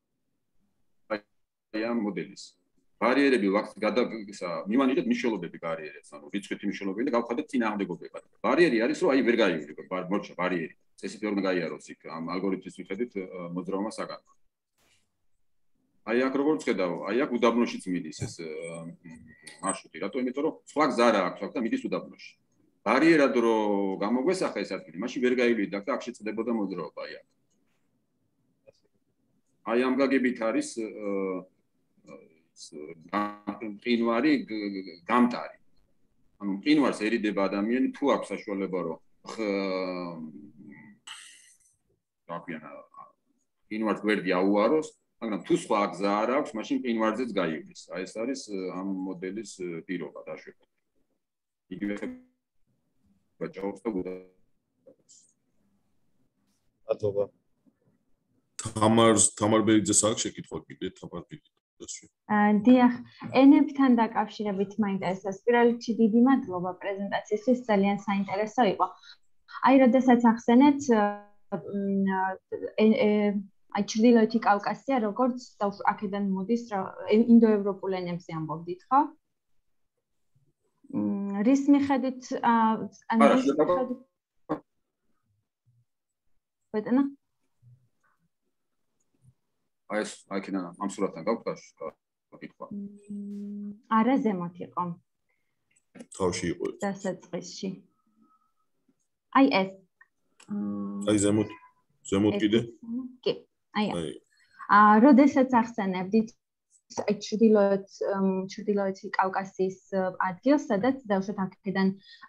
აი ამ მოდელის ბარიერები ვახტ გადა ისა მივანიჭეთ მნიშვნელობები ბარიერებს ანუ რიცხვითი მნიშვნელობები და გავხადეთ წინააღმდეგობებად ბარიერი არის რომ აი ვერ გაივლი მორჩა ბარიერი წესით ვერ უნდა გაიაროს იქ ამ ალგორითმის მიხედვით მოძრაობა საგანო აი აქ როგორც ხედავ აი აქ უდაბნოშიც მიდის ეს მარშრუტი რატო იმიტომ რომ სხვა გზა რა აქვს აქ და მიდის უდაბნოში ბარიერად რო გამოგვესახა ეს ადგილი მაშინ ვერ გაივლიდა და აქ შეწყდებოდა მოძრაობა აი აქ აი ამ გაგებით არის მყინვარი გამტარი ანუ მყინვარს ერიდება ადამიანი თუ აქვს საშუალება რომ რა ქვია მყინვარს გვერდი აუაროს მაგრამ თუ სხვა გზა არ აქვს მაშინ მყინვარზეც გაივლის აი ეს არის ამ მოდელის პირობა დაშვება იგივე ბაჭობს და მადლობა. თამარ თამარ ბერიძეს აქვს შეკითხვა კიდე თამარ ბერიძეს. დიახ, ენებთან დაკავშირებით მაინტერესებს. პირველ რიგში დიდი მადლობა პრეზენტაციისთვის, ძალიან საინტერესო იყო. აი, როდესაც ახსენეთ აი ჩრდილოეთი კავკასია, როგორც აქედან მოდის ინდოევროპულ ენებზე ამბობდით, ხო? რის მიხედვით ანუ რის მიხედვით ბეტონა აი ეს აქედან ამ სურათთან გავკავშირ კითხვა. არა ზემოთ იყო. თავში იყო. დასაწყისში. აი ეს. აი ზემოთ ზემოთ კიდე? კი. აი. აა, როდესაც ახსენებდით აი ჩრდილოეთ ჩრდილოეთი კავკასიის ადგილს, სადაც დავუშვათ აქედან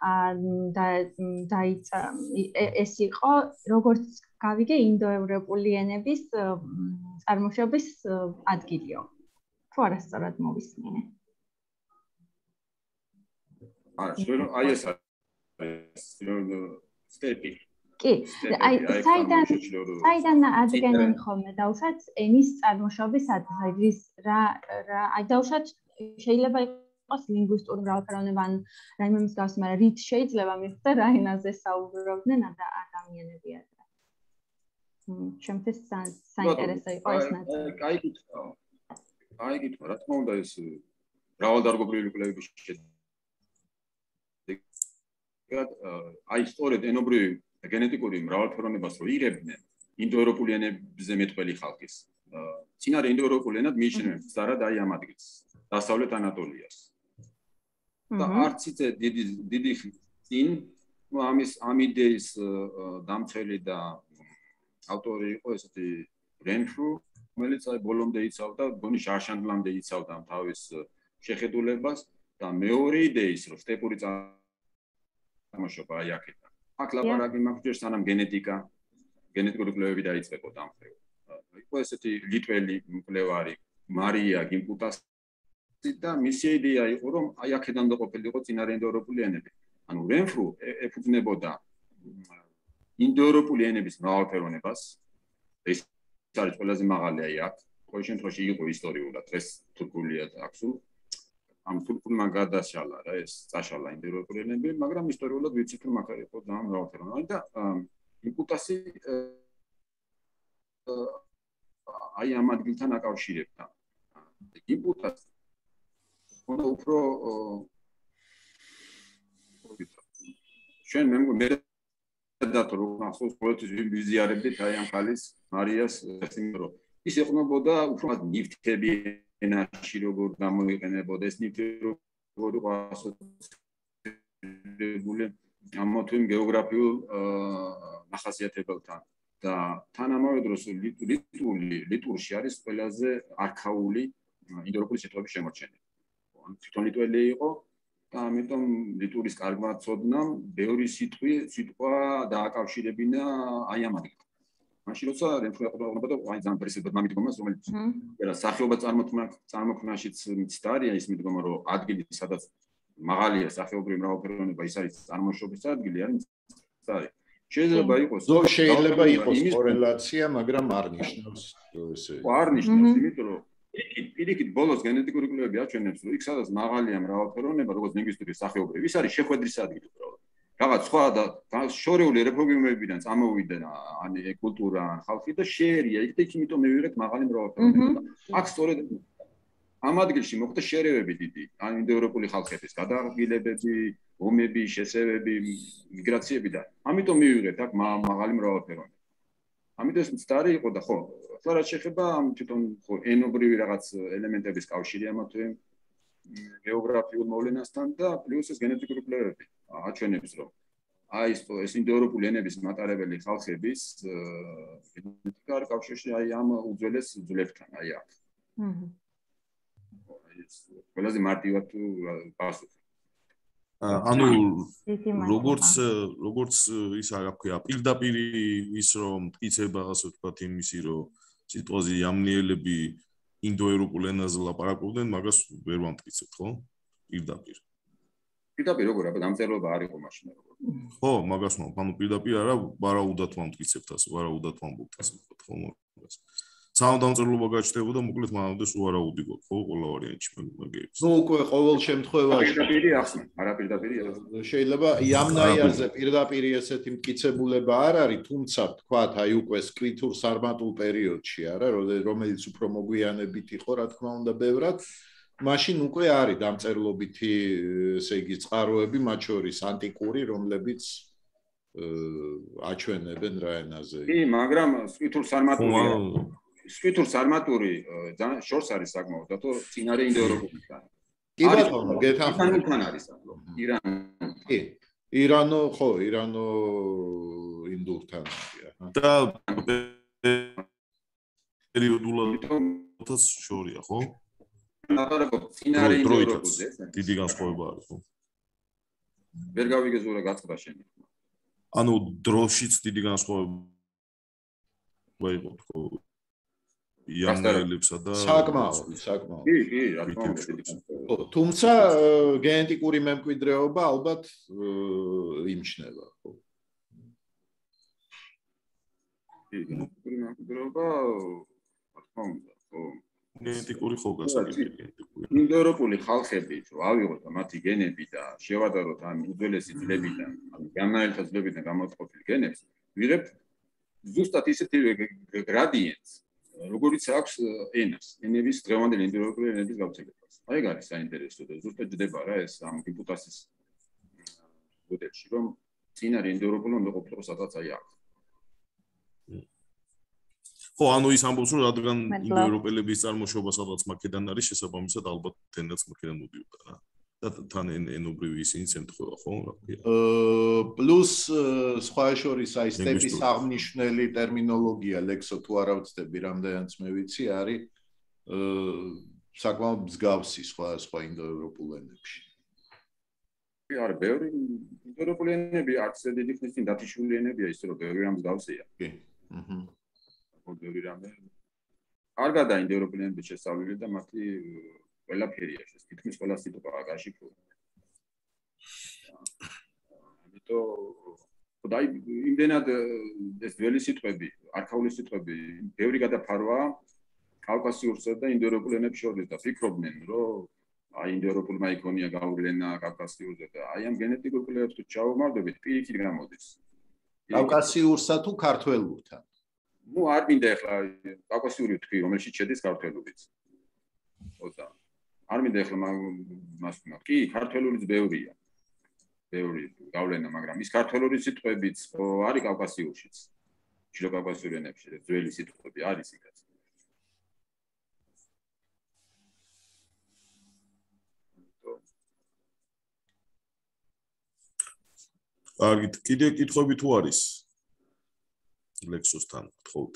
დაიწყო ეს იყო, როგორც გავიგე, ინდოევროპული ენების წარმოშობის ადგილიო. თუ არასწორად მოვისმინე. არა, აი ეს არის სტეპი. კი, აი საიდან საიდან ადგენენ ხოლმე დავუშვათ ენის წარმოშობის ადგილს რა რა აი დავუშვათ შეიძლება იყოს ლინგვისტური მრავალფეროვნება ან რაიმე მსგავსი, მაგრამ რით შეიძლება მიხდე რა ენაზე საუბრობდნენ ადამიანები ადრე. ჩემთვის საინტერესო იყო ეს ნაწილი. აი კითხვა. აი კითხვა, რა თქმა უნდა ეს მრავალდარგობრივი კვლევების შედეგად აი სწორედ ენობრივი გენეტიკური მრავალფეროვნებას რო იღებდნენ ინდოევროპული ენებზე მეტყველი ხალხის. წინარე ინდოევროპული ენად მიიჩნევენ სწორად აი ამ ადგილს, დასავლეთ ანატოლიას. და არც იცი დიდი დიდი წინ ამის ამ იდეის დამცველი და ავტორი იყო ესეთი რენფრუ, რომელიც აი ბოლომდე იცავდა, გონი შარშანდლამდე იცავდა თავის შეხედულებას და მეორე იდეის რომ სტეპური წარმოშობა აი აქედან. აქ ლაპარაკი მაგჯერ სანამ გენეტიკა, გენეტიკური კვლევები დაიწყებოდა ამ ხრივ. იყო ესეთი ლიტველი მკვლევარი მარია გიმპუტასი და მისი იდეა იყო რომ აი აქედან და ყოფილიყო წინარე ინდოევროპული ენები. ანუ რენფრუ ეფუძნებოდა ინდოევროპული ენების მრავალფეროვნებას. ეს არის ყველაზე მაღალი აი აქ. ყოველ შემთხვევაში იყო ისტორიულად, დღეს თურქულია და აქსუ. ამ თურქულმა გადაშალა რა ეს წაშალა ინდოევროპული ენები, მაგრამ ისტორიულად ვიცით რომ აქ იყო ძალიან მრავალფეროვანი და იმპუტასი აი ამ ადგილთან აკავშირებდა. იმპუტასი უნდა უფრო შენ მე მე დატო რომ ახსოვს ყოველთვის ვიზიარებდით აი ამ ხალის მარიას სიმრო ის ეყნობოდა უფრო ნივთები ენაში როგორ გამოიყენებოდა ეს ნივთი როგორ იყო ასოცირებული ამ თემ გეოგრაფიულ ახასიათებელთან და თანამედროვე დროს ლიტვური ლიტურში არის ყველაზე არქაული ინდოევროპული სიტყვების შემორჩენილი. თვითონ ლიტველი იყო და ამიტომ ლიტურის კარგმა ცოდნამ ბევრი სიტყვი სიტყვა დააკავშირებინა აი ამ ადგილთან. მაშინ როცა რენფრუ ეყოლებოდა აი ძალიან პრესებად მაგდგომას რომელიც ერა სახეობა წარმოქმნა წარმოქმნაშიც მცდარია ის მიდგომა რომ ადგილი სადაც მაღალია სახეობრივი მრავალფეროვნება ის არის წარმოშობის ადგილი არის მცდარი. შეიძლება იყოს შეიძლება იყოს კორელაცია მაგრამ არ ნიშნავს ესე არ ნიშნავს იმიტომ რომ პირიქით ბოლოს გენეტიკური კვლევები აჩვენებს რომ იქ სადაც მაღალია მრავალფეროვნება როგორც ლინგვისტიკის სახეობრივი ის არის შეხვედრის ადგილი უბრალოდ რაღაც სხვა და შორეული რეფორმებებიდან წამოვიდა ან კულტურა ან ხალხი და შეერია იქ და იმიტომ მივიღეთ მაღალი მრავალფეროვნება აქ სწორედ ამ ადგილში მოხდა შერევები დიდი ან ინდოევროპული ხალხების გადაადგილებები ომები შესევები მიგრაციები და ამიტომ მივიღეთ აქ მაღალი მრავალფეროვნება ამიტომ ეს მცდარი იყო და ხო ახლა რაც შეეხება ამ თვითონ ხო ენობრივი რაღაც ელემენტების კავშირი ამათვე გეოგრაფიულ მოვლენასთან და პლუს ეს გენეტიკური კვლევები აჩვენებს რომ აი ეს ინდოევროპული ენების მატარებელი ხალხების გენეტიკა არ კავშირში აი ამ უძველეს ძვლებთან აი აქ. აჰა. ეს ყველაზე მარტივად პასუხი. ანუ როგორც როგორც ის რა ქვია პირდაპირ ის რომ მტკიცება ასე ვთქვათ იმისი რომ სიტყვაზე ამნიელები ინდოევროპულ ენაზე ლაპარაკობდნენ მაგას ვერ ვამტკიცებთ ხო პირდაპირ პირდაპირ როგორ აბა დამწერლობა არ იყო მაშინ როგორ. ხო, მაგას მომ, ანუ პირდაპირ არა, ვარაუდად ვამტკიცებთ ასე, ვარაუდად ვამბობთ ასე ვთქვათ, ხო მაგას. სამ დამწერლობა გაჩნდებოდა, მოკლედ მანამდე სულ ვარაუდი გვაქვს, ხო, ყველა ვარიანტში მაგებს. ნუ უკვე ყოველ შემთხვევაში პირდაპირი ახსნა, არა პირდაპირი ახსნა. შეიძლება იამნაიაზე პირდაპირ ესეთი მტკიცებულება არ არის, თუმცა თქვათ, აი უკვე სკრითურ სარმატულ პერიოდში, არა, რომელიც უფრო მოგვიანებით იყო, რა თქმა უნდა, ბევრად მაშინ უკვე არის დამწერლობითი, ესე იგი, წყაროები, მათ შორის ანტიკური, რომლებიც აჩვენებენ რა ენაზე. კი, მაგრამ სკრითურ სარმატურია. სკრითურ სარმატური ძალიან შორს არის საკმაოდ, რატო წინარე ინდოევროპულთან. კი ბატონო, გეთანხმებით. ირანთან არის საკმაოდ. ირან. კი. ირანო, ხო, ირანო ინდურთან არის. და პერიოდულად შორია, ხო? აბარაკო წინარე ინდოევროპულზე დიდი განსხვავება არის, ხო? ვერ გავიგე ზურა გაწყდა შენი. ანუ დროშიც დიდი განსხვავება იყო, ხო? იამნაელებსა და საკმაოდ, საკმაოდ. კი, კი, რა თქმა უნდა, დიდი განსხვავება. თუმცა გენეტიკური მემკვიდრეობა ალბათ იმჩნევა, ხო? კი, გენეტიკური მემკვიდრეობა, რა თქმა უნდა, ხო. გენეტიკური ხო გასაგებია. ინდოევროპული ხალხები, რომ ავიღოთ მათი გენები და შევადაროთ ამ უძველესი ძლებიდან, ამ გამაელთა ძლებიდან გამოწყობილ გენებს, ვიღებთ ზუსტად ისეთი გრადიენტს, როგორიც აქვს ენას, ენების დღევანდელი ინდოევროპული ენების გავრცელებას. აი ეგ არის საინტერესო და ზუსტად ჯდება რა ეს ამ ჰიპოთეზის მოდელში, რომ წინარე ინდოევროპული უნდა ყოფილიყო სადღაც აი აქ. ხო, ანუ ის ამბობს, რომ რადგან ინდოევროპელების წარმოშობა სადღაც მაკედან არის, შესაბამისად ალბათ თენდაც მაკედან მოდიოდა რა. და თან ენობრივი ისინიც ემთხვევა, ხო, რა ქვია. პლუს სხვა შორის აი სტეპის აღმნიშვნელი ტერმინოლოგია, ლექსო თუ არა ვცდები, რამდენიც მე ვიცი, არის საკმაოდ მსგავსი სხვა სხვა ინდოევროპულ ენებში. კი, არა, ბევრი ინდოევროპული ენები არც დიდი ხნის წინ დათიშული ენებია, ისე რომ ბევრი რამ მსგავსია. კი. აჰა. ბევრი რამე. კარგადა ინდოევროპული ენების შესწავლილი და მათი ყველაფერია ეს, თითქმის ყველა სიტყვაა გაშიფრული. ამიტომ და იმდენად ეს ძველი სიტყვები, არქაული სიტყვები, ბევრი გადაფარვაა კავკასიურსა და ინდოევროპულ ენებს შორის და ფიქრობდნენ, რომ აი ინდოევროპულმა იქონია გავლენა კავკასიურზე და აი ამ გენეტიკურ კვლევებს თუ ჩავმარდებით, პირიქით გამოდის. კავკასიურსა თუ ქართველურთან? ნუ არ მინდა ახლა კავკასიური თქვი, რომელშიც შედის ქართველურიც. ოდა არ მინდა ახლა მას ვთქვა. კი, ქართველურიც ბევრია. ბევრი გავლენა, მაგრამ ის ქართველური სიტყვებიც არის კავკასიურშიც. ჩილო კავკასიური ენებში ძველი სიტყვები არის იქაც. კარგით, კიდე კითხვები თუ არის? ლექსოსთან გთხოვთ.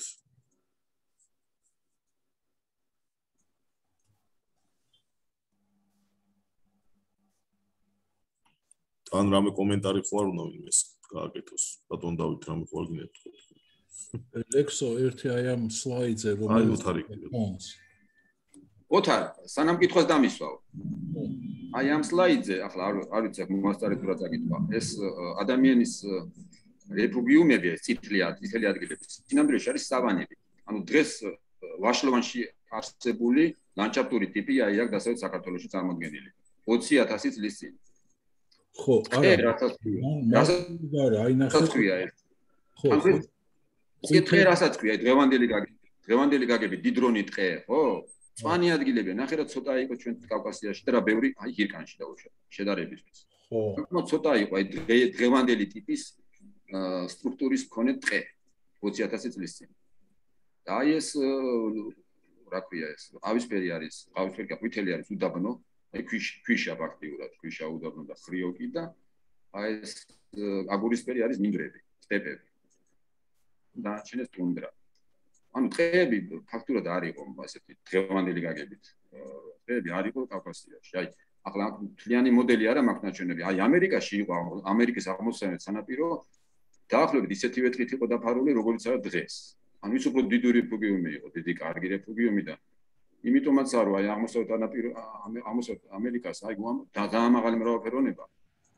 ან რამე კომენტარი ხო არ უნდა ვინმეს გააკეთოს. ბატონ დავით რამე ხო არ გინებთ ხო? ლექსო ერთი აი ამ სლაიდზე აი რომელიც ოთარი. ოთარ, სანამ კითხვას დამისვავ. აი ამ სლაიდზე, ახლა არ არ ვიცი აქ მომასწრე თუ რა წაკითხვა. ეს ადამიანის რეფუგიუმები, წითლი წითელი ადგილები, სინამდვილეში არის სავანები. ანუ დღეს ვაშლოვანში არსებული ლანდშაფტური ტიპი აი აქ დასავლეთ საქართველოში წარმოდგენილი. ოცი ათასი წლის წინ. ხო, არა. რასაც არა, აი ნახეთ. ხო, ხო. ეს ტყე რასაც ქვია, დღევანდელი გაგები, დღევანდელი გაგები დიდრონი ტყე, ხო? წვანი ადგილები, ნახე რა ცოტა იყო ჩვენ კავკასიაში და რა ბევრი აი ჰირკანში დაუშვათ შედარებისთვის. ხო. ნუ ცოტა იყო აი დღევანდელი ტიპის სტრუქტურის მქონე ტყე ოცი ათასი წლის წინ. და აი ეს რა ქვია ეს, ყავისფერი არის, ყავისფერი ყვითელი არის უდაბნო, აი ქვიშა ფაქტიურად, ქვიშა უდაბნო და ხრიოკი და აი ეს აგურისფერი არის მინდვრები, სტეპები. და ჩენეს ტუნდრა. ანუ ტყეები ფაქტურად არ იყო ასეთი დღევანდელი გაგებით. ტყეები არ იყო კავკასიაში. აი ახლა მთლიანი მოდელი არა მაქვს ნაჩვენები. აი ამერიკაში იყო ამერიკის აღმოსავლეთ სანაპირო დაახლოებით ისეთივე ტყით იყო დაფარული, როგორც არა დღეს. ანუ ის უფრო დიდი რეფუგიუმი იყო, დიდი კარგი რეფუგიუმი და იმიტომაც არა აი აღმოსავლეთ სანაპირო აღმოსავლეთ ამერიკას აი ძალიან მაღალი მრავალფეროვნება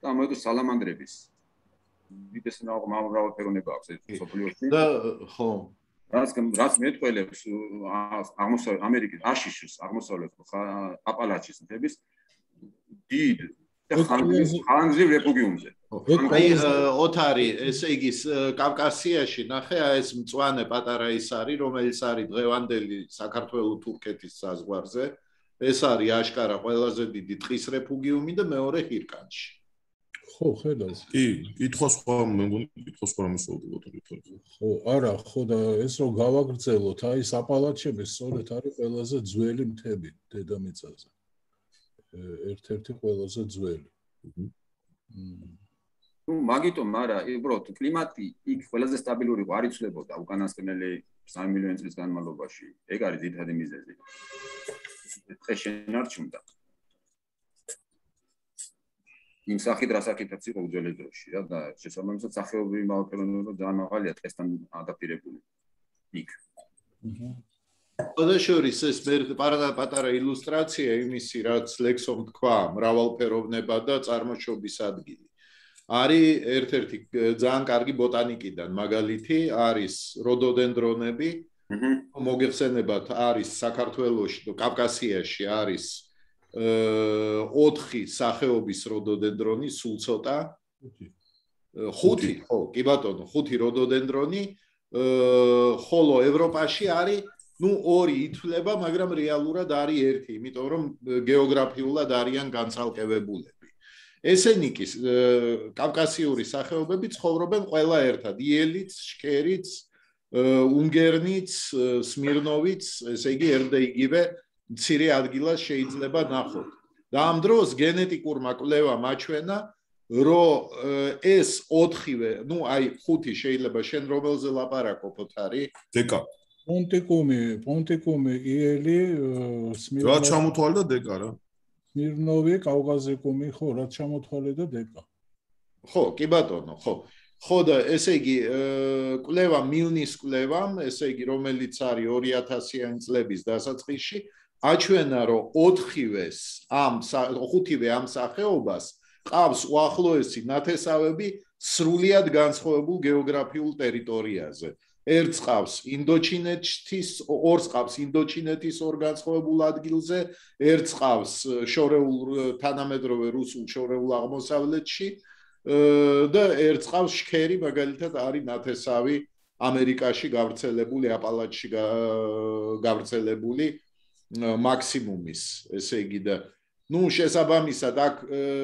და ამიტომ სალამანდრების ვიდეს მრავალფეროვნება აქვს ეს სოფლიოში და ხო რაც რაც მეტყველებს აღმოსავლეთ ამერიკის აშიშის აღმოსავლეთ აპალაჩის მთების დიდ ხანგრძლივ რეფუგიუმზე. აი ოთარი, ესე იგი კავკასიაში ნახე ეს მწვანე პატარა ის არის, რომელიც არის დღევანდელი საქართველოს თურქეთის საზღვარზე. ეს არის აშკარა ყველაზე დიდი ტყის რეფუგიუმი და მეორე ჰირკანში. ხო, ხედავს. კი, კითხვა სხვა, მე მგონი კითხვა სხვა მოსულობთ თვითონ. ხო, არა, ხო და ეს რომ გავაგრძელოთ, აი აპალაჩები სწორედ არის ყველაზე ძველი მთები დედამიწაზე. ერთ-ერთი ყველაზე ძველი. ნუ მაგიტომ არა, უბრალოდ კლიმატი იქ ყველაზე სტაბილური იყო, არ იცვლებოდა უკანასკნელი სამი მილიონი წლის განმავლობაში. ეგ არის ძირითადი მიზეზი. დღეს შენარჩუნდა. იმ სახით რასაკეთებაც იყო უძველეს დროში რა და შესაბამისად სახეობრივი მრავალფეროვნება ძალიან მაღალია დღესთან ადაპტირებული. იქ. ოდაშორის ეს პატარა ილუსტრაცია იმისი რაც ლექსომ თქვა მრავალფეროვნება და წარმოშობის ადგილი არის ერთ-ერთი ძალიან კარგი ბოტანიკიდან მაგალითი არის როდოდენდრონები მოგეხსენებათ არის საქართველოში და კავკასიაში არის ოთხი სახეობის როდოდენდრონი სულ ცოტა ხუთი ხო კი ბატონო ხუთი როდოდენდრონი ხოლო ევროპაში არის ну ორი ითვლება, მაგრამ რეალურად არის ერთი, იმიტომ რომ გეოგრაფიულად არიან განცალკევებულები. ესენი კი კავკასიური სახეობები ცხოვრობენ ყველა ერთად, იელიც, შქერიც, უნგერნიც, სმირნოვიც, ესე იგი ერთ და იგივე მცირე ადგილას შეიძლება ნახოთ. და ამ დროს გენეტიკურმა კვლევამ აჩვენა, რომ ეს ოთხივე, ну აი ხუთი შეიძლება შენ რომელზე ლაპარაკობ ოთარი? დეკა პონტიკუმი, პონტიკუმი, იელი, სმირნოვი. რა ჩამოთვალე და დეკა რა? სმირნოვი, კავკაზიკუმი, ხო, რა ჩამოთვალე და დეკა. ხო, კი ბატონო, ხო. ხო და ესე იგი, კვლევა მილნის კვლევამ, ესე იგი, რომელიც არის ორი ათასიანი წლების დასაწყისში, აჩვენა, რომ ოთხივეს ამ ხუთივე ამ სახეობას ყავს უახლოესი ნათესავები სრულიად განსხვავებულ გეოგრაფიულ ტერიტორიაზე. ერთს ყავს ინდოჩინეთის, ორს ყავს ინდოჩინეთის ორ განსხვავებულ ადგილზე, ერთს ყავს შორეულ თანამედროვე რუსულ შორეულ აღმოსავლეთში და ერთს ყავს შქერი, მაგალითად არის ნათესავი ამერიკაში გავრცელებული, აპალაჩში გავრცელებული მაქსიმუმის, ესე იგი და ნუ შესაბამისად აქ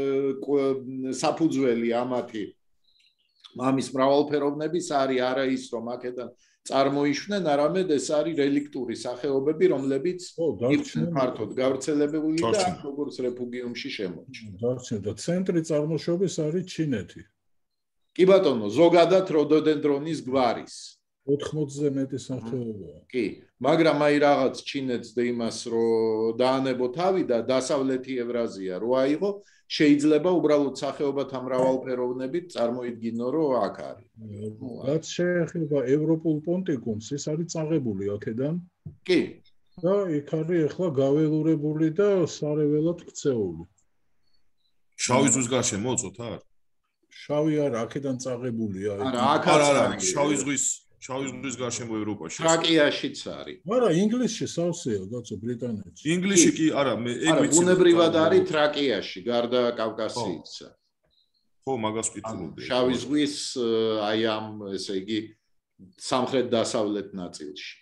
საფუძველი ამათი ამის მრავალფეროვნების არის არა ის რომ აქედან წარმოიშვნენ, არამედ ეს არის რელიქტური სახეობები, რომლებიც იქნებ ფართოდ გავრცელებული და აქ როგორც რეფუგიუმში შემორჩნენ. დარჩნენ და ცენტრი წარმოშობის არის ჩინეთი. კი ბატონო, ზოგადად როდოდენდრონის გვარის ოთხმოცზე მეტი სახეობაა. კი, მაგრამ აი რაღაც ჩინეთს და იმას რომ დაანებო თავი და დასავლეთი ევრაზია რო აიღო, შეიძლება უბრალოდ სახეობათა მრავალფეროვნებით წარმოიდგინო, რომ აქ არის. რაც შეეხება ევროპულ პონტიკუმს, ეს არის წაღებული აქედან. კი. და იქ არის ახლა გაველურებული და სარეველად ქცეული. შავი ზღვის გარშემო მოწოთ არ? შავი არა, აქედან წაღებულია. არა, აქაც არის. შავი ზღვის შავი ზღვის გარშემო ევროპაში. ტრაკიაშიც არის. არა, ინგლისში სავსეა, კაცო, ბრიტანეთში. ინგლისში კი არა, მე ეგ ვიცი. ბუნებრივად არის ტრაკიაში, გარდა კავკასიისა. ხო, მაგას ვკითხულობდი. შავი ზღვის აი ამ, ესე იგი, სამხრეთ დასავლეთ ნაწილში.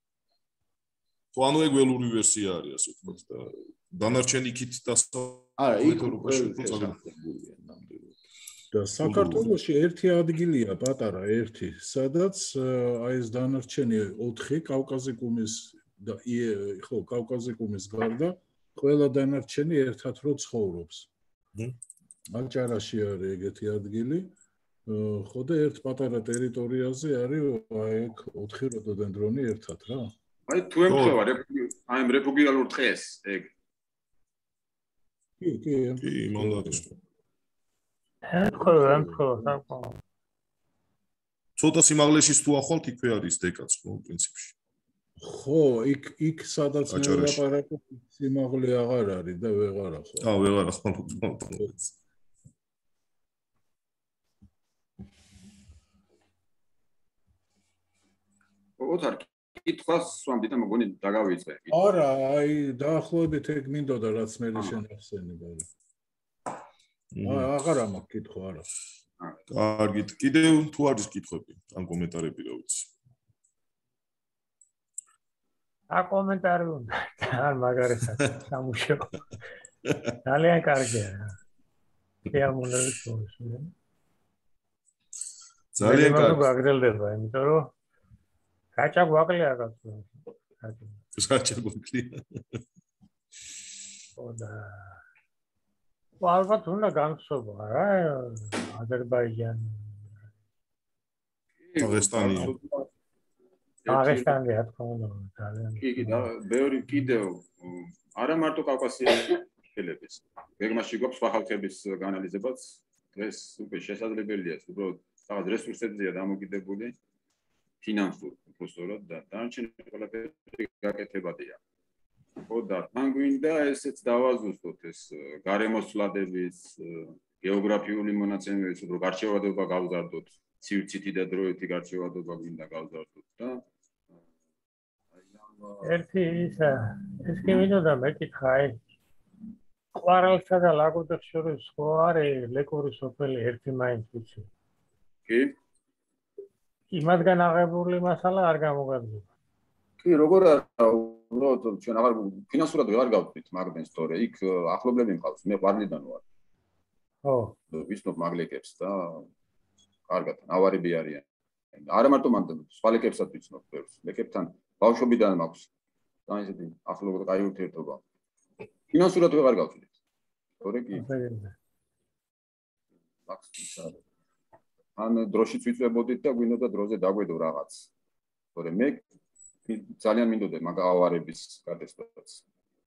ხო, ანუ ეგ ველური ვერსია არის, ასე ვთქვათ და დანარჩენი იქით დასავლეთ არა, იქ ევროპაში წაგებულია. და საქართველოში ერთი ადგილია პატარა ერთი, სადაც აი ეს დანარჩენი ოთხი კავკაზიკუმის და ხო, კავკაზიკუმის გარდა ყველა დანარჩენი ერთად რო ცხოვრობს. აჭარაში არის ეგეთი ადგილი. ხო და ერთ პატარა ტერიტორიაზე არის აი ეგ ოთხი როდოდენდრონი ერთად რა. აი თუ ემთხვევა აი რეფუგიალურ ტყეს ეგ. კი, კი, კი, მანდარის. ემთხვევა, ემთხვევა, საკმაო. ცოტა სიმაღლეშიც თუ ახვალთ, იქვე არის დეკაც, ხო, პრინციპში. ხო, იქ იქ სადაც მე ვლაპარაკობ, სიმაღლე აღარ არის და ვეღარა ხო. აა, ვეღარა ხო. ოთარ კითხვას სვამდით და მოგონი დაგავიწყე. არა, აი დაახლოებით ეგ მინდოდა რაც მე შენახსენება. აა აღარა მაქვს კითხვა არა. კარგით, კიდევ თუ არის კითხვები ან კომენტარები რა ვიცი. ა კომენტარი უნდა, არ მაგარია სამუშაო. ძალიან კარგია. შეამონებს თორს. ძალიან კარგი. გაგრძელდება, იმიტომ რომ გაჭა გვაკლია კაცო. გაჭა გვაკლია. ოდა. ალბათ უნდა განსხვავება რა აზერბაიჯანი. დაღესტანი. დაღესტანი რა თქმა უნდა ძალიან. კი კი და ბევრი კიდევ არა მარტო კავკასიელების. გეგმაში გვაქვს სხვა ხალხების განალიზებაც. დღეს უკვე შესაძლებელია უბრალოდ რაღაც რესურსებზეა დამოკიდებული ფინანსურ უბრალოდ და დანარჩენი ყველაფერი გაკეთებადია. ხო და თან გვინდა ესეც დავაზუსტოთ ეს გარემოსვლადების გეოგრაფიული მონაცემების უფრო გარჩევადობა გავზარდოთ ცივცითი და დროითი გარჩევადობა გვინდა გავზარდოთ და ერთი ის ეს კი მინდოდა მეკითხა ეს ყვარალსა და ლაგოდეხს შორის ხო არის ლეკური სოფელი ერთი მაინც ვიცი კი იმათგან აღებული მასალა არ გამოგაგზავნა კი როგორ არა უბრალოდ ჩვენ აღარ ფინანსურად ვეღარ გავწვით მაგდენს თორე იქ ახლობლები მყავს მე ყვარლიდან ვარ ხო ვიცნობ მაგლეკებს და კარგად ნავარები არიან არა მარტო მაგდენ სხვა ლეკებსაც ვიცნობ ბევრს ლეკებთან ბავშვობიდან მაქვს და ისეთი ახლობლად კაი ურთიერთობა ფინანსურად ვეღარ გავწვით თორე კი ან დროშიც ვიწვებოდით და გვინდოდა დროზე დაგვედო რაღაც თორე მე ძალიან მინდოდა მაგ ავარების გადასწრებას